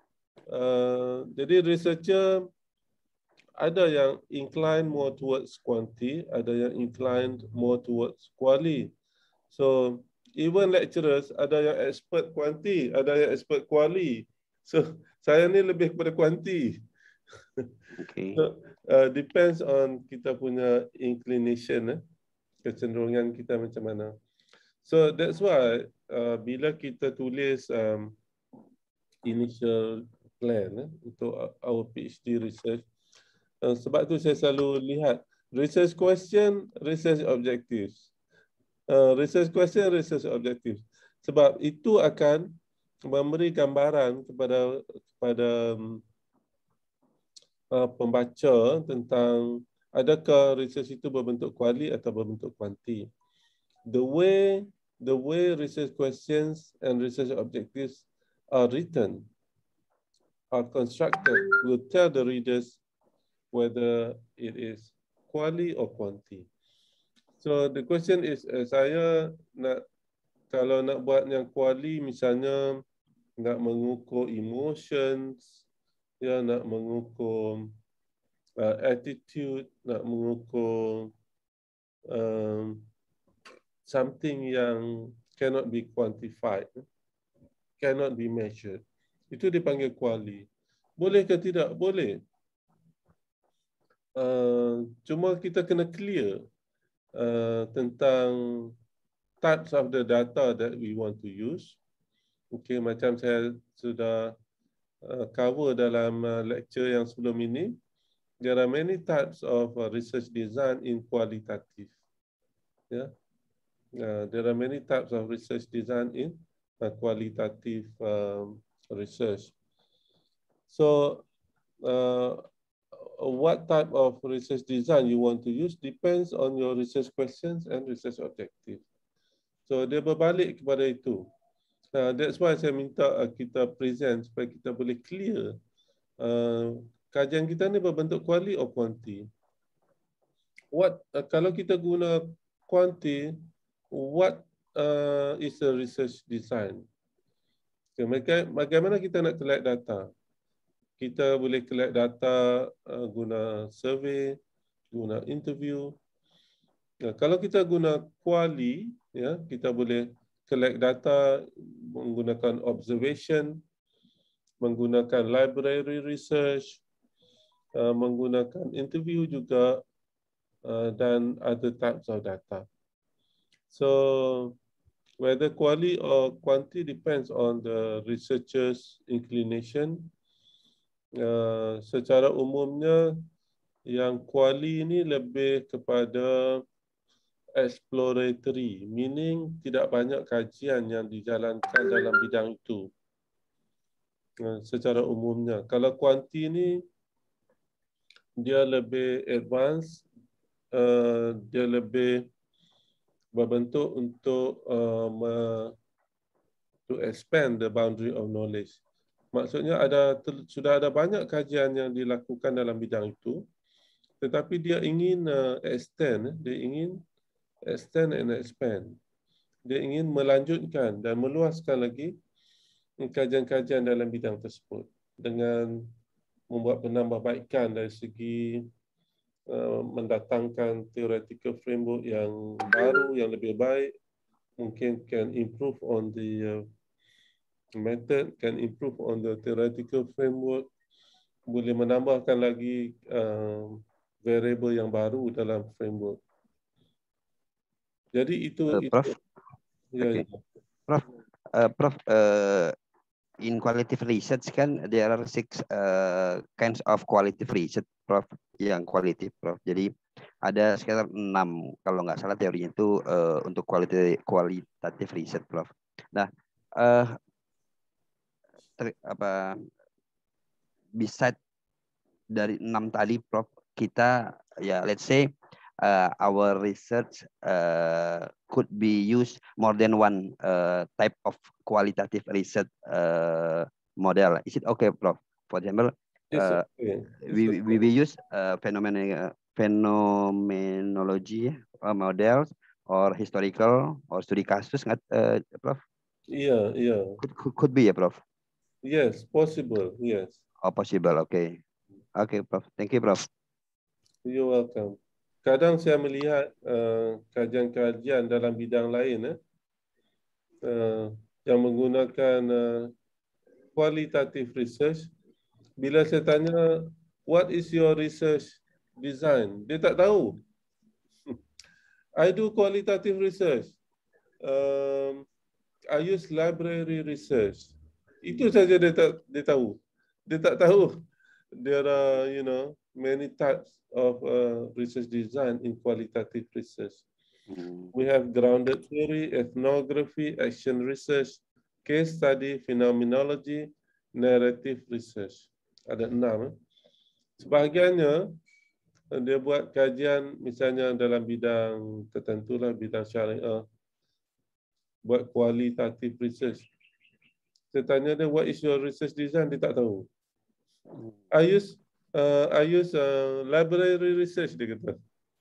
Speaker 1: uh, jadi researcher ada yang inclined more towards quanti, ada yang inclined more towards quali. So even lecturers ada yang expert quanti, ada yang expert quali. So saya ni lebih kepada quanti.
Speaker 3: Okay.
Speaker 1: So, uh, depends on kita punya inclination, eh? Kecenderungan kita macam mana. So that's why uh, bila kita tulis um, initial plan eh, untuk our PhD research, Uh, sebab tu saya selalu lihat research question, research objectives. Uh, research question, research objectives. Sebab itu akan memberi gambaran kepada kepada uh, pembaca tentang adakah research itu berbentuk kuali atau berbentuk kuanti. The way the way research questions and research objectives are written, are constructed, will tell the readers whether it is quali or quanti. So the question is, uh, saya nak kalau nak buat yang quali, misalnya nak mengukur emotions, ya nak mengukur uh, attitude, nak mengukur um, something yang cannot be quantified, cannot be measured. Itu dipanggil quali. Boleh ke tidak? Boleh. Uh, cuma kita kena clear uh, tentang types of the data that we want to use. Okay, macam saya sudah uh, cover dalam uh, lecture yang sebelum ini, there are many types of uh, research design in qualitative. Yeah, uh, there are many types of research design in uh, qualitative um, research. So, uh, what type of research design you want to use depends on your research questions and research objectives. So dia berbalik kepada itu. Uh, that's why saya minta uh, kita present supaya kita boleh clear. Uh, kajian kita ni berbentuk quali or quanti. What uh, kalau kita guna quanti, what uh, is a research design? Okay, bagaimana kita nak collect data? Kita boleh collect data uh, guna survey, guna interview. Nah, kalau kita guna quali, ya, kita boleh collect data menggunakan observation, menggunakan library research, uh, menggunakan interview juga, uh, dan other types of data. So, whether quali or quanti depends on the researcher's inclination. Uh, secara umumnya, yang quali ini lebih kepada exploratory, meaning tidak banyak kajian yang dijalankan dalam bidang itu. Uh, secara umumnya, kalau quanti ini dia lebih advance, uh, dia lebih berbentuk untuk uh, to expand the boundary of knowledge. Maksudnya ada sudah ada banyak kajian yang dilakukan dalam bidang itu, tetapi dia ingin uh, extend, dia ingin extend and expand. Dia ingin melanjutkan dan meluaskan lagi kajian-kajian dalam bidang tersebut dengan membuat penambahbaikan dari segi uh, mendatangkan theoretical framework yang baru, yang lebih baik, mungkin can improve on the uh, method, can improve on the theoretical framework, boleh menambahkan lagi uh, variable yang baru dalam framework. Jadi itu,
Speaker 3: uh,
Speaker 1: itu
Speaker 3: Prof.
Speaker 1: Ya,
Speaker 3: Okay.
Speaker 1: ya.
Speaker 3: Prof, uh, Prof, uh, in qualitative research kan there are six uh, kinds of qualitative research, Prof, yang kualitatif, Prof. Jadi ada sekitar enam kalau nggak salah teorinya itu uh, untuk qualitative qualitative research, Prof. Nah, uh, ter, apa beside dari enam tadi, Prof, kita ya let's say uh, our research uh, could be used more than one uh, type of qualitative research uh, model. Is it okay, Prof? For example, uh,
Speaker 1: okay.
Speaker 3: we, we we use uh, phenomenon phenomenology uh, models or historical or studi kasus, uh, Prof?
Speaker 1: Iya, iya.
Speaker 3: Could, could, could be ya, Prof?
Speaker 1: Yes, possible. Yes.
Speaker 3: Oh, possible. Okay. Okay, Prof. Thank you, Prof.
Speaker 1: You're welcome. Kadang saya melihat uh, kajian-kajian dalam bidang lain eh, uh, yang menggunakan uh, qualitative research. Bila saya tanya, what is your research design? Dia tak tahu. I do qualitative research. Um, I use library research. Itu saja dia tak dia tahu. Dia tak tahu. There are, you know, many types of uh, research design in qualitative research. We have grounded theory, ethnography, action research, case study, phenomenology, narrative research. Ada enam. Eh? Sebahagiannya dia buat kajian misalnya dalam bidang tertentu lah, bidang syariah, buat qualitative research. Saya tanya dia, what is your research design? Dia tak tahu. I use uh, I use uh, library research, dia kata.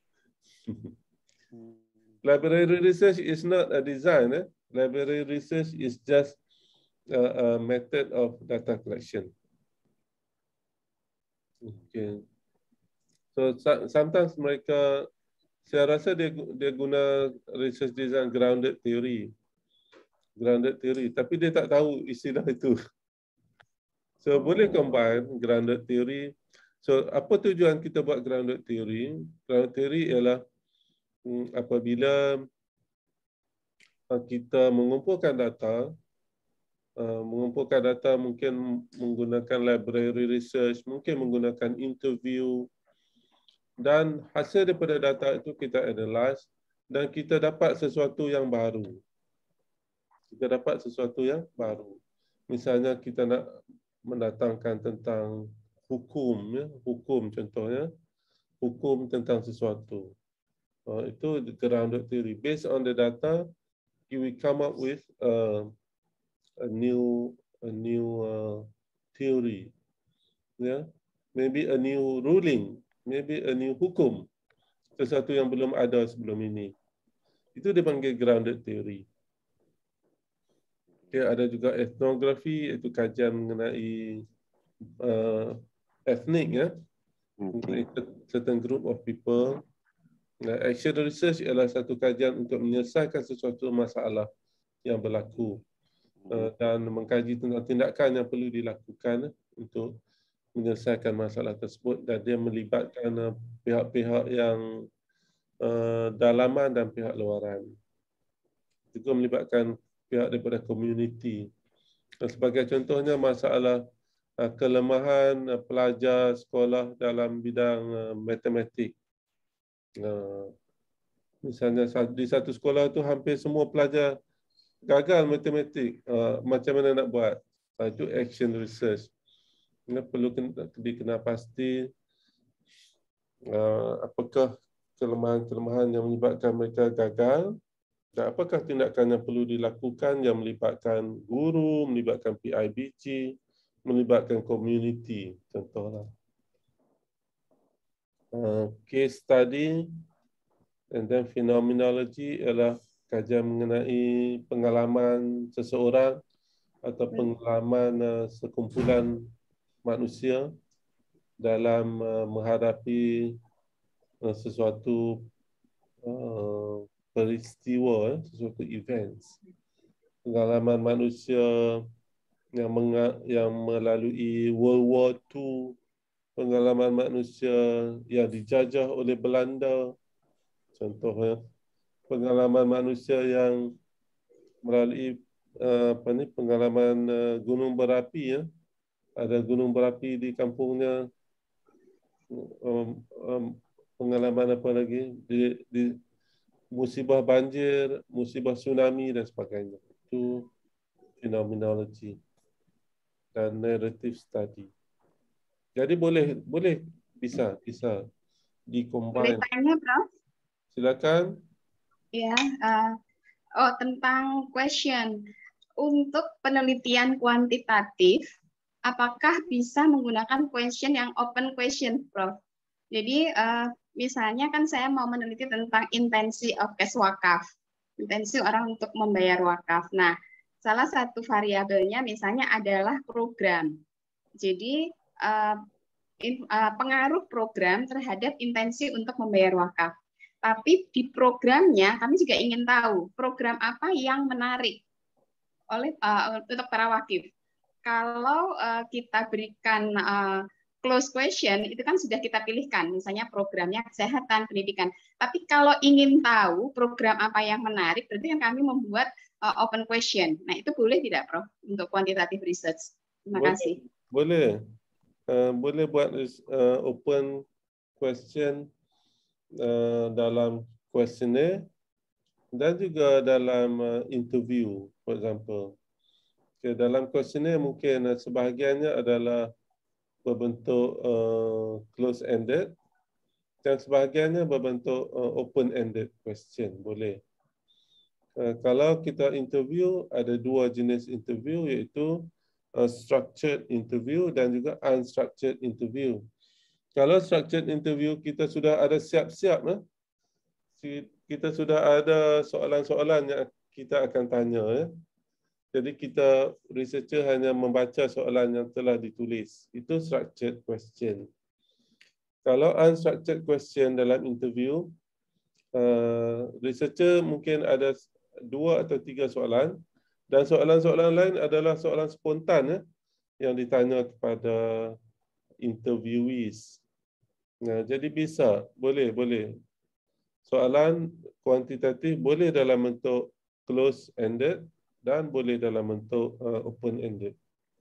Speaker 1: Library research is not a design. Eh? Library research is just a, a method of data collection. Okay. So sometimes mereka, saya rasa dia dia guna research design grounded theory. Grounded theory. Tapi dia tak tahu istilah itu. So boleh combine grounded theory. So apa tujuan kita buat grounded theory? Grounded theory ialah hmm, apabila kita mengumpulkan data, uh, mengumpulkan data mungkin menggunakan library research, mungkin menggunakan interview, dan hasil daripada data itu kita analyze dan kita dapat sesuatu yang baru. Kita dapat sesuatu yang baru. Misalnya kita nak mendatangkan tentang hukum, ya, hukum contohnya, hukum tentang sesuatu. Uh, itu grounded theory. Based on the data, we come up with uh, a new a new uh, theory, yeah, maybe a new ruling, maybe a new hukum, sesuatu yang belum ada sebelum ini. Itu dipanggil grounded theory. Okay, ada juga etnografi, iaitu kajian mengenai uh, ethnic, ya,
Speaker 3: Okay.
Speaker 1: certain group of people. Nah, action research ialah satu kajian untuk menyelesaikan sesuatu masalah yang berlaku uh, dan mengkaji tentang tindakan yang perlu dilakukan untuk menyelesaikan masalah tersebut, dan dia melibatkan uh, pihak-pihak yang uh, dalaman dan pihak luaran. Juga melibatkan pihak daripada komuniti. Sebagai contohnya masalah uh, kelemahan uh, pelajar sekolah dalam bidang uh, matematik. Uh, misalnya di satu sekolah tu hampir semua pelajar gagal matematik. Uh, macam mana nak buat? Uh, itu action research. Uh, perlu dikenal pasti uh, apakah kelemahan-kelemahan yang menyebabkan mereka gagal. Dan apakah tindakan yang perlu dilakukan yang melibatkan guru, melibatkan P I B G, melibatkan komuniti, contohlah. Uh, case study and then phenomenology ialah kajian mengenai pengalaman seseorang atau pengalaman uh, sekumpulan manusia dalam uh, menghadapi uh, sesuatu uh, peristiwa, eh, sesuatu events. Pengalaman manusia yang, yang melalui World War Two, pengalaman manusia yang dijajah oleh Belanda, contohnya pengalaman manusia yang melalui uh, apa ni, pengalaman uh, gunung berapi, ya. Ada gunung berapi di kampungnya, um, um, pengalaman apa lagi, di, di musibah banjir, musibah tsunami dan sebagainya. Itu phenomenology dan narrative study. Jadi boleh boleh bisa bisa
Speaker 8: Boleh
Speaker 1: di-combine.
Speaker 8: tanya, Prof?
Speaker 1: Silakan.
Speaker 8: Ya, uh, oh tentang question. Untuk penelitian kuantitatif, apakah bisa menggunakan question yang open question, Prof? Jadi uh, misalnya kan saya mau meneliti tentang intensi of cash wakaf, intensi orang untuk membayar wakaf. Nah, salah satu variabelnya misalnya adalah program. Jadi uh, in, uh, pengaruh program terhadap intensi untuk membayar wakaf. Tapi di programnya kami juga ingin tahu program apa yang menarik oleh uh, untuk para wakif. Kalau uh, kita berikan uh, close question, itu kan sudah kita pilihkan, misalnya programnya kesehatan, pendidikan. Tapi kalau ingin tahu program apa yang menarik, berarti kan kami membuat uh, open question. Nah, itu boleh tidak, Prof, untuk quantitative research? Terima
Speaker 1: boleh,
Speaker 8: kasih.
Speaker 1: Boleh. Uh, boleh buat uh, open question uh, dalam questionnaire dan juga dalam uh, interview, for example. Okay, dalam questionnaire mungkin uh, sebahagiannya adalah berbentuk uh, close-ended dan sebahagiannya berbentuk uh, open-ended question, boleh. Uh, kalau kita interview, ada dua jenis interview, iaitu uh, structured interview dan juga unstructured interview. Kalau structured interview, kita sudah ada siap-siap, eh? kita sudah ada soalan-soalan yang kita akan tanya, eh? Jadi kita researcher hanya membaca soalan yang telah ditulis. Itu structured question. Kalau unstructured question dalam interview, uh, researcher mungkin ada dua atau tiga soalan dan soalan-soalan lain adalah soalan spontan, eh, yang ditanya kepada interviewees. Nah, jadi bisa, boleh, boleh. Soalan kuantitatif boleh dalam bentuk close-ended dan boleh dalam bentuk uh, open-ended.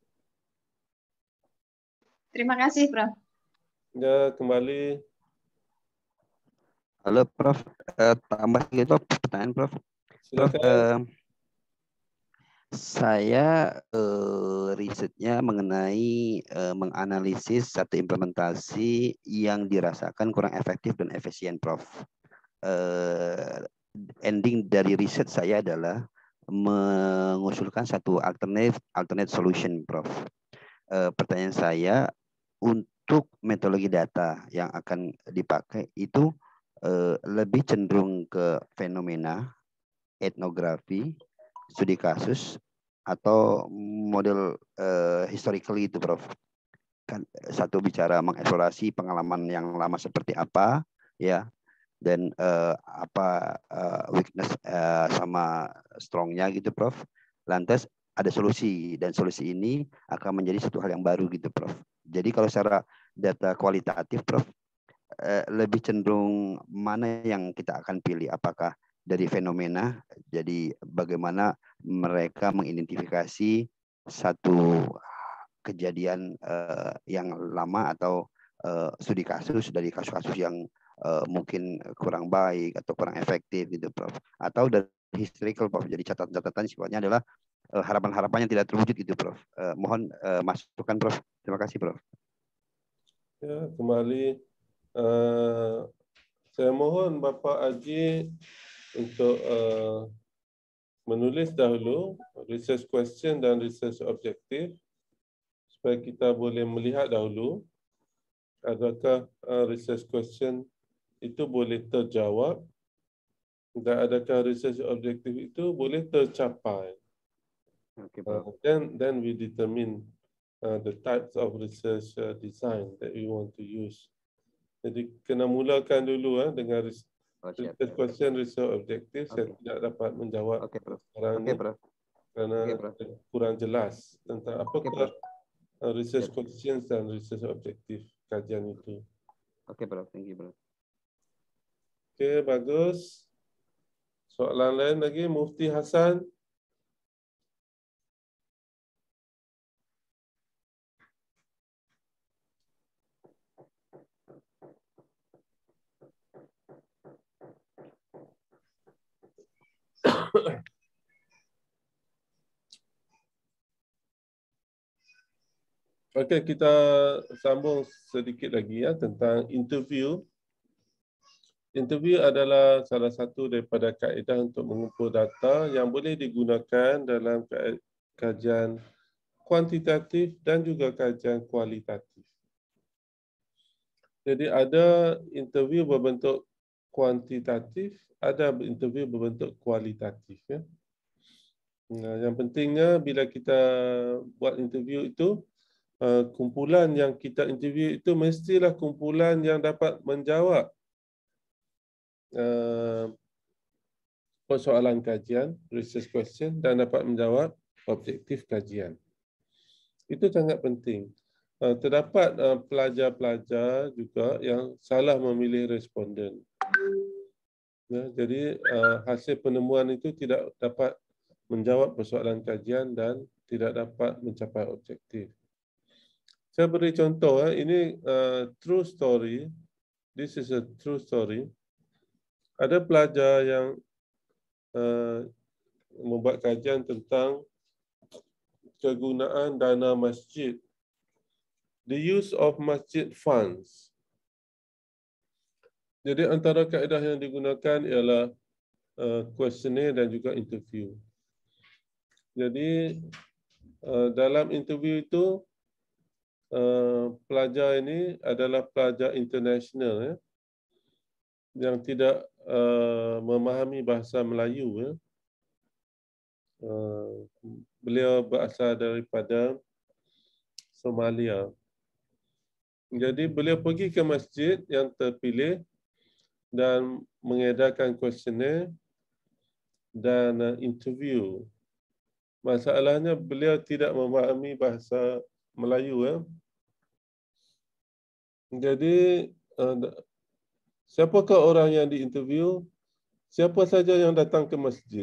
Speaker 8: Terima kasih, Prof.
Speaker 1: Ya, kembali.
Speaker 3: Halo, Prof. Uh, tambah gitu, pertanyaan, Prof. Prof, uh, saya uh, risetnya mengenai uh, menganalisis satu implementasi yang dirasakan kurang efektif dan efisien, Prof. Uh, ending dari riset saya adalah mengusulkan satu alternate alternate solution, Prof. Uh, pertanyaan saya, untuk metodologi data yang akan dipakai itu uh, lebih cenderung ke fenomena, etnografi, studi kasus, atau model uh, historical itu, Prof. Kan satu bicara mengeksplorasi pengalaman yang lama seperti apa, ya, dan uh, apa uh, weakness uh, sama strongnya gitu, Prof. Lantas ada solusi, dan solusi ini akan menjadi satu hal yang baru gitu, Prof. Jadi kalau secara data kualitatif, Prof, uh, lebih cenderung mana yang kita akan pilih? Apakah dari fenomena, jadi bagaimana mereka mengidentifikasi satu kejadian uh, yang lama, atau uh, studi kasus dari kasus-kasus yang uh, mungkin kurang baik atau kurang efektif gitu, Prof. Atau dari historical, Prof. Jadi catatan-catatan sifatnya adalah uh, harapan-harapan yang tidak terwujud gitu, Prof. Uh, mohon uh, masukan, Prof. Terima kasih, Prof.
Speaker 1: Ya, kembali uh, saya mohon Bapak Haji untuk uh, menulis dahulu research question dan research objective, supaya kita boleh melihat dahulu adakah uh, research question itu boleh terjawab dan adakah research objective itu boleh tercapai.
Speaker 3: Okay,
Speaker 1: uh, then then we determine uh, the types of research uh, design that we want to use. Jadi kena mulakan dulu uh, dengan research
Speaker 3: oh,
Speaker 1: research question, research objective.
Speaker 3: Okay.
Speaker 1: Saya tidak dapat menjawab
Speaker 3: okay, Prof.
Speaker 1: sekarang
Speaker 3: Okay,
Speaker 1: ini
Speaker 3: Prof.
Speaker 1: kerana
Speaker 3: Okay, Prof.
Speaker 1: kurang jelas tentang apakah
Speaker 3: Okay,
Speaker 1: Uh, research
Speaker 3: Yep.
Speaker 1: questions dan research objektif kajian itu.
Speaker 3: Oke, okay, Bro. Thank you, Bro.
Speaker 1: Oke, okay, bagus. Soalan lain lagi, Mufti Hasan. Okey, kita sambung sedikit lagi ya tentang interview. Interview adalah salah satu daripada kaedah untuk mengumpul data yang boleh digunakan dalam kajian kuantitatif dan juga kajian kualitatif. Jadi ada interview berbentuk kuantitatif, ada interview berbentuk kualitatif. Ya. Nah, yang pentingnya bila kita buat interview itu, kumpulan yang kita interview itu mestilah kumpulan yang dapat menjawab Uh, persoalan kajian, research question, dan dapat menjawab objektif kajian. Itu sangat penting. Uh, terdapat uh, pelajar-pelajar juga yang salah memilih responden. Ya, jadi uh, hasil penemuan itu tidak dapat menjawab persoalan kajian dan tidak dapat mencapai objektif. Saya beri contoh, uh, ini uh, true story. This is a true story. Ada pelajar yang uh, membuat kajian tentang kegunaan dana masjid. The use of masjid funds. Jadi antara kaedah yang digunakan ialah uh, questionnaire dan juga interview. Jadi uh, dalam interview itu, uh, pelajar ini adalah pelajar international ya, yang tidak uh, memahami bahasa Melayu. Ya. Uh, beliau berasal daripada Somalia. Jadi beliau pergi ke masjid yang terpilih dan mengedarkan questionnaire dan uh, interview. Masalahnya beliau tidak memahami bahasa Melayu. Ya. Jadi uh, siapakah orang yang diinterview? Siapa saja yang datang ke masjid?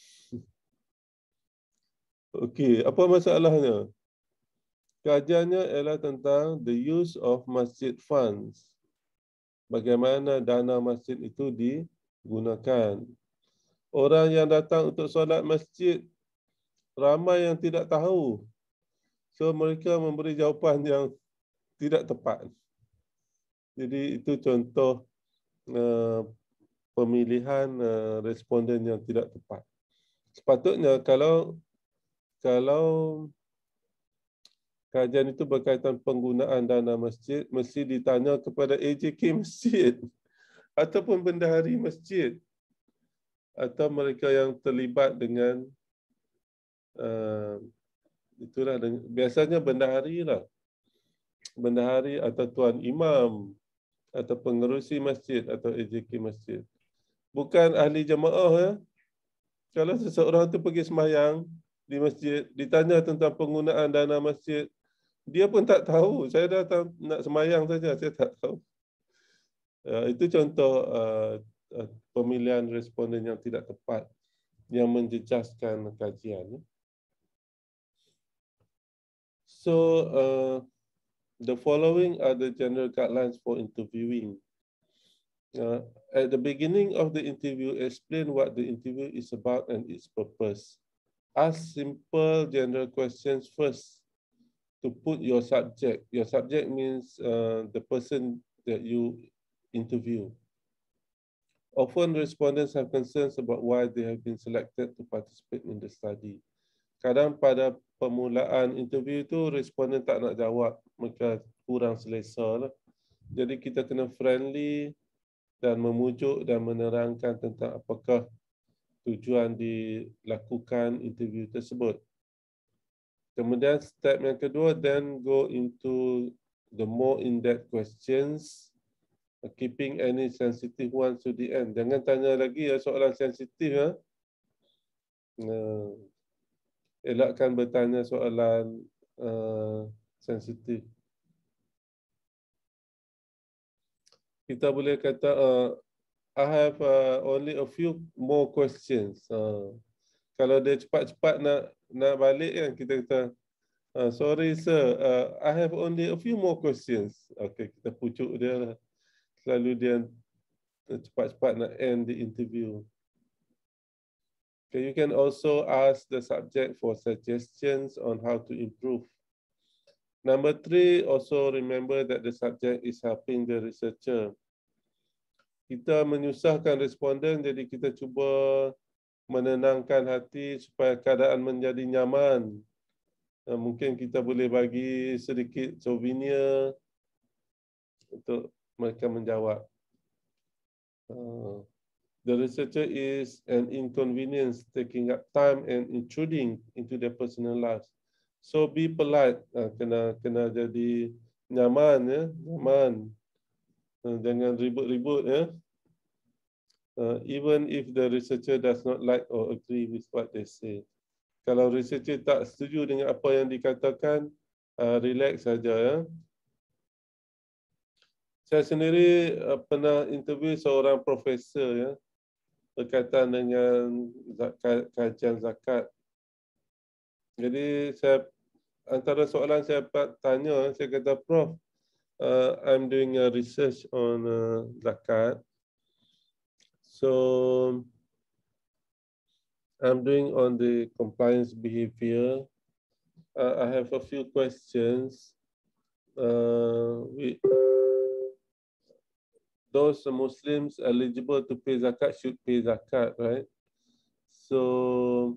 Speaker 1: Okey, apa masalahnya? Kajiannya ialah tentang the use of masjid funds. Bagaimana dana masjid itu digunakan. Orang yang datang untuk solat masjid, ramai yang tidak tahu. So mereka memberi jawapan yang tidak tepat. Jadi itu contoh uh, pemilihan uh, responden yang tidak tepat. sepatutnya kalau kalau kajian itu berkaitan penggunaan dana masjid, mesti ditanya kepada A J K masjid ataupun bendahari masjid atau mereka yang terlibat dengan uh, itulah biasanya bendahari lah, bendahari atau tuan imam atau pengerusi masjid atau A J K masjid, bukan ahli jemaah ya. Kalau seseorang tu pergi sembahyang di masjid, ditanya tentang penggunaan dana masjid, dia pun tak tahu. Saya datang nak sembahyang saja, saya tak tahu. Uh, itu contoh uh, uh, pemilihan responden yang tidak tepat, yang menjejaskan kajian. So, uh, the following are the general guidelines for interviewing. Uh, at the beginning of the interview, explain what the interview is about and its purpose. Ask simple general questions first to put your subject. Your subject means uh, the person that you interview. Often respondents have concerns about why they have been selected to participate in the study. Kadang pada permulaan interview itu responden tak nak jawab, maka kurang selesa lah. Jadi kita kena friendly dan memujuk dan menerangkan tentang apakah tujuan dilakukan interview tersebut. Kemudian step yang kedua, then go into the more in-depth questions, keeping any sensitive ones to the end. Jangan tanya lagi ya soalan sensitif ya. Uh, elakkan bertanya soalan uh, sensitif. Kita boleh kata, uh, I have uh, only a few more questions. Uh, kalau dia cepat-cepat nak nak balik kan, kita kata, uh, sorry sir, uh, I have only a few more questions. Okay, kita pucuk dia lah. Selalu dia cepat-cepat nak end the interview. Okay, you can also ask the subject for suggestions on how to improve. Number three, also remember that the subject is helping the researcher. Kita menyusahkan responden, jadi kita cuba menenangkan hati supaya keadaan menjadi nyaman. Mungkin kita boleh bagi sedikit souvenir untuk mereka menjawab. The researcher is an inconvenience, taking up time and intruding into their personal lives. So be polite, uh, kena kena jadi nyaman ya, nyaman. Uh, jangan ribut-ribut ya. Uh, even if the researcher does not like or agree with what they say. Kalau researcher tak setuju dengan apa yang dikatakan, uh, relax saja ya. Saya sendiri uh, pernah interview seorang profesor ya, berkaitan dengan zakat, kajian zakat. Jadi saya antara soalan saya tanya, saya kata, Prof, uh, I'm doing a research on uh, zakat. So I'm doing on the compliance behavior. Uh, I have a few questions. Uh, we, those Muslims eligible to pay zakat should pay zakat, right? So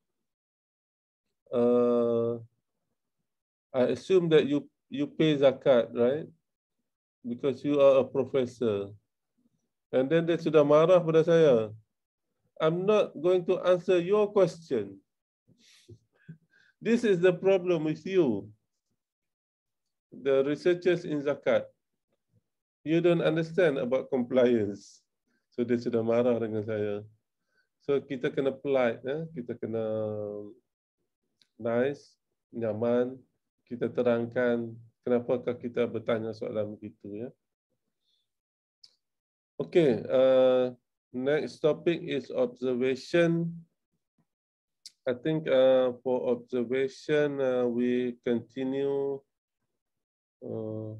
Speaker 1: Uh, I assume that you you pay zakat, right? Because you are a professor. And then dia sudah marah pada saya. I'm not going to answer your question. This is the problem with you, the researchers in zakat. You don't understand about compliance. So dia sudah marah dengan saya. So kita kena polite, ya? Kita kena nice, nyaman, kita terangkan kenapakah kita bertanya soalan begitu ya. Okay, uh, next topic is observation. I think uh, for observation uh, we continue. Uh,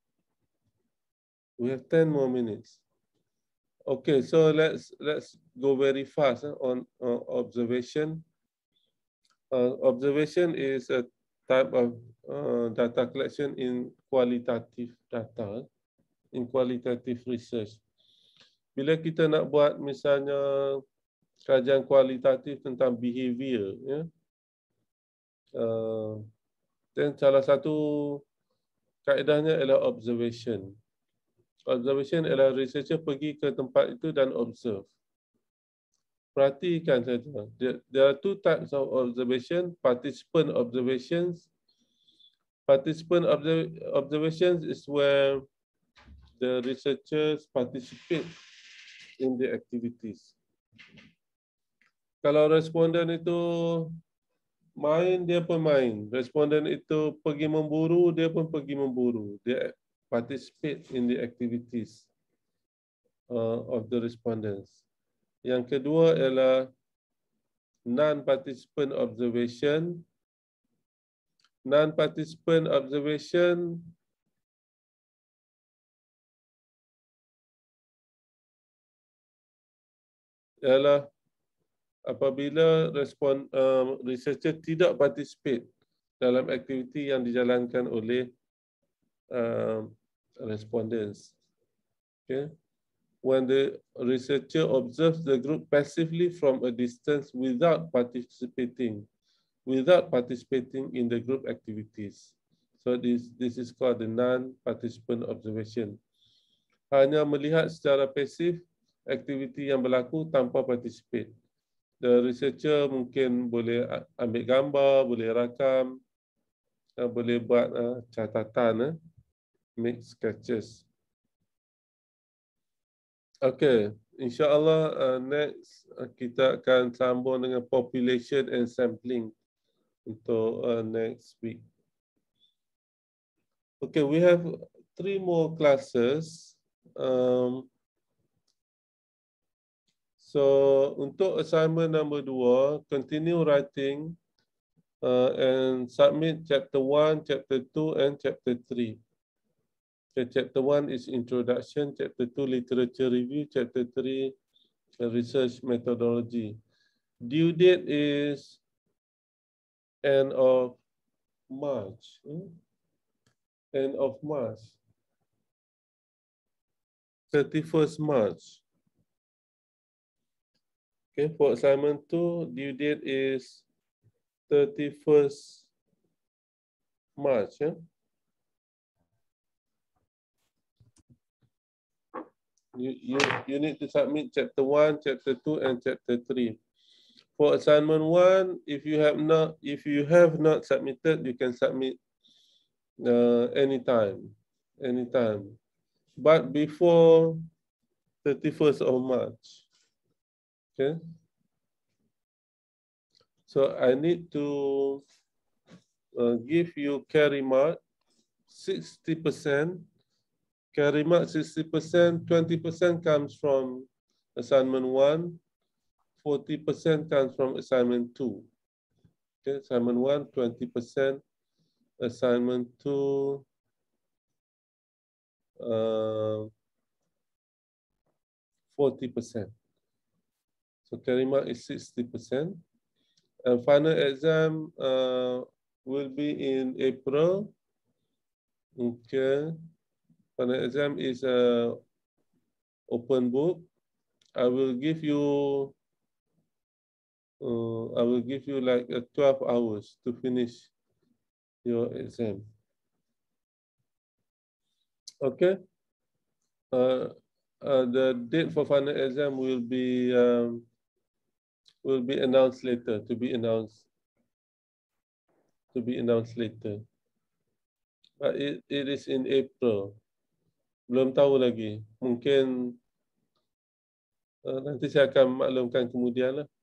Speaker 1: we have ten more minutes. Okay, so let's let's go very fast uh, on uh, observation. Uh, observation is a type of uh, data collection in qualitative data, in qualitative research. Bila kita nak buat misalnya kajian kualitatif tentang behavior. Ya. Uh, dan salah satu kaedahnya ialah observation. Observation ialah researcher pergi ke tempat itu dan observe. Perhatikan saja. There, there are two types of observation, participant observations. Participant observ observations is where the researchers participate in the activities. Kalau responden itu main, dia pun main. Responden itu pergi memburu, dia pun pergi memburu. Dia participate in the activities uh, of the respondents. Yang kedua ialah non-participant observation. Non-participant observation ialah apabila respon uh, researcher tidak participate dalam aktiviti yang dijalankan oleh uh, respondents. Okay. When the researcher observes the group passively from a distance without participating, without participating in the group activities. So this this is called the non-participant observation. Hanya melihat secara pasif aktiviti yang berlaku tanpa participate. The researcher mungkin boleh ambil gambar, boleh rakam, boleh buat uh, catatan, uh, make sketches. Okay, insyaAllah uh, next uh, kita akan sambung dengan population and sampling untuk uh, next week. Okay, we have three more classes. Um, So untuk assignment number dua, continue writing uh, and submit chapter one, chapter two, and chapter three. Okay, chapter one is introduction, chapter two literature review, chapter three research methodology. Due date is end of March. Hmm? End of March. thirty-first March. Okay, for assignment two, due date is thirty-first March. Yeah? You, you, you need to submit chapter one, chapter two, and chapter three. For assignment one, if you have not, if you have not submitted, you can submit uh, anytime, anytime. But before thirty-first of March. Okay. So I need to uh, give you carry mark sixty percent. Carry mark sixty percent, twenty percent comes from assignment one, forty percent comes from assignment two. Okay, assignment one, twenty percent, assignment two, uh, forty percent. So carry mark is sixty percent. And final exam uh, will be in April. Okay. Final exam is a open book. I will give you, uh, I will give you like uh, twelve hours to finish your exam. Okay. Uh, uh, the date for final exam will be um, will be announced later, to be announced, to be announced later. But it, it is in April. Belum tahu lagi. Mungkin uh, nanti saya akan maklumkan kemudian lah.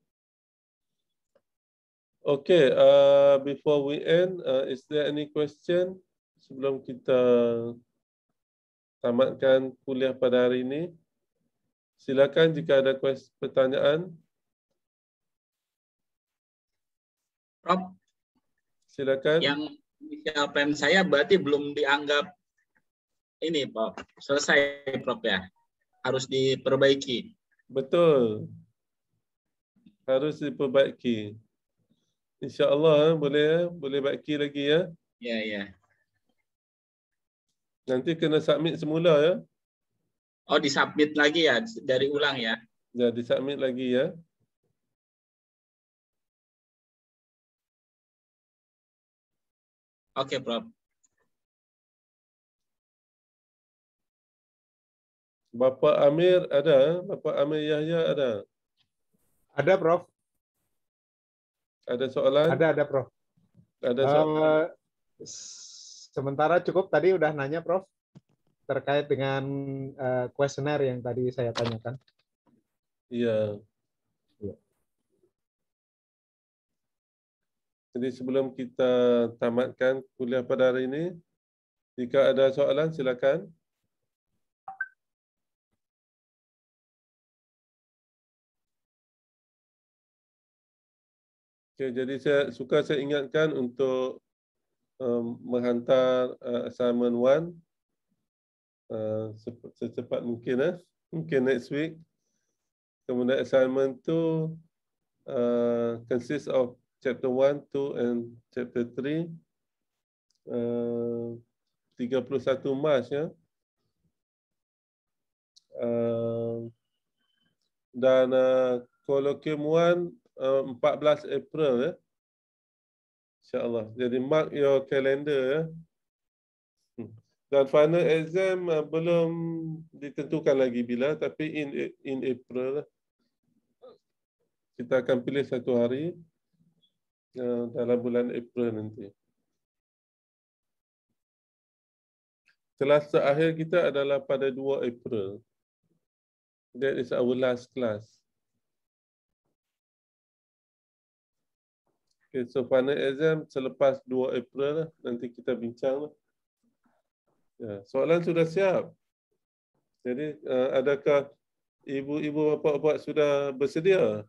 Speaker 1: Okay, uh, before we end, uh, is there any question sebelum kita tamatkan kuliah pada hari ini? Silakan jika ada pertanyaan.
Speaker 2: Prof,
Speaker 1: silakan.
Speaker 2: Yang inisial P M saya berarti belum dianggap ini, Prof. Selesai, Prof ya. Harus diperbaiki.
Speaker 1: Betul. Harus diperbaiki. InsyaAllah boleh boleh baiki lagi ya.
Speaker 2: Ya, ya.
Speaker 1: Nanti kena submit semula ya.
Speaker 2: Oh, disubmit lagi ya, dari ulang ya.
Speaker 1: Dah disubmit lagi ya.
Speaker 2: Oke, Prof.
Speaker 1: Bapak Amir ada? Bapak Amir Yahya ada?
Speaker 5: Ada, Prof.
Speaker 1: Ada soalan?
Speaker 5: Ada, ada, Prof.
Speaker 1: Ada soalan?
Speaker 5: Uh, sementara cukup tadi udah nanya, Prof, terkait dengan kuesioner uh, yang tadi saya tanyakan.
Speaker 1: Iya. Ya. Jadi sebelum kita tamatkan kuliah pada hari ini, jika ada soalan silakan. Okay, jadi saya suka saya ingatkan untuk um, menghantar uh, assignment one uh, secepat mungkin, eh? Mungkin next week. Kemudian assignment two uh, consists of chapter one, two, and chapter three. Uh, tiga puluh satu Mac ya. Uh, dan uh, colloquium one uh, empat belas April ya. InsyaAllah. Jadi mark your calendar ya. Dan final exam uh, belum ditentukan lagi bila, tapi in in April kita akan pilih satu hari uh, dalam bulan April nanti. Kelas terakhir kita adalah pada dua April. That is our last class. Okay, so final exam selepas dua April lah, nanti kita bincang lah. Ya, soalan sudah siap. Jadi uh, adakah ibu-ibu bapa-bapa sudah bersedia?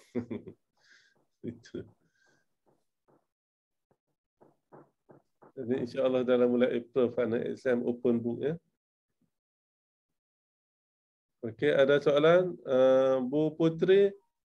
Speaker 1: Itu. Jadi insya-Allah dalam bulan April final exam open book ya. Okey, ada soalan uh, Bu Putri?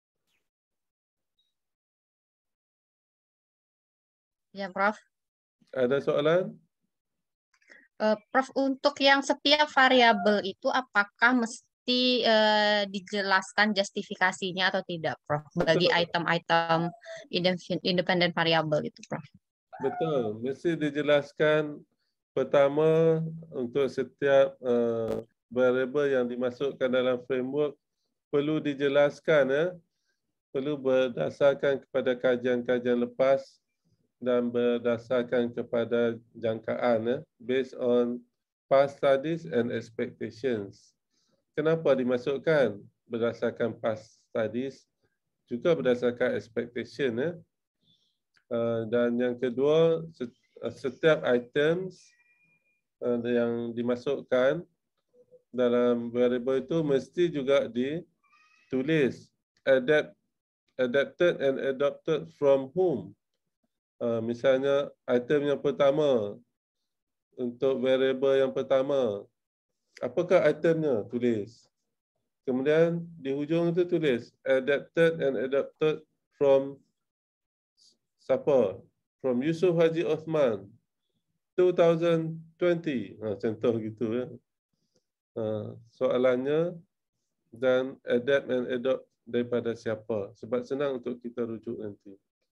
Speaker 9: Ya, Prof.
Speaker 1: Ada soalan?
Speaker 9: Uh, Prof, untuk yang setiap variabel itu apakah mesti uh, dijelaskan justifikasinya atau tidak, Prof? Bagi item-item independent variabel itu, Prof.
Speaker 1: Betul, mesti dijelaskan pertama untuk setiap uh, variabel yang dimasukkan dalam framework perlu dijelaskan ya. Perlu berdasarkan kepada kajian-kajian lepas dan berdasarkan kepada jangkaan ya, based on past studies and expectations. Kenapa dimasukkan? Berdasarkan past studies, juga berdasarkan expectation ya. Uh, dan yang kedua, setiap items uh, yang dimasukkan dalam variable itu mesti juga ditulis adapt, adapted and adopted from whom. Uh, misalnya item yang pertama untuk variable yang pertama, apakah itemnya? Tulis. Kemudian di hujung itu tulis adapted and adopted from siapa? From Yusuf Haji Osman dua ribu dua puluh. Ha, contoh gitu ya. Ha, soalannya dan adapt and adopt daripada siapa? Sebab senang untuk kita rujuk nanti.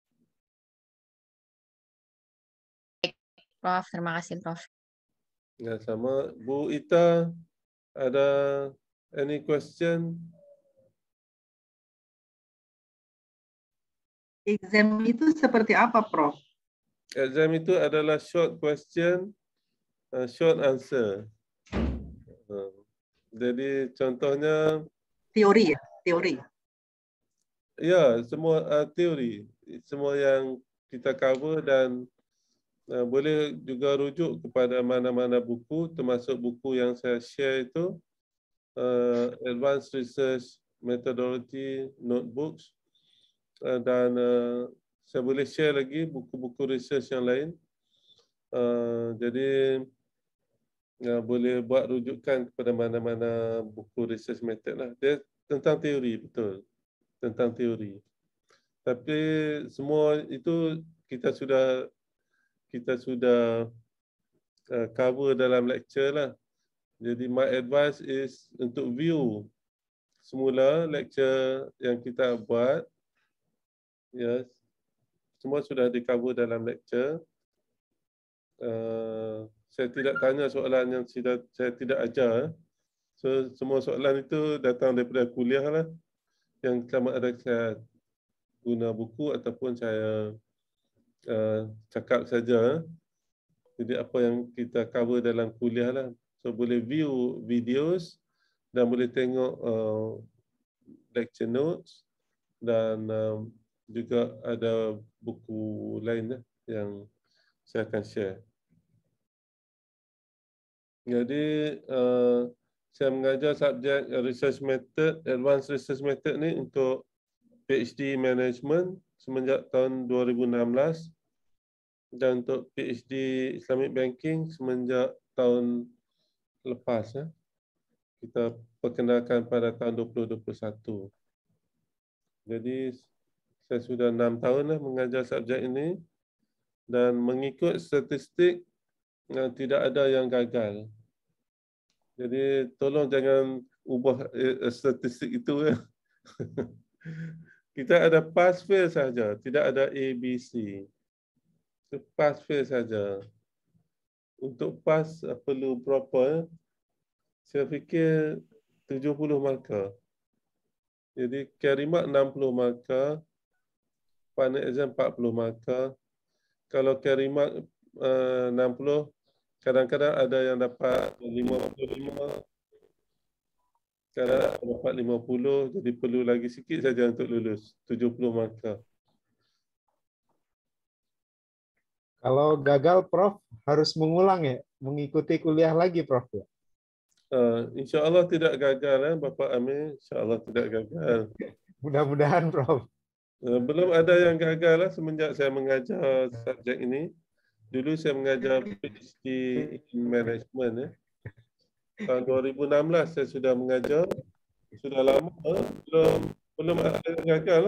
Speaker 9: Prof, terima kasih, Prof.
Speaker 1: Ya, sama. Bu Ita, ada any question?
Speaker 10: Exam itu seperti apa, Prof?
Speaker 1: Exam itu adalah short question, uh, short answer. Uh, jadi contohnya
Speaker 10: teori ya, teori.
Speaker 1: Ya, semua uh, teori, semua yang kita cover dan uh, boleh juga rujuk kepada mana-mana buku, termasuk buku yang saya share itu, uh, Advanced Research Methodology Notebooks, uh, dan uh, saya boleh share lagi buku-buku research yang lain. Uh, jadi uh, boleh buat rujukan kepada mana-mana buku research method lah. Dia tentang teori, betul, tentang teori. Tapi semua itu kita sudah kita sudah uh, cover dalam lecture lah. Jadi my advice is untuk view semula lecture yang kita buat, ya, semua sudah di-cover dalam lecture. Uh, saya tidak tanya soalan yang tidak, saya tidak ajar. So, semua soalan itu datang daripada kuliah lah. Yang sama ada saya guna buku ataupun saya uh, cakap saja. Jadi apa yang kita cover dalam kuliah lah. So boleh view videos dan boleh tengok uh, lecture notes dan um, juga ada buku lain lah yang saya akan share. Jadi uh, saya mengajar subjek research method, advanced research method ni untuk PhD management semenjak tahun dua ribu enam belas dan untuk PhD Islamic banking semenjak tahun lepas. Ya. Kita perkenalkan pada tahun dua ribu dua puluh satu. Jadi saya sudah enam tahun lah mengajar subjek ini dan mengikut statistik tidak ada yang gagal. Jadi tolong jangan ubah eh, statistik itu. Ya. Kita ada pass fail saja, tidak ada A, B, C. Pass fail saja. Untuk pass perlu berapa? Saya fikir tujuh puluh markah. Jadi carry mark enam puluh markah, final exam empat puluh markah. Kalau carry mark uh, enam puluh, kadang-kadang ada yang dapat lima puluh lima, kadang dapat lima puluh, jadi perlu lagi sikit saja untuk lulus, tujuh puluh markah.
Speaker 5: Kalau gagal, Prof harus mengulang ya, mengikuti kuliah lagi, Prof ya.
Speaker 1: Uh, InsyaAllah tidak gagal, eh, Bapak Amir. InsyaAllah tidak gagal.
Speaker 5: Mudah-mudahan, Prof.
Speaker 1: Uh, belum ada yang gagal lah semenjak saya mengajar subjek ini. Dulu saya mengajar PhD in Management. Eh. Tahun dua ribu enam belas saya sudah mengajar. Sudah lama, eh. belum belum ada yang gagal.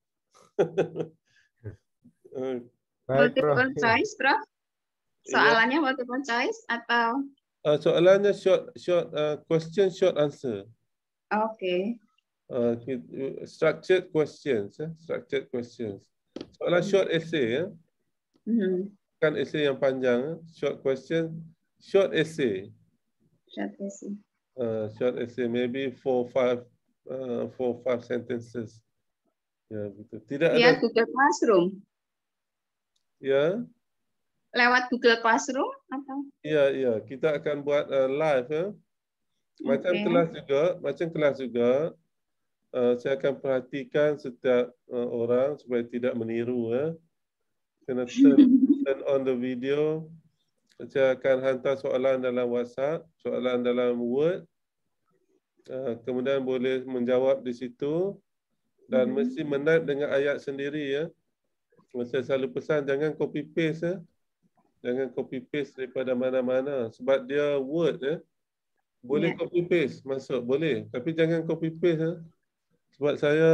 Speaker 1: uh,
Speaker 8: Multiple choice, Prof? Soalannya yeah. Multiple choice atau?
Speaker 1: Uh, soalannya short, short uh, question, short answer.
Speaker 8: Oke. Okay.
Speaker 1: Uh, structured questions, eh? structured questions. Soalan short essay, ya.
Speaker 8: Mm-hmm.
Speaker 1: Bukan essay yang panjang, eh? Short question, short essay.
Speaker 8: Short essay.
Speaker 1: Uh, short essay, maybe four, five, uh, four, five sentences. Ya, betul. Tidak
Speaker 8: ya,
Speaker 1: ada.
Speaker 8: Google Classroom.
Speaker 1: Ya.
Speaker 8: Lewat Google Classroom atau?
Speaker 1: Ya, ya. Kita akan buat uh, live, ya. Macam okay. kelas juga, macam kelas juga. Uh, saya akan perhatikan setiap uh, orang supaya tidak meniru, ya. Kena turn, turn on the video. Saya akan hantar soalan dalam WhatsApp, soalan dalam Word. Uh, kemudian boleh menjawab di situ dan mm-hmm. mesti menat dengan ayat sendiri, ya. Saya selalu pesan jangan copy paste, ya. Jangan copy paste daripada mana-mana sebab dia Word, ya. Boleh yeah. copy paste masuk, boleh, tapi jangan copy paste, ya. Sebab saya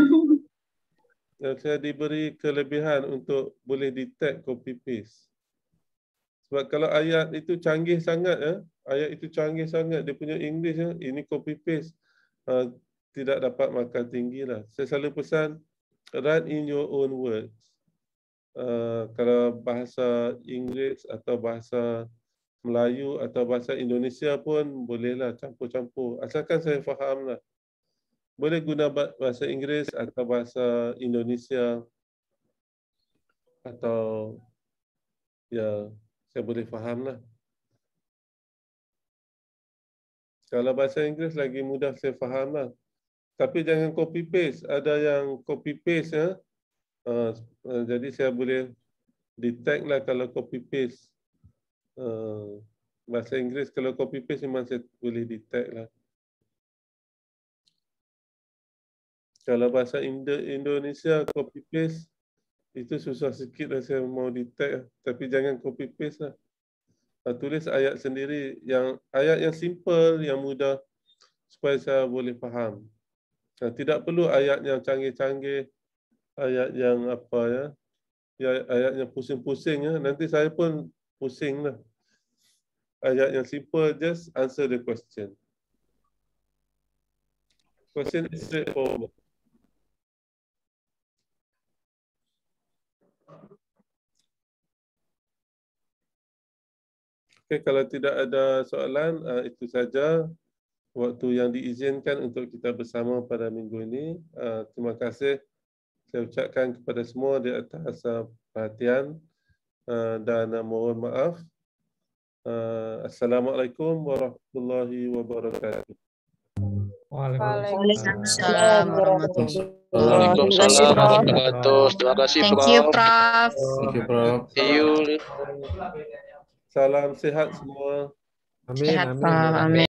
Speaker 1: saya diberi kelebihan untuk boleh detect copy paste. Sebab kalau ayat itu canggih sangat, ya, ayat itu canggih sangat, dia punya English, ya, ini copy paste uh, tidak dapat markah tinggi lah. Saya selalu pesan write in your own words. Uh, kalau bahasa Inggeris atau bahasa Melayu atau bahasa Indonesia pun bolehlah campur-campur. Asalkan saya faham lah. Boleh guna bahasa Inggeris atau bahasa Indonesia atau ya saya boleh faham lah. Kalau bahasa Inggeris lagi mudah saya faham lah. Tapi jangan copy paste. Ada yang copy paste, ya. Uh, uh, jadi saya boleh detect lah kalau copy paste. Uh, bahasa Inggeris kalau copy paste memang saya boleh detect lah. Kalau bahasa Indo Indonesia copy paste itu susah sikit lah saya mau detect lah. Tapi jangan copy paste lah. Uh, tulis ayat sendiri yang ayat yang simple, yang mudah supaya saya boleh faham. Uh, tidak perlu ayat yang canggih-canggih. Ayat yang apa, ya, ya ayat yang pusing-pusing, ya, nanti saya pun pusing lah. Ayat yang simple, just answer the question. Question is straightforward. Okay, kalau tidak ada soalan, uh, itu saja waktu yang diizinkan untuk kita bersama pada minggu ini. Uh, terima kasih saya ucapkan kepada semua di atas uh, perhatian uh, dan uh, mohon maaf. Uh, Assalamualaikum warahmatullahi wabarakatuh.
Speaker 9: Waalaikumsalam warahmatullahi
Speaker 11: Waalaikumsalam warahmatullahi wabarakatuh. Terima kasih, Prof.
Speaker 9: Thank you, Prof.
Speaker 11: Thank you, Prof. See you.
Speaker 1: Salam sehat semua.
Speaker 5: Amin,
Speaker 9: Sehat,
Speaker 5: amin.
Speaker 9: Prof. Amin.